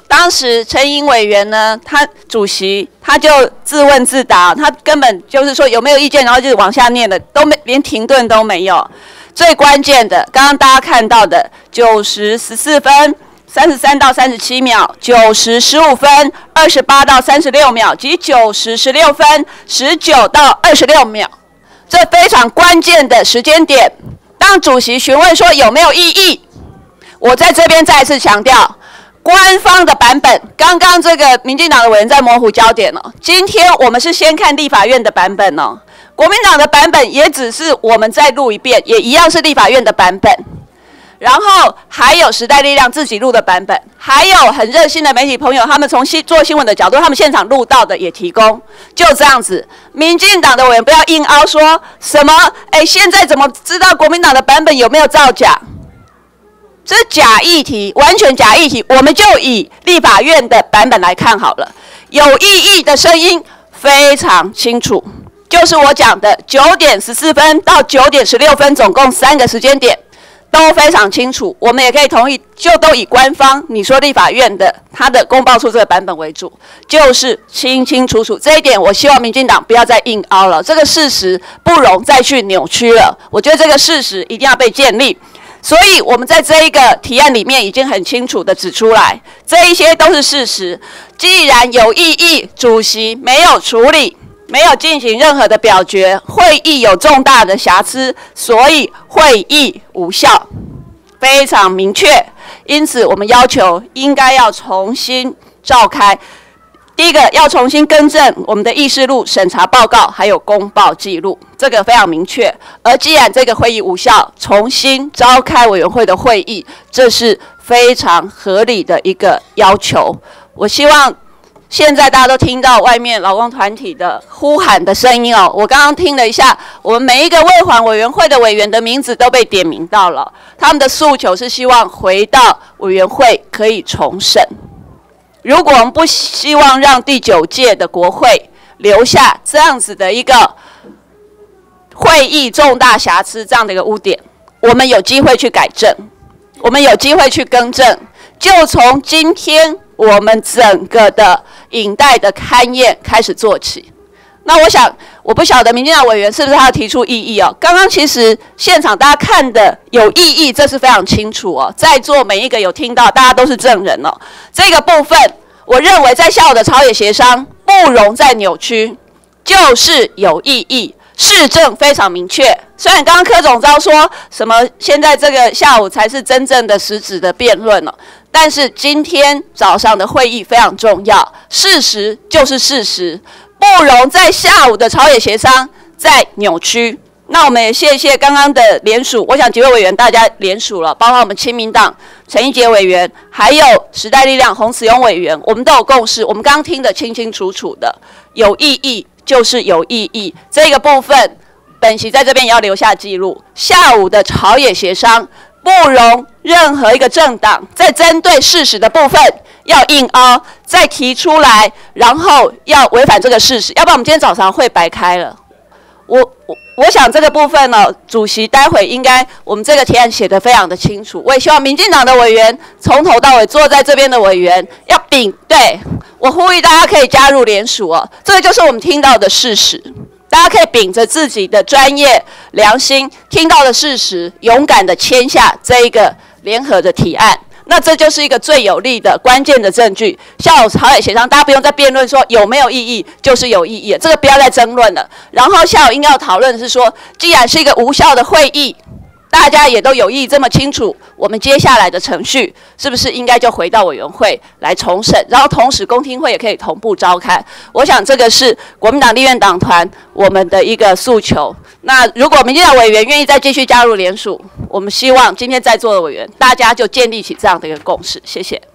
当时陈颖委员呢，他主席他就自问自答，他根本就是说有没有意见，然后就是往下念的，连停顿都没有。最关键的，刚刚大家看到的9时14分33到37秒，9时15分28到36秒及9时16分19到26秒，这非常关键的时间点。当主席询问说有没有异议，我在这边再次强调，官方的版本，刚刚这个民进党的委员在模糊焦点哦。今天我们是先看立法院的版本哦，国民党的版本也只是我们再录一遍，也一样是立法院的版本。然后还有时代力量自己录的版本，还有很热心的媒体朋友，他们从做新闻的角度，他们现场录到的也提供，就这样子。民进党的委员不要硬凹说什么，现在怎么知道国民党的版本有没有造假？这是假议题，完全假议题。我们就以立法院的版本来看好了，有异议的声音非常清楚，就是我讲的9点14分到9点16分，总共3个时间点。都非常清楚，我们也可以同意，就都以官方你说立法院的他的公报处这个版本为主，就是清清楚楚。这一点我希望民进党不要再硬凹了，这个事实不容再去扭曲了。我觉得这个事实一定要被建立，所以我们在这一个提案里面已经很清楚的指出来，这一些都是事实。既然有异议，主席没有处理，没有进行任何的表决，会议有重大的瑕疵，所以会议无效，非常明确。因此，我们要求应该要重新召开。第一个，要重新更正我们的议事录、审查报告还有公报记录，这个非常明确。而既然这个会议无效，重新召开委员会的会议，这是非常合理的一个要求。我希望现在大家都听到外面劳工团体的呼喊的声音哦，我刚刚听了一下，我们每一个卫环委员会的委员的名字都被点名到了，他们的诉求是希望回到委员会可以重审。如果我们不希望让第9届的国会留下这样子的一个会议重大瑕疵这样的一个污点，我们有机会去改正，我们有机会去更正，就从今天我们整个的影带的勘验开始做起。那我想，我不晓得民进党委员是不是他要提出异议哦？刚刚其实现场大家看的有异议，这是非常清楚哦。在座每一个有听到，大家都是证人哦。这个部分，我认为在下午的朝野协商不容再扭曲，就是有异议，事证非常明确。虽然刚刚柯总召说什么现在这个下午才是真正的实质的辩论了，但是今天早上的会议非常重要，事实就是事实，不容在下午的朝野协商再扭曲。那我们也谢谢刚刚的联署，我想几位委员大家联署了，包括我们亲民党陈一杰委员，还有时代力量洪慈庸委员，我们都有共识，我们刚刚听得清清楚楚的，有异议就是有异议，这个部分本席在这边也要留下记录。下午的朝野协商不容任何一个政党在针对事实的部分要硬凹，再提出来，然后要违反这个事实，要不然我们今天早上会白开了。我想这个部分呢，主席待会应该我们这个提案写得非常的清楚。我也希望民进党的委员从头到尾坐在这边的委员要对我呼吁大家可以加入联署哦，这个就是我们听到的事实。大家可以秉着自己的专业良心，听到的事实，勇敢的签下这一个联合的提案。那这就是一个最有力的关键的证据。下午朝野协商，大家不用再辩论说有没有异议，就是有异议，这个不要再争论了。然后下午应该要讨论的是说，既然是一个无效的会议，大家也都有意这么清楚，我们接下来的程序是不是应该就回到委员会来重审，然后同时公听会也可以同步召开。我想这个是国民党立院党团我们的一个诉求。那如果民进党委员愿意再继续加入联署，我们希望今天在座的委员大家就建立起这样的一个共识。谢谢。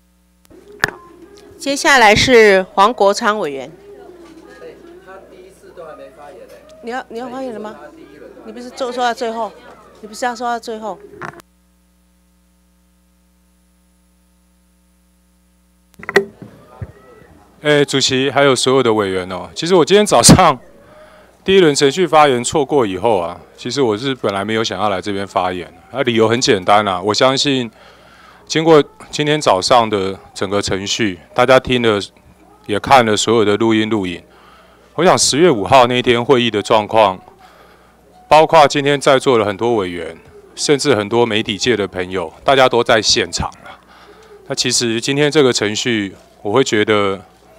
接下来是黄国昌委员。 他第一次都还没发言呢。 你要发言了吗？你不是说到最后？你不是要说到最后？ 主席还有所有的委员哦，其实我今天早上第一轮程序发言错过以后啊，其实我是本来没有想要来这边发言，理由很简单啊，我相信经过今天早上的整个程序，大家听了也看了所有的录音录影。我想10月5号那天会议的状况，包括今天在座的很多委员，甚至很多媒体界的朋友，大家都在现场了。那其实今天这个程序，我会觉得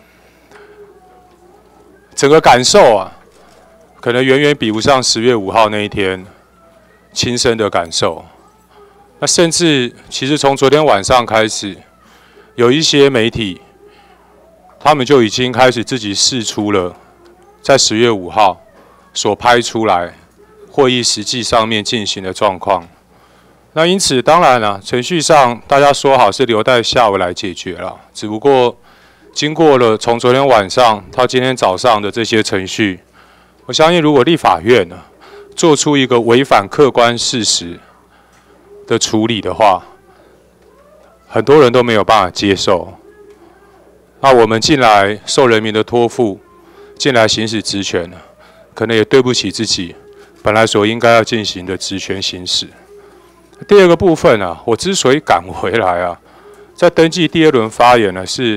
整个感受啊，可能远远比不上10月5号那一天亲身的感受。那甚至其实从昨天晚上开始，有一些媒体，他们就已经开始自己释出了在10月5号所拍出来会议实际上面进行的状况。那因此当然了，程序上大家说好是留待下午来解决了，只不过经过了从昨天晚上到今天早上的这些程序，我相信如果立法院呢做出一个违反客观事实的处理的话，很多人都没有办法接受。那我们进来受人民的托付，进来行使职权，可能也对不起自己本来所应该要进行的职权行使。第二个部分啊，我之所以赶回来啊，在登记第2轮发言呢，是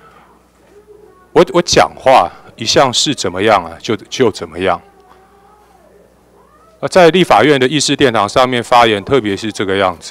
我讲话一向是怎么样啊，就怎么样。在立法院的议事殿堂上面发言，特别是这个样子。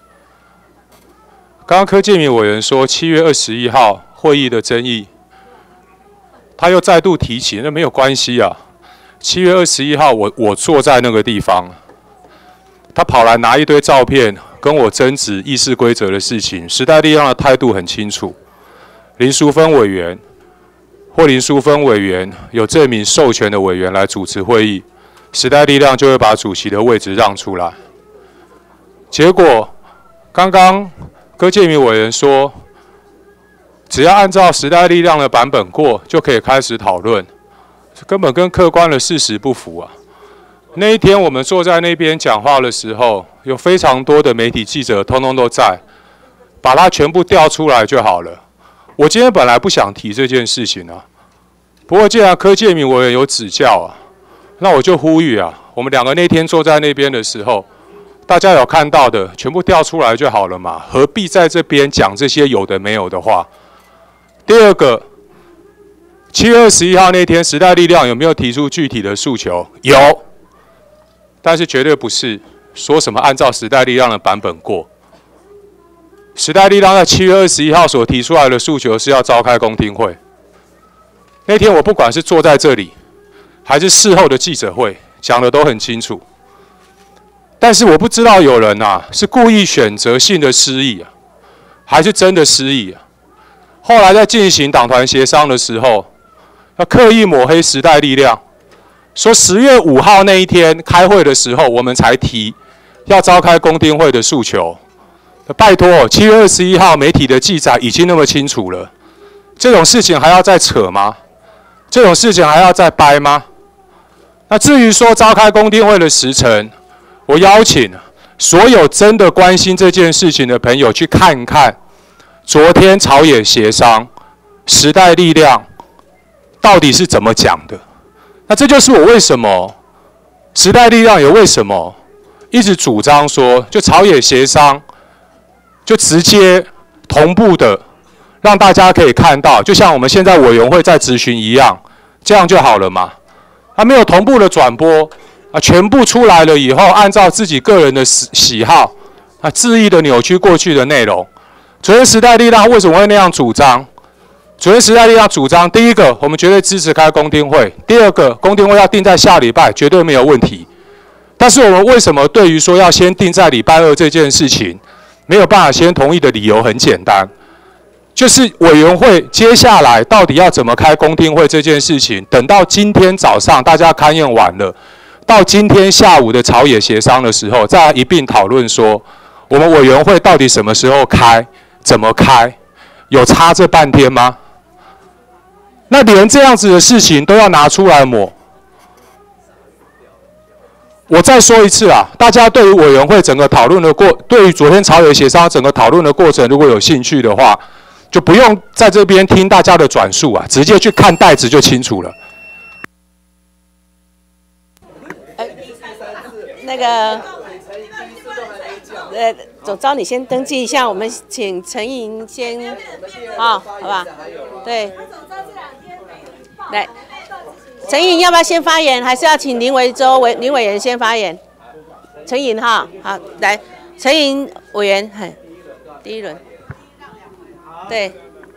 刚刚柯建铭委员说7月21号会议的争议，他又再度提起，那没有关系啊。7月21号我坐在那个地方，他跑来拿一堆照片跟我争执议事规则的事情，时代力量的态度很清楚。林淑芬委员或林淑芬委员有证明授权的委员来主持会议，时代力量就会把主席的位置让出来。结果刚刚柯建铭委员说，只要按照时代力量的版本过，就可以开始讨论，根本跟客观的事实不符啊。那一天我们坐在那边讲话的时候，有非常多的媒体记者通通都在，把它全部调出来就好了。我今天本来不想提这件事情啊，不过既然柯建铭委员有指教啊，那我就呼吁啊，我们2个那天坐在那边的时候，大家有看到的全部调出来就好了嘛，何必在这边讲这些有的没有的话？第二个，7月21号那天时代力量有没有提出具体的诉求？有，但是绝对不是说什么按照时代力量的版本过。时代力量在7月21号所提出来的诉求是要召开公听会。那天我不管是坐在这里，还是事后的记者会，讲的都很清楚。但是我不知道有人啊是故意选择性的失忆啊，还是真的失忆啊？后来在进行党团协商的时候，要刻意抹黑时代力量，说10月5号那一天开会的时候，我们才提要召开公听会的诉求。拜托，7月21号媒体的记载已经那么清楚了，这种事情还要再扯吗？这种事情还要再掰吗？那至于说召开公听会的时程，我邀请所有真的关心这件事情的朋友去看看昨天朝野协商时代力量到底是怎么讲的。那这就是我为什么时代力量也为什么一直主张说，就朝野协商就直接同步的让大家可以看到，就像我们现在委员会在质询一样，这样就好了嘛。他没有同步的转播啊，全部出来了以后，按照自己个人的喜好啊，恣意的扭曲过去的内容。昨天时代力量为什么会那样主张？昨天时代力量主张，第一个，我们绝对支持开公听会；第二个，公听会要定在下礼拜，绝对没有问题。但是我们为什么对于说要先定在礼拜2这件事情，没有办法先同意的理由很简单，就是委员会接下来到底要怎么开公听会这件事情，等到今天早上大家勘验完了，到今天下午的朝野协商的时候，再一并讨论说，我们委员会到底什么时候开，怎么开，有差这半天吗？那连这样子的事情都要拿出来抹。我再说一次啊，大家对于委员会整个讨论的对于昨天朝野协商整个讨论的过程，如果有兴趣的话，就不用在这边听大家的转述啊，直接去看带子就清楚了。 那个总召你先登记一下，我们请陈莹先，好吧？对，来，陈莹要不要先发言，还是要请林委员先发言？陈莹哈，好，来，陈莹委员，第一轮，对。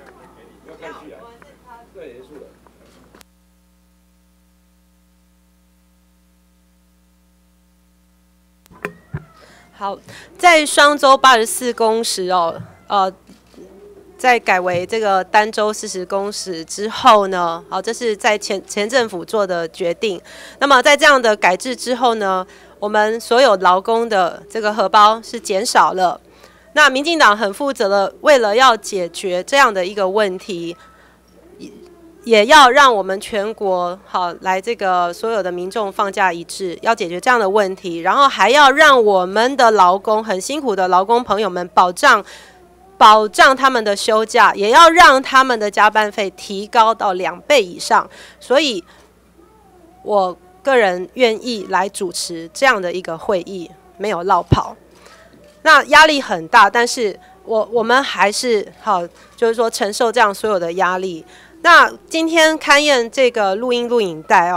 好，在双周84工时在改为这个单周40工时之后呢，好，这是在前政府做的决定。那么在这样的改制之后呢，我们所有劳工的这个荷包是减少了。那民进党很负责的，为了要解决这样的一个问题，也要让我们全国来这个所有的民众放假一致，要解决这样的问题，然后还要让我们的劳工很辛苦的劳工朋友们保障他们的休假，也要让他们的加班费提高到2倍以上。所以，我个人愿意来主持这样的一个会议，没有落跑。那压力很大，但是我们还是就是说承受这样所有的压力。那今天勘验这个录影带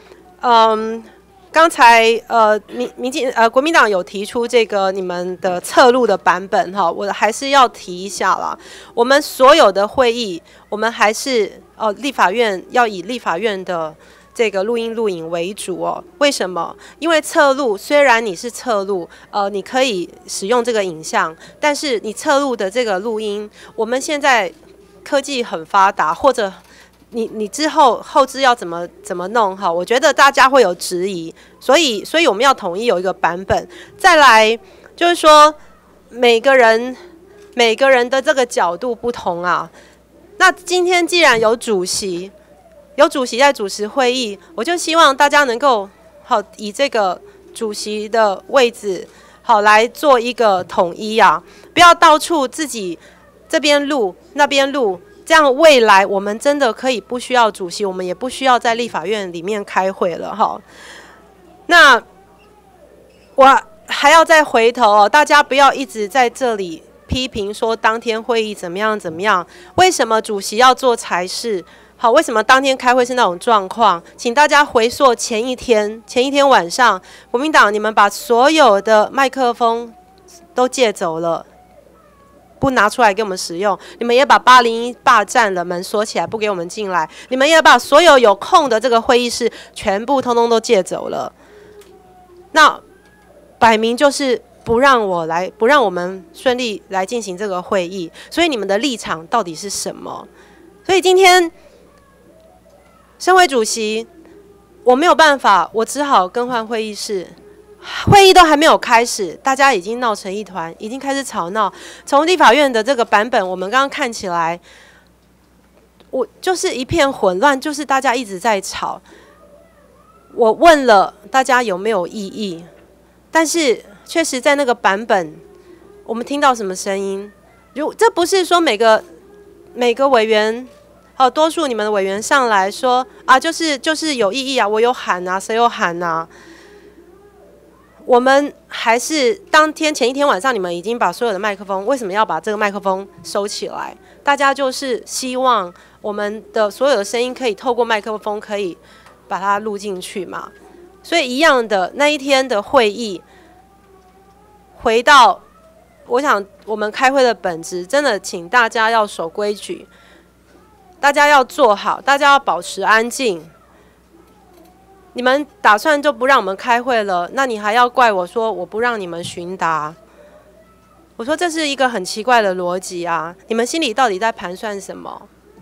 刚才国民党有提出这个你们的侧录的版本我还是要提一下啦。我们所有的会议，我们还是立法院要以立法院的这个录影为主为什么？因为侧录虽然你是侧录，你可以使用这个影像，但是你侧录的这个录音，我们现在科技很发达，或者你之后后置要怎么弄我觉得大家会有质疑，所以我们要统一有一个版本。再来就是说每个人的这个角度不同啊。那今天既然有主席在主持会议，我就希望大家能够以这个主席的位置来做一个统一啊，不要到处自己这边录那边录，这样未来我们真的可以不需要主席，我们也不需要在立法院里面开会了那我还要再回头大家不要一直在这里批评说当天会议怎么样，为什么主席要做才是为什么当天开会是那种状况？请大家回溯前一天晚上，国民党你们把所有的麦克风都借走了，不拿出来给我们使用，你们也把801霸占了，门锁起来不给我们进来，你们也把所有有空的这个会议室全部通通都借走了，那摆明就是不让我们顺利来进行这个会议，所以你们的立场到底是什么？所以今天身为主席，我没有办法，我只好更换会议室。会议都还没有开始，大家已经闹成一团，已经开始吵闹。从立法院的这个版本，我们刚刚看起来，我就是一片混乱，就是大家一直在吵。我问了大家有没有异议，但是确实在那个版本，我们听到什么声音？这不是说每个委员，多数你们的委员上来说啊，就是有异议啊，我有喊啊，谁有喊啊？我们还是前一天晚上，你们已经把所有的麦克风，为什么要把这个麦克风收起来？大家就是希望我们的所有的声音可以透过麦克风可以把它录进去嘛。所以一样的那一天的会议，回到我想我们开会的本质，真的请大家要守规矩，大家要做好，大家要保持安静。你们打算就不让我们开会了，那你还要怪我说我不让你们询答？我说这是一个很奇怪的逻辑啊！你们心里到底在盘算什么？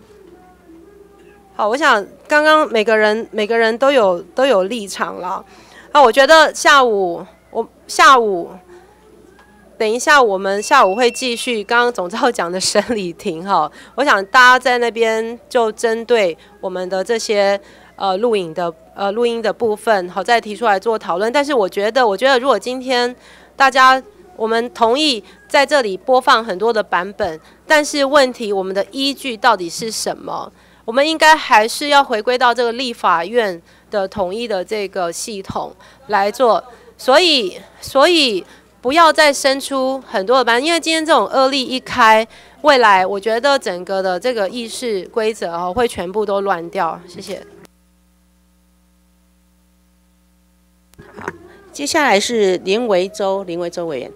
好，我想刚刚每个人都有立场了。我觉得等一下我们下午会继续刚刚总召讲的审理庭我想大家在那边就针对我们的这些录音的部分再提出来做讨论。但是我觉得如果今天我们同意在这里播放很多的版本，但是问题我们的依据到底是什么？我们应该还是要回归到这个立法院的统一的这个系统来做。所以不要再生出很多的班，因为今天这种恶例一开，未来我觉得整个的这个议事规则哦会全部都乱掉。谢谢。 好，接下来是林维洲委员。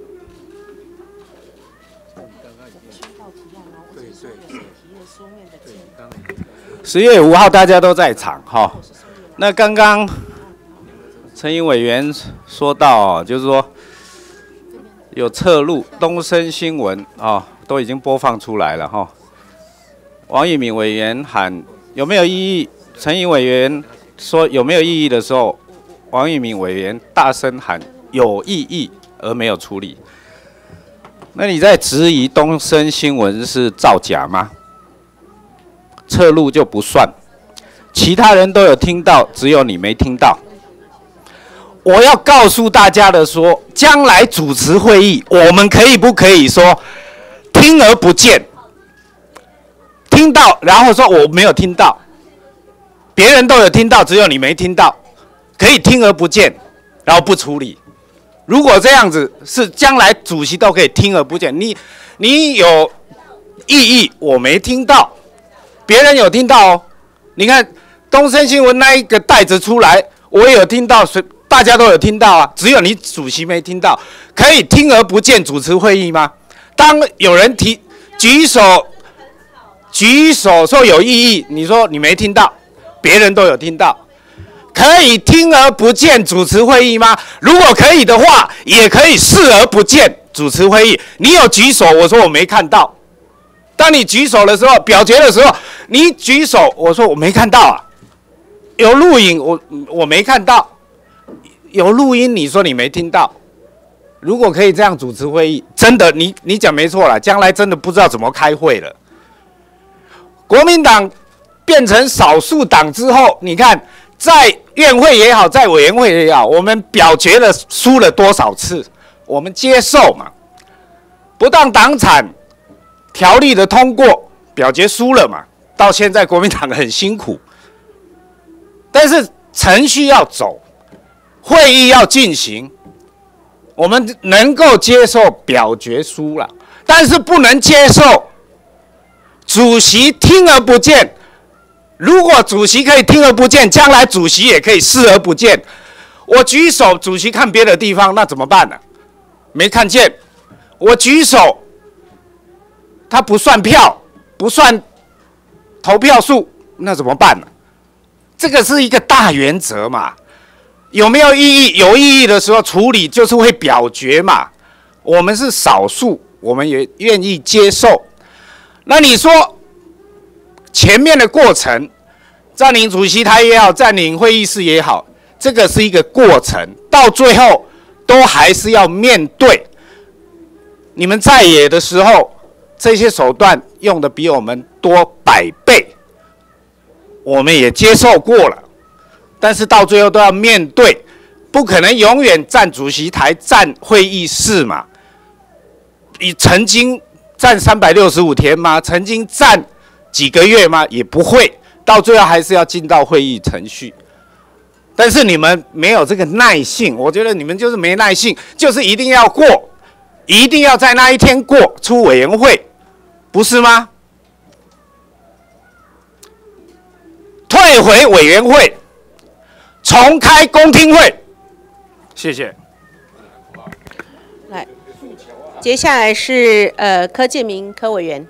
10月5号大家都在场哈。那刚刚陈颖委员说到，就是说有侧录东森新闻啊，都已经播放出来了哈。王玉敏委员喊有没有异议？陈颖委员说有没有异议的时候，王玉敏委员大声喊有异议，而没有处理。那你在质疑东森新闻是造假吗？侧录就不算，其他人都有听到，只有你没听到。我要告诉大家的说，将来主持会议，我们可以不可以说听而不见？听到，然后说我没有听到，别人都有听到，只有你没听到，可以听而不见，然后不处理。如果这样子是将来主席都可以听而不见，你有异议，我没听到。别人有听到哦，你看东森新闻那一个带子出来，我也有听到，大家都有听到啊，只有你主席没听到。可以听而不见主持会议吗？当有人举手说有异议，你说你没听到，别人都有听到，可以听而不见主持会议吗？如果可以的话，也可以视而不见主持会议。你有举手，我说我没看到。当你举手的时候，表决的时候，你举手，我说我没看到啊。有录影，我没看到。有录音，你说你没听到。如果可以这样主持会议，真的，你讲没错了，将来真的不知道怎么开会了。国民党变成少数党之后，你看在院会也好，在委员会也好，我们表决了输了多少次，我们接受嘛。不当党产条例的通过，表决输了嘛，到现在国民党很辛苦，但是程序要走，会议要进行，我们能够接受表决输了，但是不能接受主席听而不见。如果主席可以听而不见，将来主席也可以视而不见。我举手，主席看别的地方，那怎么办呢？没看见，我举手。他不算票，不算投票数，那怎么办呢？这个是一个大原则嘛。有没有异议？有异议的时候处理就是会表决嘛。我们是少数，我们也愿意接受。那你说前面的过程，占领主席台也好，占领会议室也好，这个是一个过程，到最后都还是要面对。你们在野的时候，这些手段用的比我们多100倍，我们也接受过了，但是到最后都要面对，不可能永远站主席台、站会议室嘛。你曾经站365天吗？曾经站几个月吗？也不会，到最后还是要进到会议程序。但是你们没有这个耐性，我觉得你们就是没耐性，就是一定要过。一定要在那一天过出委员会，不是吗？退回委员会，重开公听会。谢谢。 来，接下来是柯建铭柯委员。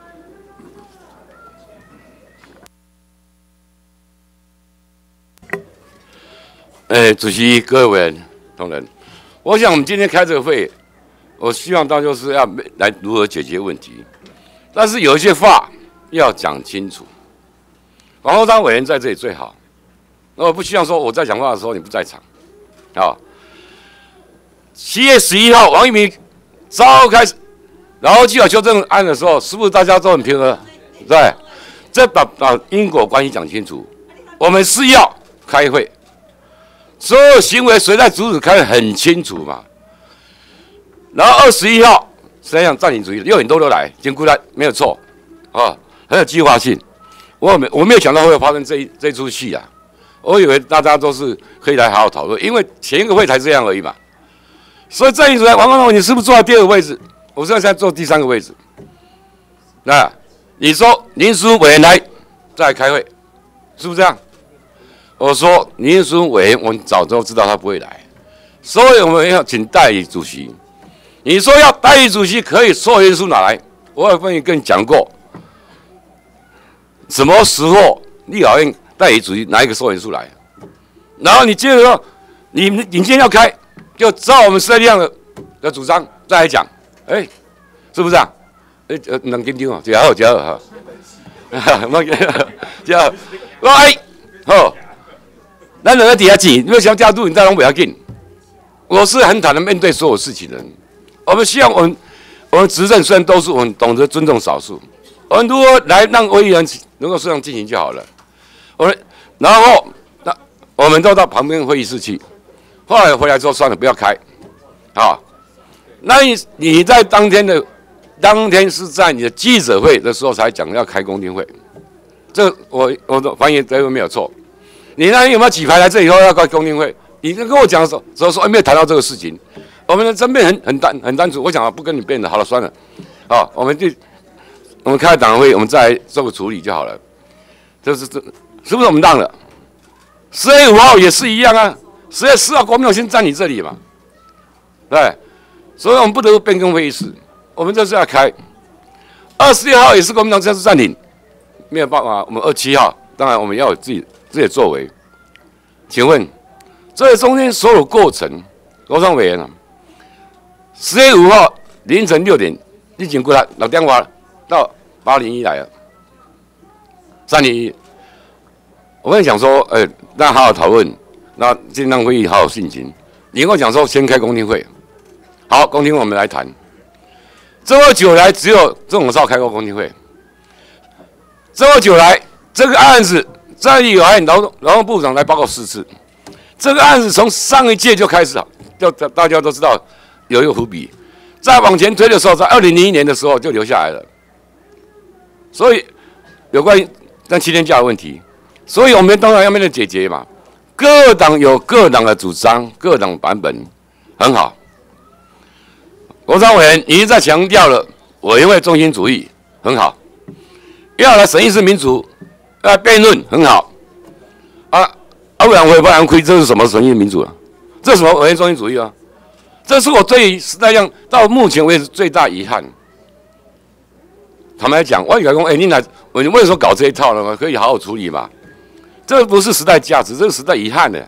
主席、各位委员同仁，我想我们今天开这个会。我希望大家就是要来如何解决问题，但是有一些话要讲清楚。王厚章委员在这里最好，那我不希望说我在讲话的时候你不在场。啊，7月11号王玉明召开然后纪委修正案的时候，是不是大家都很平和？对，这把因果关系讲清楚。我们是要开会，所有行为谁在阻止开会很清楚嘛。然后21号，实际上占领主义6点多都来，经过来没有错，啊，很有计划性。我没有想到会发生这出戏啊！我以为大家都是可以来好好讨论，因为前一个会才这样而已嘛。 所以这一组来，王光荣，你是不是坐在第2个位置？我现在坐第3个位置。那你说林书委员来再来开会，是不是这样？我说林书委员，我们早就知道他不会来，所以我们要请代理主席。你说要代理主席可以授权书拿来，我有跟你讲过，什么时候立法院代理主席拿一个授权书来，然后你接着说，你今天要开，就照我们时代力量的主张再来讲，是不是啊？能紧张哦，加好加好哈，莫加好，好，咱两个底下钱，你要想加入，你再拢不要紧。我是很坦然面对所有事情的人。我们希望我们执政虽然都是我们懂得尊重少数，我们如果来让委员能够这样进行就好了。然后我们都到旁边会议室去，后来回来之后算了，不要开，好。那你在当天是在你的记者会的时候才讲要开公听会，这我的翻译这个没有错。你那天有没有举牌来这以后要开公听会？你跟我讲的时候说没有谈到这个事情。我们的争辩很单纯，我想不跟你辩了，好了算了，好，我们开党会，我们再来做个处理就好了。是不是我们让了？10月5号也是一样啊，10月4号国民党先占你这里嘛，对，所以我们不得不变更会议室，我们这次要开。26号也是国民党这次暂停，没有办法，我们27号，当然我们要有自己的作为。请问，这中间所有过程，罗尚委员啊。10月5号凌晨6点，你经过来打电话到801来了，301。我跟你讲说，那好好讨论，那尽量会议好好进行。你跟我讲说，先开公听会，好，公听会我们来谈。这么久来，只有郑永绍开过公听会。这么久来，这个案子在立法院劳动部长来报告4次。这个案子从上一届就开始，就大家都知道。有一个伏笔，再往前推的时候，在2001年的时候就留下来了。所以有关于那7天假的问题，所以我们当然要面对解决嘛。各党有各党的主张，各党版本很好。国昌委员已经在强调了委员会中心主义很好，要来审议式民主，要辩论很好。委员会不然亏，这是什么审议民主啊？这是什么委员中心主义啊？这是我对于时代力量到目前为止最大遗憾。坦白讲，我讲说，你为什么搞这一套呢？可以好好处理嘛。这不是时代价值，这是时代遗憾的。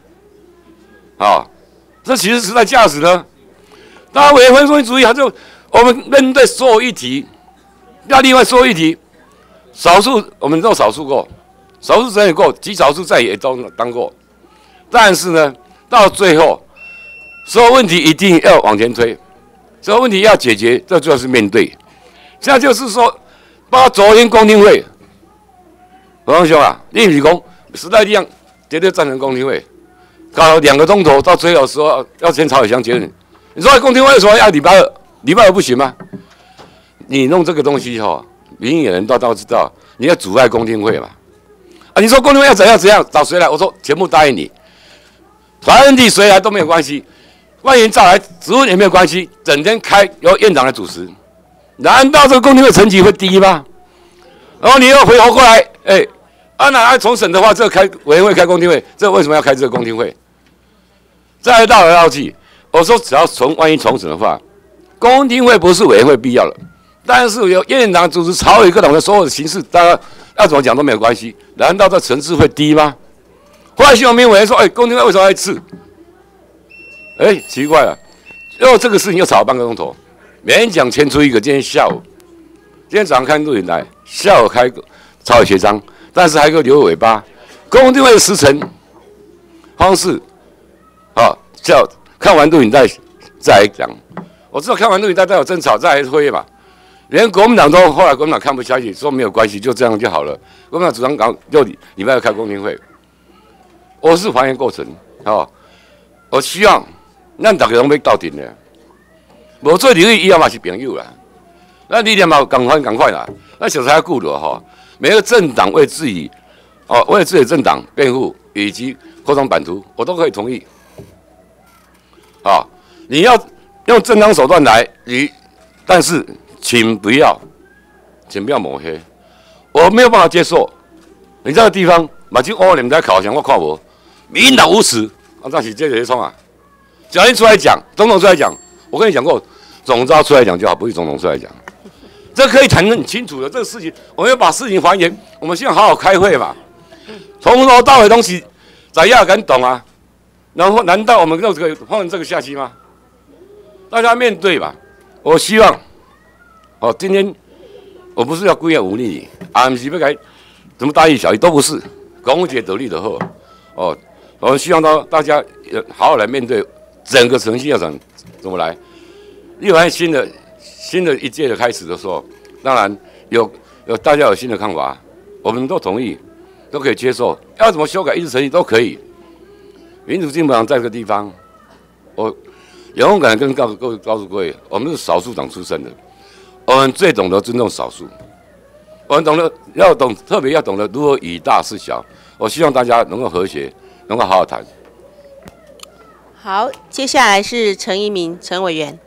这其实时代价值呢。当然，委员会中心主义，我们面对所有议题，要另外所有议题，少数我们都少数过，少数争也过，极少数在也都当过。但是呢，到最后。所有问题一定要往前推，所有问题要解决，这主要是面对。现在就是说，包括昨天公听会，何光兄啊，你不是讲时代力量绝对赞成公听会，搞了2个钟头，到最后的时候要先朝野相结论。你说公听会为什么要礼拜2？礼拜2不行吗？你弄这个东西民意人都知道，你要阻碍公听会嘛。你说公听会要怎样，找谁来？我说全部答应你，团体谁来都没有关系。万言召来，质问也没有关系，整天开由院长来主持，难道这个公听会层级会低吗？然后你又回头过来，那重审的话，这个开委员会开公听会，这为什么要开这个公听会？再绕来绕去，我说只要万一重审的话，公听会不是委员会必要的，但是由院长主持朝野各党的所有的形式，大家要怎么讲都没有关系，难道这层次会低吗？后来新闻委员说，公听会为什么要次？奇怪了，这个事情又吵了半个钟头，勉强牵出一个。今天早上看录影带，下午开朝野协商，但是还有个留尾巴，公听会的时程方式，看完录影带再来讲。我知道看完录影带再有争吵，再来会议嘛。连国民党都后来国民党看不下去，说没有关系，就这样就好了。国民党主张搞就礼拜2开公听会，我是还原过程，我希望。咱大家拢要斗阵的，无做领域以后嘛是朋友啦。咱理念嘛赶快啦。咱小时还顾了每个政党为自己为自己的政党辩护以及扩张版图，我都可以同意。你要用正当手段来，但是请不要抹黑，我没有办法接受。你这个地方马上你们在考想我看无，民进党无耻，那是这个冲啊！小英出来讲，总统出来讲，我跟你讲过，总召出来讲就好，不是总统出来讲。这可以谈得很清楚的，这个事情我们要把事情还原。我们现在好好开会嘛，从头到尾东西，怎样敢懂啊？然后难道我们就可以放这个下去吗？大家面对吧。我希望，今天我不是要故意忤逆你，不是要改什么大义小义，都不是，公节得利的后，我们希望大家好好来面对整个程序要怎么来。立法院新的一届的开始的时候，当然有大家有新的看法，我们都同意，都可以接受，要怎么修改议事程序都可以。民主进步党在这个地方，我勇敢跟告诉各位，我们是少数党出身的，我们最懂得尊重少数，我们特别要懂得如何以大事小。我希望大家能够和谐，能够好好谈。 好，接下来是陈一鸣陈委员。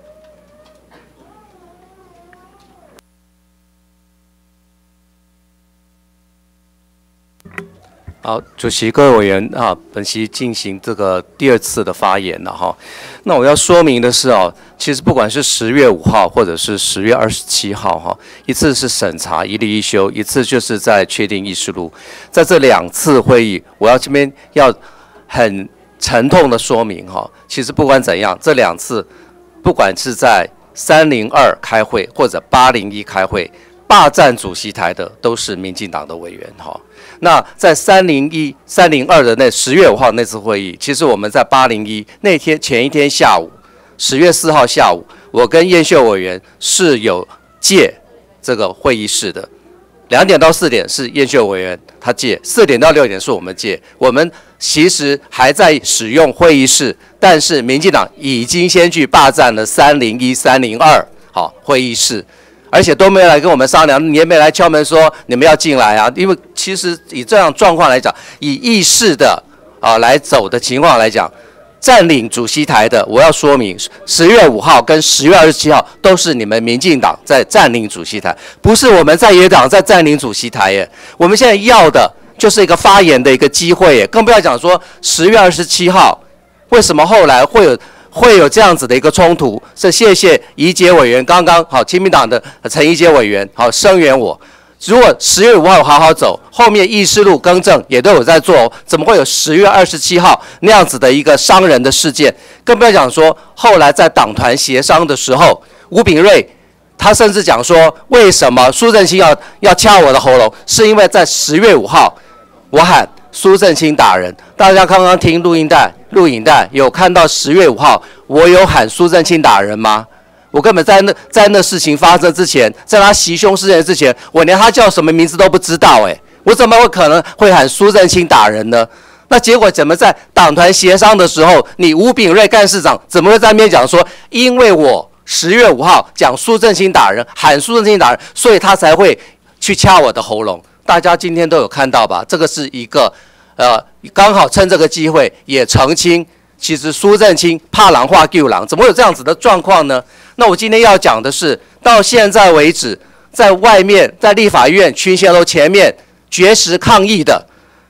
好，主席、各位委员啊，本席进行这个第二次的发言了哈。那我要说明的是其实不管是10月5号或者是10月27号一次是审查一例一休，一次就是在确定议事录，在这2次会议，我要这边要很沉痛的说明其实不管怎样，这2次不管是在302开会或者801开会，霸占主席台的都是民进党的委员那在302的那10月5号那次会议，其实我们在801那天前一天下午，10月4号下午，我跟燕秀委员是有借这个会议室的，2点到4点是燕秀委员他借，4点到6点是我们借。我们其实还在使用会议室，但是民进党已经先去霸占了301、302会议室。而且都没有来跟我们商量，你也没来敲门说你们要进来啊！因为其实以这样状况来讲，以议事的来走的情况来讲，占领主席台的，我要说明，10月5号跟10月27号都是你们民进党在占领主席台，不是我们在野党在占领主席台耶。我们现在要的就是一个发言的一个机会耶，更不要讲说10月27号为什么后来会有这样子的一个冲突，是谢谢宜洁委员刚刚亲民党的陈宜洁委员声援我。如果10月5号好好走，后面议事录更正也都有在做，怎么会有10月27号那样子的一个伤人的事件？更不要讲说后来在党团协商的时候，吴秉叡他甚至讲说，为什么苏震清要掐我的喉咙，是因为在10月5号我喊苏震清打人，大家刚刚听录影带有看到10月5号我有喊苏震清打人吗？我根本在那事情发生之前，在他袭胸事件之前，我连他叫什么名字都不知道我怎么会可能会喊苏震清打人呢？那结果怎么在党团协商的时候，你吴秉叡干事长怎么会在那边讲说，因为我10月5号讲苏震清打人，喊苏震清打人，所以他才会去掐我的喉咙？大家今天都有看到吧？这个是一个刚好趁这个机会也澄清，其实苏震清怕狼化救狼，怎么会有这样子的状况呢？那我今天要讲的是，到现在为止，在外面在立法院群贤楼前面绝食抗议的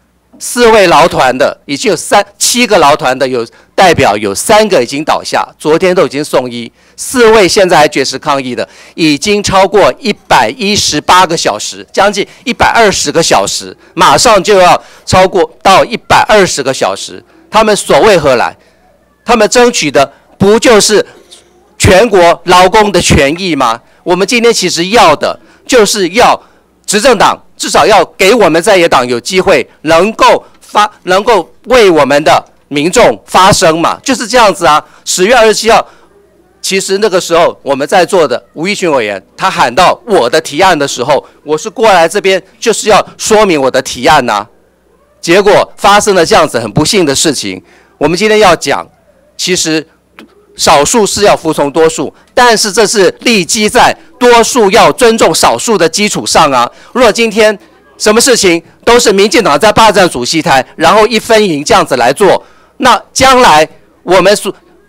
4位劳团的，已经有7个劳团的有代表，有3个已经倒下，昨天都已经送医，4位现在还绝食抗议的，已经超过118个小时，将近120个小时，马上就要超过到120个小时。他们所为何来？他们争取的不就是全国劳工的权益吗？我们今天其实要的就是要执政党至少要给我们在野党有机会能够为我们的民众发声嘛，就是这样子啊。10月27号，其实那个时候我们在座的吴益群委员，他喊到我的提案的时候，我是过来这边就是要说明我的提案啊。结果发生了这样子很不幸的事情。我们今天要讲，其实少数是要服从多数，但是这是立基在多数要尊重少数的基础上啊。如果今天什么事情都是民进党在霸占主席台，然后一分赢这样子来做，那将来我们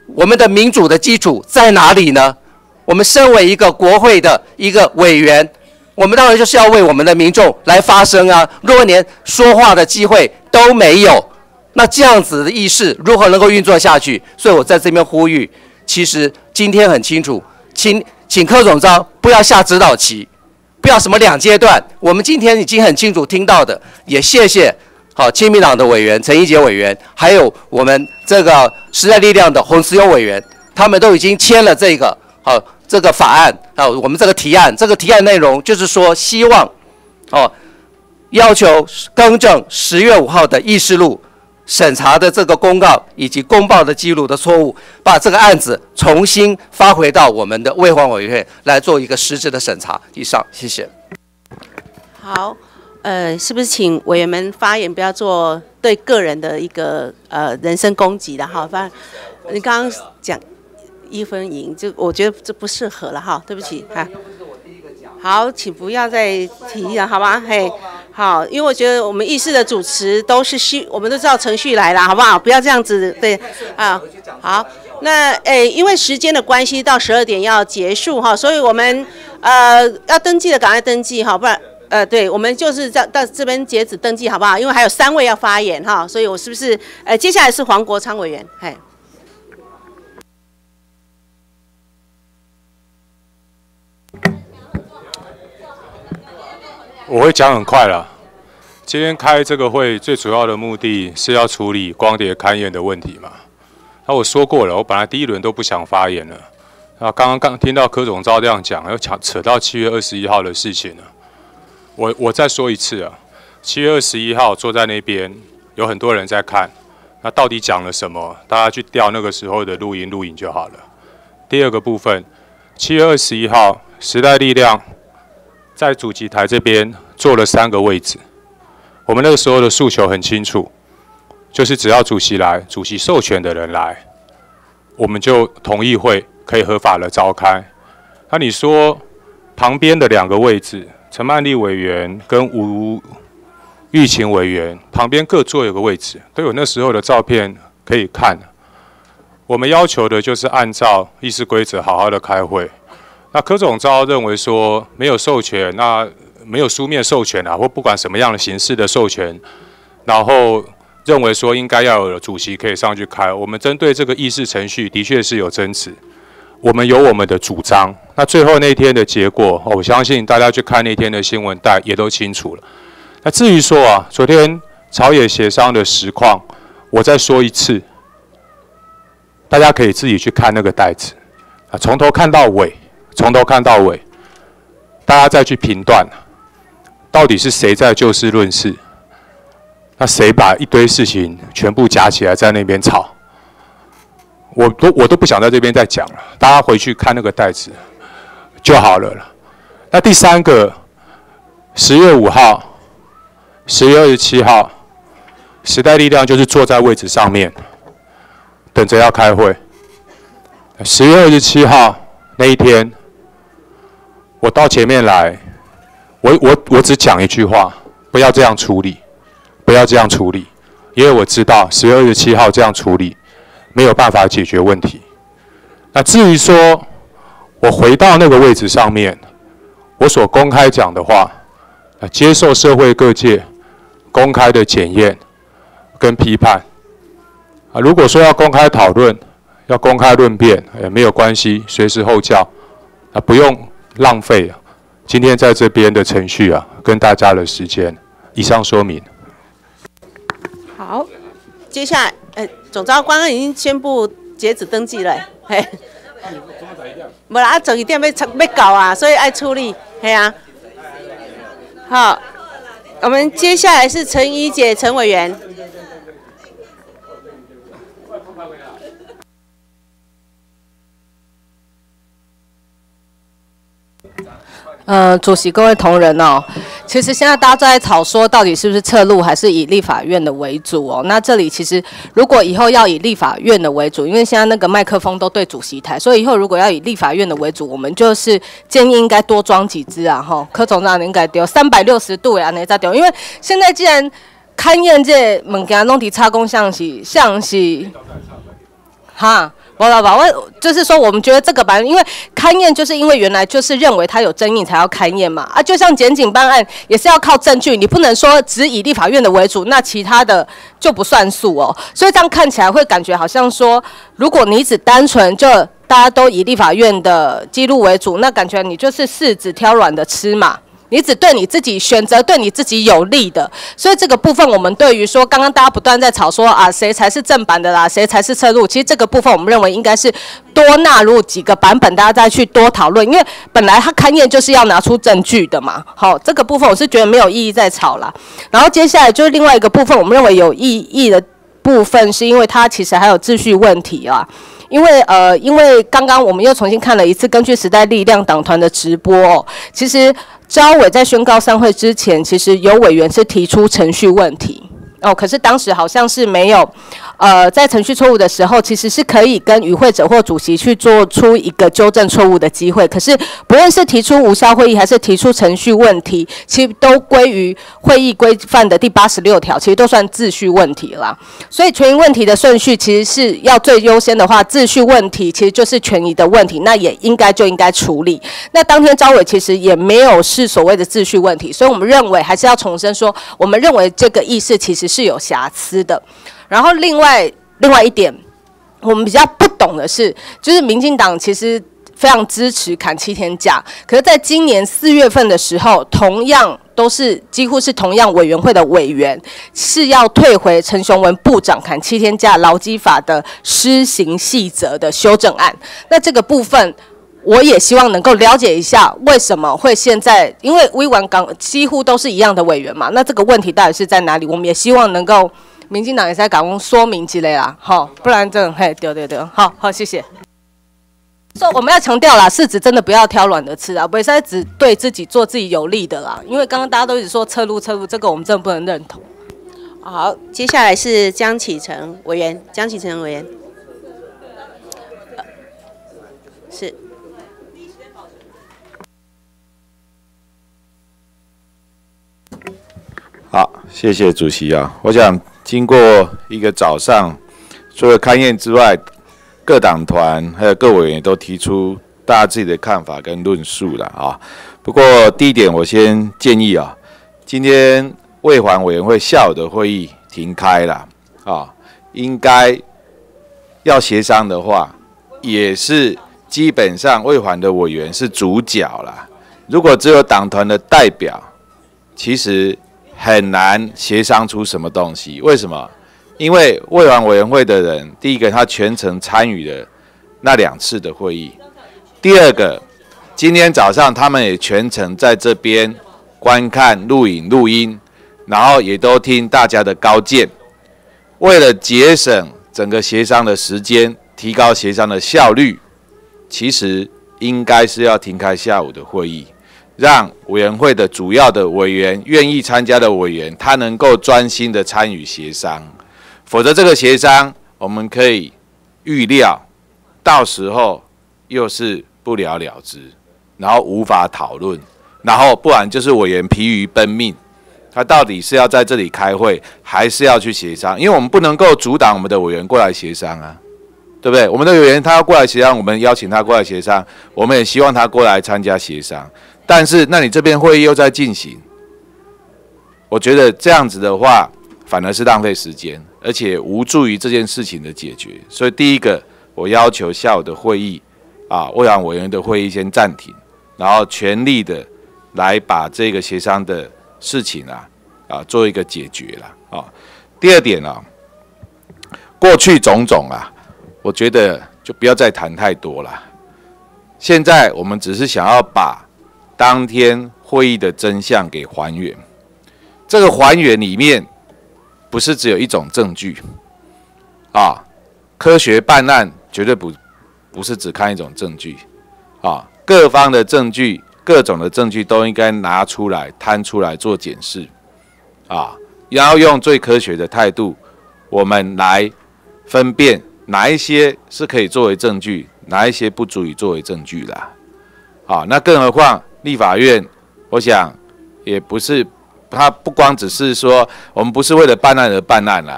我们的民主的基础在哪里呢？我们身为一个国会的一个委员，我们当然就是要为我们的民众来发声啊！如果连说话的机会都没有，那这样子的议事如何能够运作下去？所以我在这边呼吁，其实今天很清楚，请柯总召不要下指导棋，不要什么2阶段。我们今天已经很清楚听到的，也谢谢亲民党的委员陈怡杰委员，还有我们这个时代力量的洪慈庸委员，他们都已经签了这个法案我们这个提案，这个提案内容就是说，希望要求更正10月5号的议事录审查的这个公告以及公报的记录的错误，把这个案子重新发回到我们的卫环委员会来做一个实质的审查。以上，谢谢。 好，是不是请委员们发言，不要做对个人的一个人身攻击的哈？你刚刚讲1分赢，就我觉得这不适合了哈，对不起哈。好，请不要再提了，好吗？嘿，好，因为我觉得我们议事的主持都是我们都知道程序来了，好不好？不要这样子，对啊。好，那因为时间的关系，到12点要结束哈，所以我们要登记的赶快登记哈，不然对，我们就是到这边截止登记，好不好？因为还有3位要发言哈，所以我是不是接下来是黄国昌委员，嘿。 我会讲很快啦。今天开这个会最主要的目的是要处理光碟勘验的问题嘛。那我说过了，我本来第1轮都不想发言了。那刚听到柯总召这样讲，又扯到7月21号的事情了。我再说一次啊，7月21号坐在那边，有很多人在看。那到底讲了什么？大家去调那个时候的录影就好了。第2个部分，7月21号，时代力量在主席台这边坐了3个位置，我们那个时候的诉求很清楚，就是只要主席来，主席授权的人来，我们就同意会可以合法的召开。那你说旁边的2个位置，陈曼丽委员跟吴玉琴委员旁边各坐有个位置，都有那时候的照片可以看。我们要求的就是按照议事规则好好的开会。那柯总召认为说没有授权，那没有书面授权或不管什么样的形式的授权，然后认为说应该要有主席可以上去开。我们针对这个议事程序的确是有争执，我们有我们的主张。那最后那天的结果，我相信大家去看那天的新闻带也都清楚了。那至于说昨天朝野协商的实况，我再说一次，大家可以自己去看那个带子从头看到尾。大家再去评断，到底是谁在就事论事？那谁把一堆事情全部夹起来在那边吵？我都不想在这边再讲了，大家回去看那个带子就好了。那第3个，10月5号、10月27号，时代力量就是坐在位置上面，等着要开会。10月27号那一天。我到前面来，我只讲一句话，不要这样处理，不要这样处理，因为我知道10月27号这样处理没有办法解决问题。那至于说我回到那个位置上面，我所公开讲的话，接受社会各界公开的检验跟批判。如果说要公开讨论，要公开论辩，也没有关系，随时候叫，不用浪费今天在这边的程序跟大家的时间。以上说明。 好，接下来总召刚刚已经宣布截止登记了，嘿，没啦，11点要搞所以爱处理，嘿啊。好，我们接下来是陈怡姐陈委员。 主席、各位同仁其实现在大家都在吵说，到底是不是撤录还是以立法院的为主那这里其实如果以后要以立法院的为主，因为现在那个麦克风都对主席台，所以以后如果要以立法院的为主，我们就是建议应该多装几支柯总召应该丢360度那再丢，因为现在既然勘验这物件拢伫插工像是。 哈。不，就是说，我们觉得这个版，因为勘验就是因为原来就是认为它有争议才要勘验嘛，啊，就像检警办案也是要靠证据，你不能说只以立法院的为主，那其他的就不算数哦。所以这样看起来会感觉好像说，如果你只单纯就大家都以立法院的记录为主，那感觉你就是柿子挑软的吃嘛。你只对你自己选择对你自己有利的，所以这个部分我们对于说刚刚大家不断在吵说啊谁才是正版的啦，谁才是侧录，其实这个部分我们认为应该是多纳入几个版本，大家再去多讨论，因为本来他勘验就是要拿出证据的嘛。好，这个部分我是觉得没有意义再吵啦。然后接下来就是另外一个部分，我们认为有意义的部分是因为它其实还有秩序问题啊。因为刚刚我们又重新看了一次，根据时代力量党团的直播哦，其实召委在宣告散会之前，其实有委员是提出程序问题哦，可是当时好像是没有，在程序错误的时候，其实是可以跟与会者或主席去做出一个纠正错误的机会。可是不论是提出无效会议，还是提出程序问题，其实都归于会议规范的第86条，其实都算秩序问题啦。所以权益问题的顺序其实是要最优先的话，秩序问题其实就是权益的问题，那也应该处理。那当天召委其实也没有是所谓的秩序问题，所以我们认为还是要重申说，我们认为这个议事其实是有瑕疵的。然后另外一点，我们比较不懂的是，就是民进党其实非常支持砍7天假，可是在今年4月份的时候，同样都是几乎是同样委员会的委员是要退回陈雄文部长砍7天假劳基法的施行细则的修正案。那这个部分我也希望能够了解一下，为什么会现在，因为委员港几乎都是一样的委员嘛，那这个问题到底是在哪里？我们也希望能够民进党也在赶快说明之类啦，好，不然真的嘿，对，好，谢谢。所以我们要强调啦，柿子真的不要挑软的吃啊，不是只对自己做自己有利的啦，因为刚刚大家都一直说侧录，这个我们真的不能认同。 好，接下来是江启臣委员，是。 好，谢谢主席啊。我想经过一个早上，除了勘验之外，各党团还有各委员都提出大家自己的看法跟论述了啊。不过第一点，我先建议啊，今天卫环委员会下午的会议停开了啊，应该要协商的话，也是基本上卫环的委员是主角啦。如果只有党团的代表，其实很难协商出什么东西。为什么？因为卫环委员会的人，第一个他全程参与了那2次的会议，第二个，今天早上他们也全程在这边观看录影录音，然后也都听大家的高见。为了节省整个协商的时间，提高协商的效率，其实应该是要停开下午的会议，让委员会的主要的委员、愿意参加的委员，他能够专心的参与协商。否则这个协商我们可以预料，到时候又是不了了之，然后无法讨论，然后不然就是委员疲于奔命，他到底是要在这里开会，还是要去协商？因为我们不能够阻挡我们的委员过来协商啊，对不对？我们的委员他要过来协商，我们邀请他过来协商，我们也希望他过来参加协商。但是，那你这边会议又在进行，我觉得这样子的话，反而是浪费时间，而且无助于这件事情的解决。所以，第一个，我要求下午的会议卫环委员的会议先暂停，然后全力的来把这个协商的事情做一个解决啦。第二点过去种种我觉得就不要再谈太多了。现在我们只是想要把当天会议的真相给还原。这个还原里面不是只有一种证据科学办案绝对不是只看一种证据各方的证据、各种的证据都应该拿出来摊出来做检视然后用最科学的态度，我们来分辨哪一些是可以作为证据，哪一些不足以作为证据啦。那更何况立法院，我想也不是，它不光只是说我们不是为了办案而办案啦，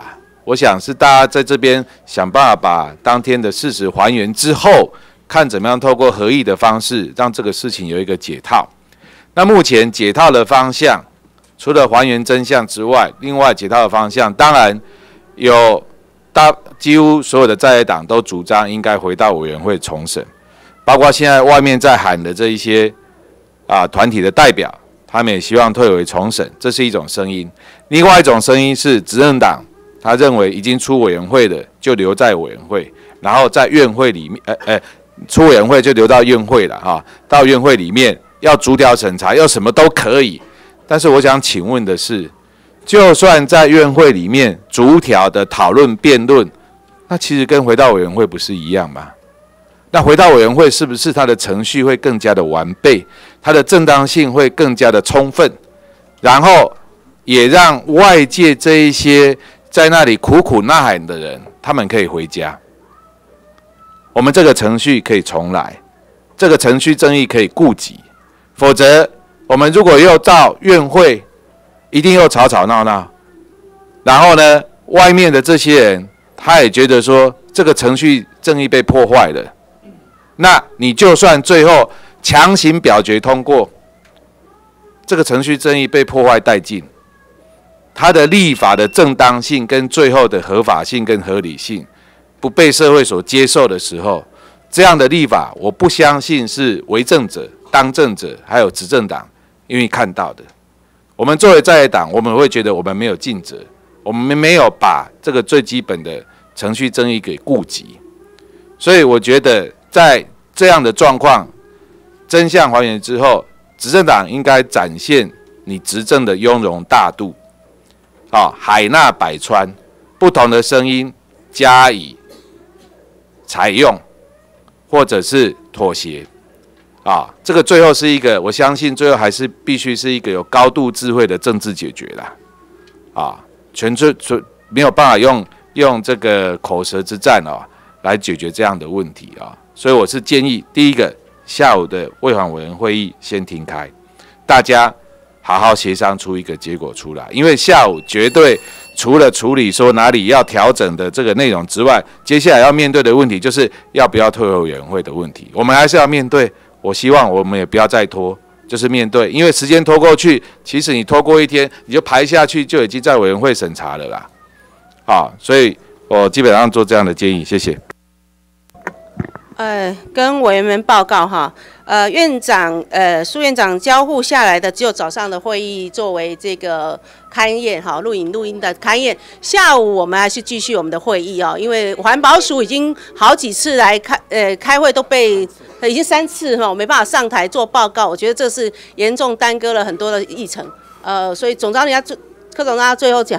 我想是大家在这边想办法把当天的事实还原之后，看怎么样透过合议的方式，让这个事情有一个解套。那目前解套的方向，除了还原真相之外，另外解套的方向，当然有几乎所有的在野党都主张应该回到委员会重审，包括现在外面在喊的这一些团体的代表，他们也希望退回重审，这是一种声音。另外一种声音是执政党，他认为已经出委员会的就留在委员会，然后在院会里面，出委员会就留到院会了哈，到院会里面要逐条审查，要什么都可以。但是我想请问的是，就算在院会里面逐条的讨论辩论，那其实跟回到委员会不是一样吗？那回到委员会是不是它的程序会更加的完备，它的正当性会更加的充分，然后也让外界这一些在那里苦苦呐喊的人，他们可以回家。我们这个程序可以重来，这个程序正义可以顾及，否则我们如果又到院会，一定又吵吵闹闹，然后呢，外面的这些人他也觉得说这个程序正义被破坏了，那你就算最后强行表决通过，这个程序正义被破坏殆尽，它的立法的正当性跟最后的合法性跟合理性不被社会所接受的时候，这样的立法我不相信是为政者、当政者还有执政党愿意看到的。我们作为在野党，我们会觉得我们没有尽责，我们没有把这个最基本的程序正义给顾及，所以我觉得在这样的状况真相还原之后，执政党应该展现你执政的雍容大度，海纳百川，不同的声音加以采用，或者是妥协。这个最后是一个，我相信最后还是必须是一个有高度智慧的政治解决啦。纯没有办法用这个口舌之战来解决这样的问题所以我是建议，第一个，下午的卫环委员会议先停开，大家好好协商出一个结果出来，因为下午绝对除了处理说哪里要调整的这个内容之外，接下来要面对的问题就是要不要退回委员会的问题，我们还是要面对。我希望我们也不要再拖，就是面对，因为时间拖过去，其实你拖过一天，你就排下去，就已经在委员会审查了啦。所以我基本上做这样的建议，谢谢。 跟委员们报告哈，院长苏院长交付下来的只有早上的会议作为这个勘验哈，录音的勘验。下午我们还是继续我们的会议因为环保署已经好几次来开会都被已经3次我没办法上台做报告，我觉得这是严重耽搁了很多的议程。所以总召柯总召最后讲。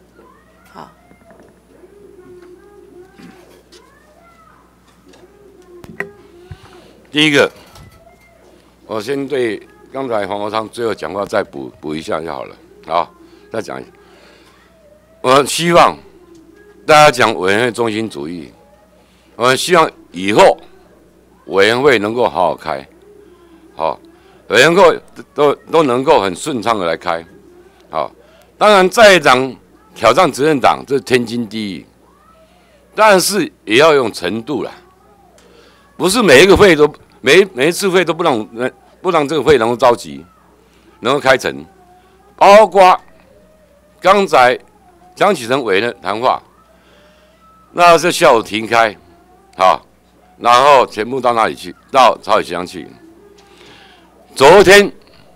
第一个，我先对刚才黄国昌最后讲话再补一下就好了。好，再讲一下。我希望大家讲委员会中心主义，我希望以后委员会能够好好开，委员会都能够很顺畅的来开。当然在野党挑战执政党这是天经地义，但是也要用程度啦。不是每一个会都每一次会都不让这个会能够召集，能够开成，包括刚才江启臣委员的谈话，那是下午停开，然后全部到那里去，到朝野协商去。昨天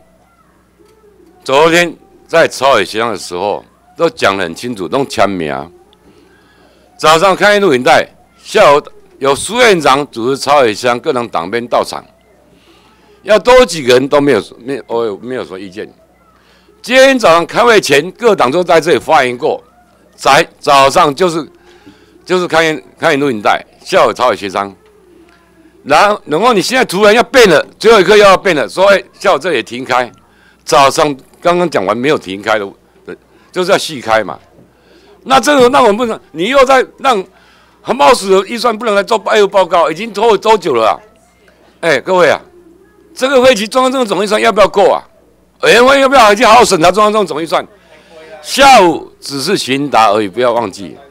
在朝野协商的时候，都讲得很清楚，都签名。早上开录影带，下午有苏院长主持朝野协商，各党党鞭到场，要多几个人都没有什么意见。今天早上开会前，各党都在这里发言过，早上就是开演录影带，下午朝野协商，然后你现在突然要变了，最后一刻又要变了，所以下午这里停开，早上刚刚讲完没有停开的，就是要细开嘛。那这个那我们不能，你又在让环保署的预算不能来做报告，已经拖多久了各位这个会期中央政府总预算要不要够委员会要不要去好好审查中央政府总预算？下午只是询答而已，不要忘记。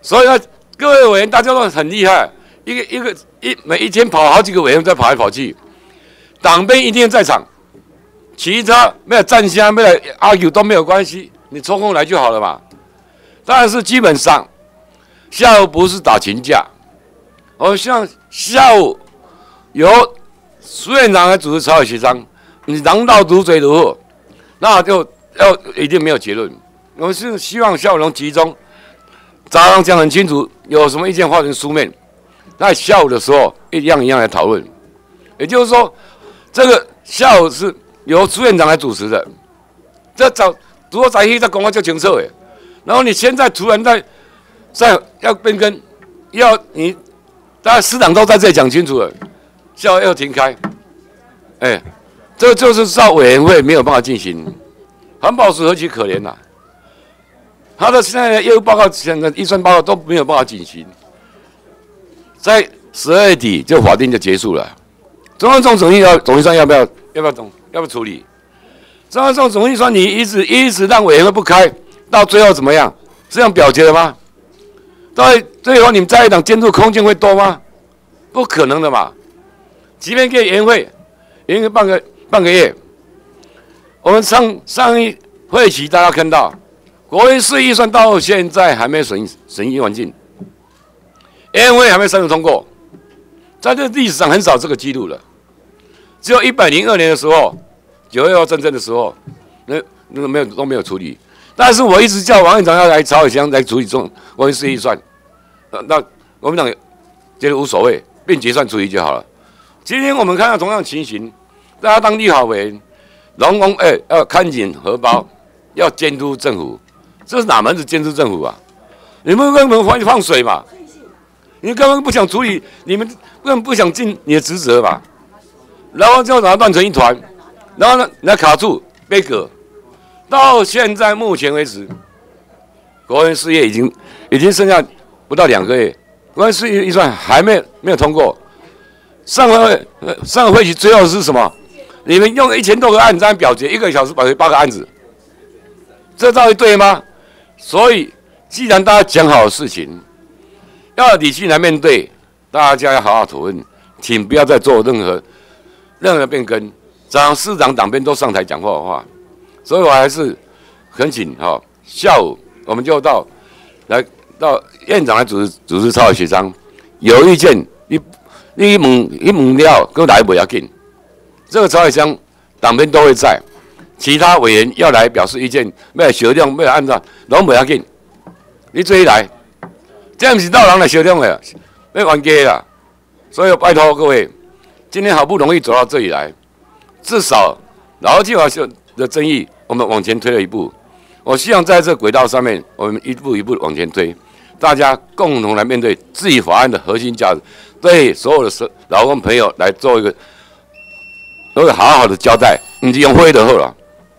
所以呢，各位委员大家都很厉害，每一天跑好几个委员在跑来跑去，党鞭一定要在场，其他没有站下没有 argue 都没有关系，你抽空来就好了嘛。当然是基本上下午不是打群架，我希望下午由苏院长来主持朝野协商，你囊到如水如何，那就一定没有结论。我们是希望下午能集中，早上讲很清楚，有什么意见化成书面，在下午的时候一样来讨论。也就是说，这个下午是由苏院长来主持的。如果在去在讲话就清楚的，然后你现在突然在要变更，你大家市长都在这里讲清楚了，下午要停开，这就是照委员会没有办法进行。环保署何其可怜呐！他的现在的业务报告、现在预算报告都没有办法进行，在12月底就法定就结束了。中央总预算要不要处理？中央总预算你一直让委员会不开，到最后怎么样？这样表决了吗？到最后你们在野党监督空间会多吗？不可能的嘛！即便给委员会半个月，我们上一会期大家看到，国营事预算到现在还没审议完竣，委员会还没三读通过，在这历史上很少这个记录了。只有102年的时候，9月2战争的时候，那个都没有处理。但是我一直叫王院长要来朝野协商来处理国营事预算，那国民党觉得无所谓，并结算处理就好了。今天我们看到同样情形，大家当立法委员，龙公要看紧荷包，要监督政府，这是哪门子监督政府啊？你们根本放水嘛？你根本不想处理，你们根本不想尽你的职责嘛？然后就把它乱成一团，然后呢，你还卡住被革。到现在目前为止，国营事业已经剩下不到2个月，国营事业预算还没有通过。上个会期最后是什么？你们用1000多个案子在表决，1个小时表决8个案子，这到底对吗？所以，既然大家讲好的事情，要理性来面对，大家要好好讨论，请不要再做任何变更。市长、党鞭都上台讲话，所以我还是恳请下午我们就到院长来主持朝野协商，有意见你问了，跟来不要紧。这个朝野协商党鞭都会在，其他委员要来表示意见，要协调，要按照，拢不要紧。你做来，这不是闹人来协调的，要冤家啦。所以拜托各位，今天好不容易走到这里来，至少劳基法的争议，我们往前推了一步。我希望在这轨道上面，我们一步一步往前推，大家共同来面对自己法案的核心价值，对所有的劳工朋友来做一个好的交代，不是用会的好了。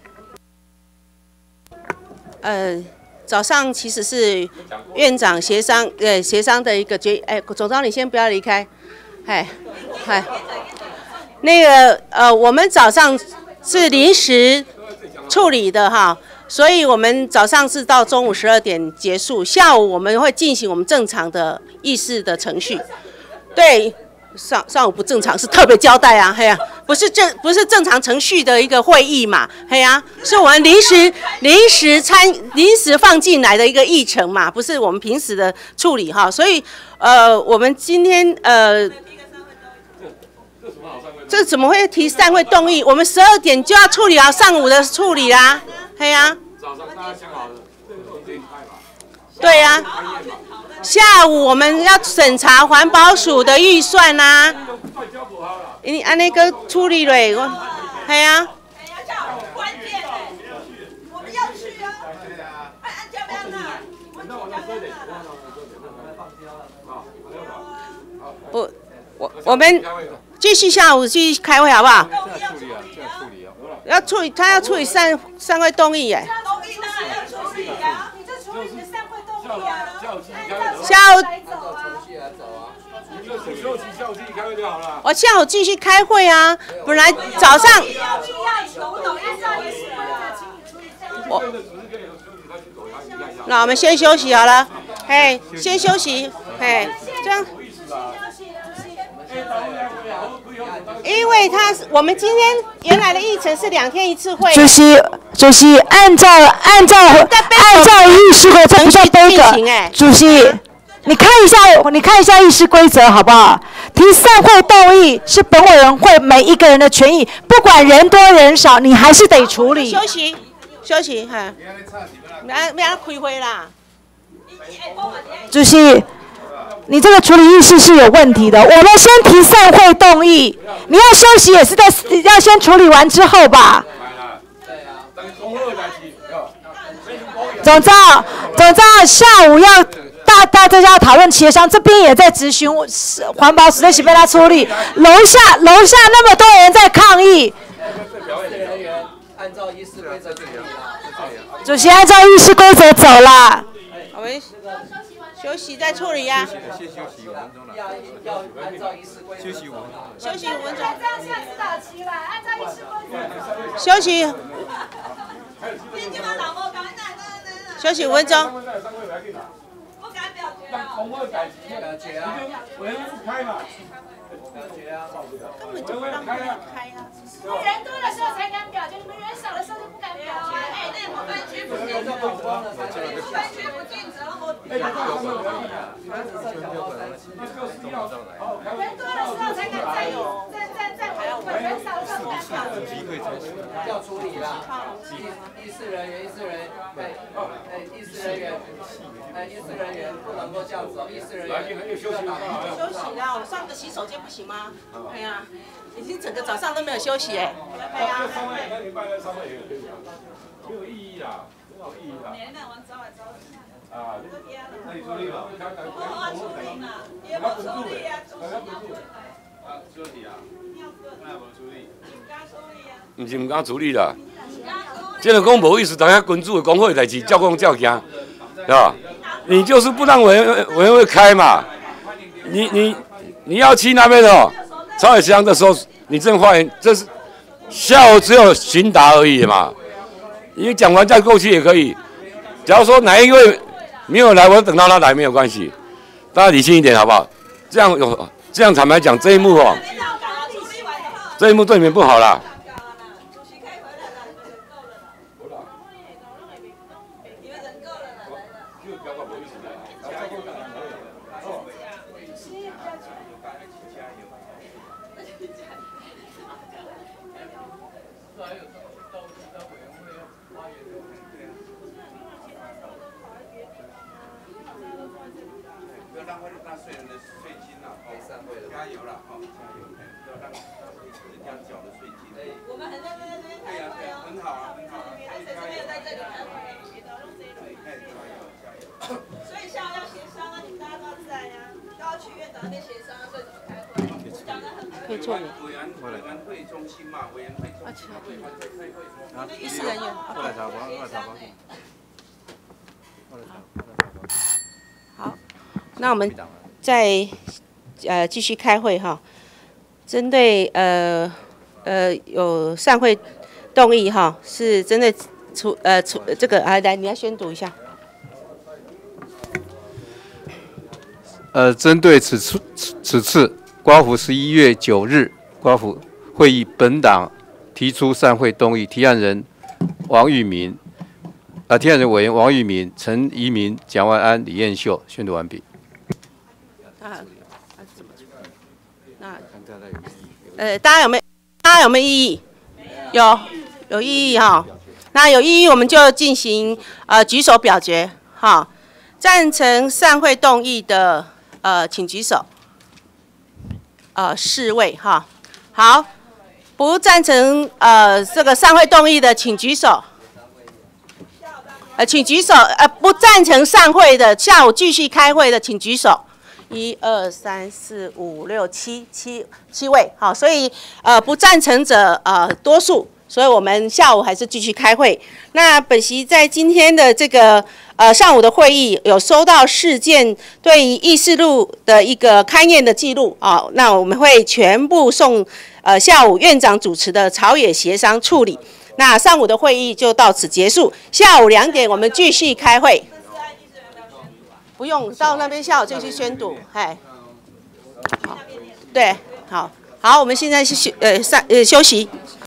早上其实是院长协商的一个总召你先不要离开，那个我们早上是临时处理的哈，所以我们早上是到中午12点结束，下午我们会进行我们正常的议事的程序。对，上午不正常是特别交代啊，不是正常程序的一个会议嘛，是我们临时放进来的一个议程嘛，不是我们平时的处理哈，所以我们今天这怎么会提散会动议？我们12点就要处理好上午的处理啦，早上大家想好了，对呀，下午我们要审查环保署的预算啦，你按那个处理了，我们继续下午继续开会好不好？要处理，他要处理散会动议耶。下午我下午继续开会啊，本来早上那我们先休息好了。 哎，先休息，哎，这样。因为我们今天原来的议程是2天1次会。 主席，按照议事规则不叫规则。主席，你看一下议事规则好不好？提散会动议是本委员会每一个人的权益，不管人多人少，你还是得处理。 休息，哈，不要开会啦。 主席，你这个处理议事是有问题的。我们先提散会动议，你要休息也是要先处理完之后吧。总召下午要大家要讨论协商，这边也在质询环保署在被他处理，楼下那么多人在抗议。主席按照议事规则走了。 我们休息再处理呀。 要按照议事规则。休息5分钟。 休息5分钟。 这样下指导期了，按照议事规则。 休息。休息5分钟。 不敢表决啊。 表决啊。委员不开嘛。表决啊。 根本就不让开啊。 人多的时候才敢表决，你们人少的时候就不敢表决。哎，那我分区不尽责，分区不尽责，人多的时候才敢在委员会，人少的时候不敢表决。 要处理啦，议事人员，议事人员不能够这样子哦，议事人员休息啦，我上个洗手间不行吗？哎呀，已经整个早上都没有休息哎。哎呀。没有意义啦，没有意义啦。啊，那你处理嘛？我处理嘛，也不处理啊，主席要处理。啊，处理啊？那无处理。唔是唔敢处理啦，这个讲无意思，大家君主的工会代志，照讲照行，对吧？你就是不让委员会开嘛？你要去那边哦，朝野协商的时候，你正发言，这是下午只有询答而已嘛。你讲完再过去也可以。假如说哪一位没有来，我等到他来没有关系，大家理性一点好不好？这样坦白讲，这一幕哦，这一幕对你们不好啦。可以做你。议事人员。好，那我们再继续开会哈。针对有散会动议哈，是针对这个来你要宣读一下。 针对此次刮胡11月9日刮胡会议，本党提出散会动议，提案人委员王玉民、陈怡民、蒋万安、李彦秀宣读完毕。 大家有没有异议？有异议哈。那有异议，我们就进行举手表决哈。赞成散会动议的请举手。4位哈。好，不赞成这个散会动议的请举手。请举手。不赞成散会的，下午继续开会的请举手。1、2、3、4、5、6、7位，好，所以不赞成者多数，所以我们下午还是继续开会。那本席在今天的这个上午的会议有收到4件对于议事录的一个勘验的记录啊，那我们会全部送下午院长主持的朝野协商处理。那上午的会议就到此结束，下午2点我们继续开会。 不用到那边下午就去宣读，哎，好，对，好，我们现在是休息。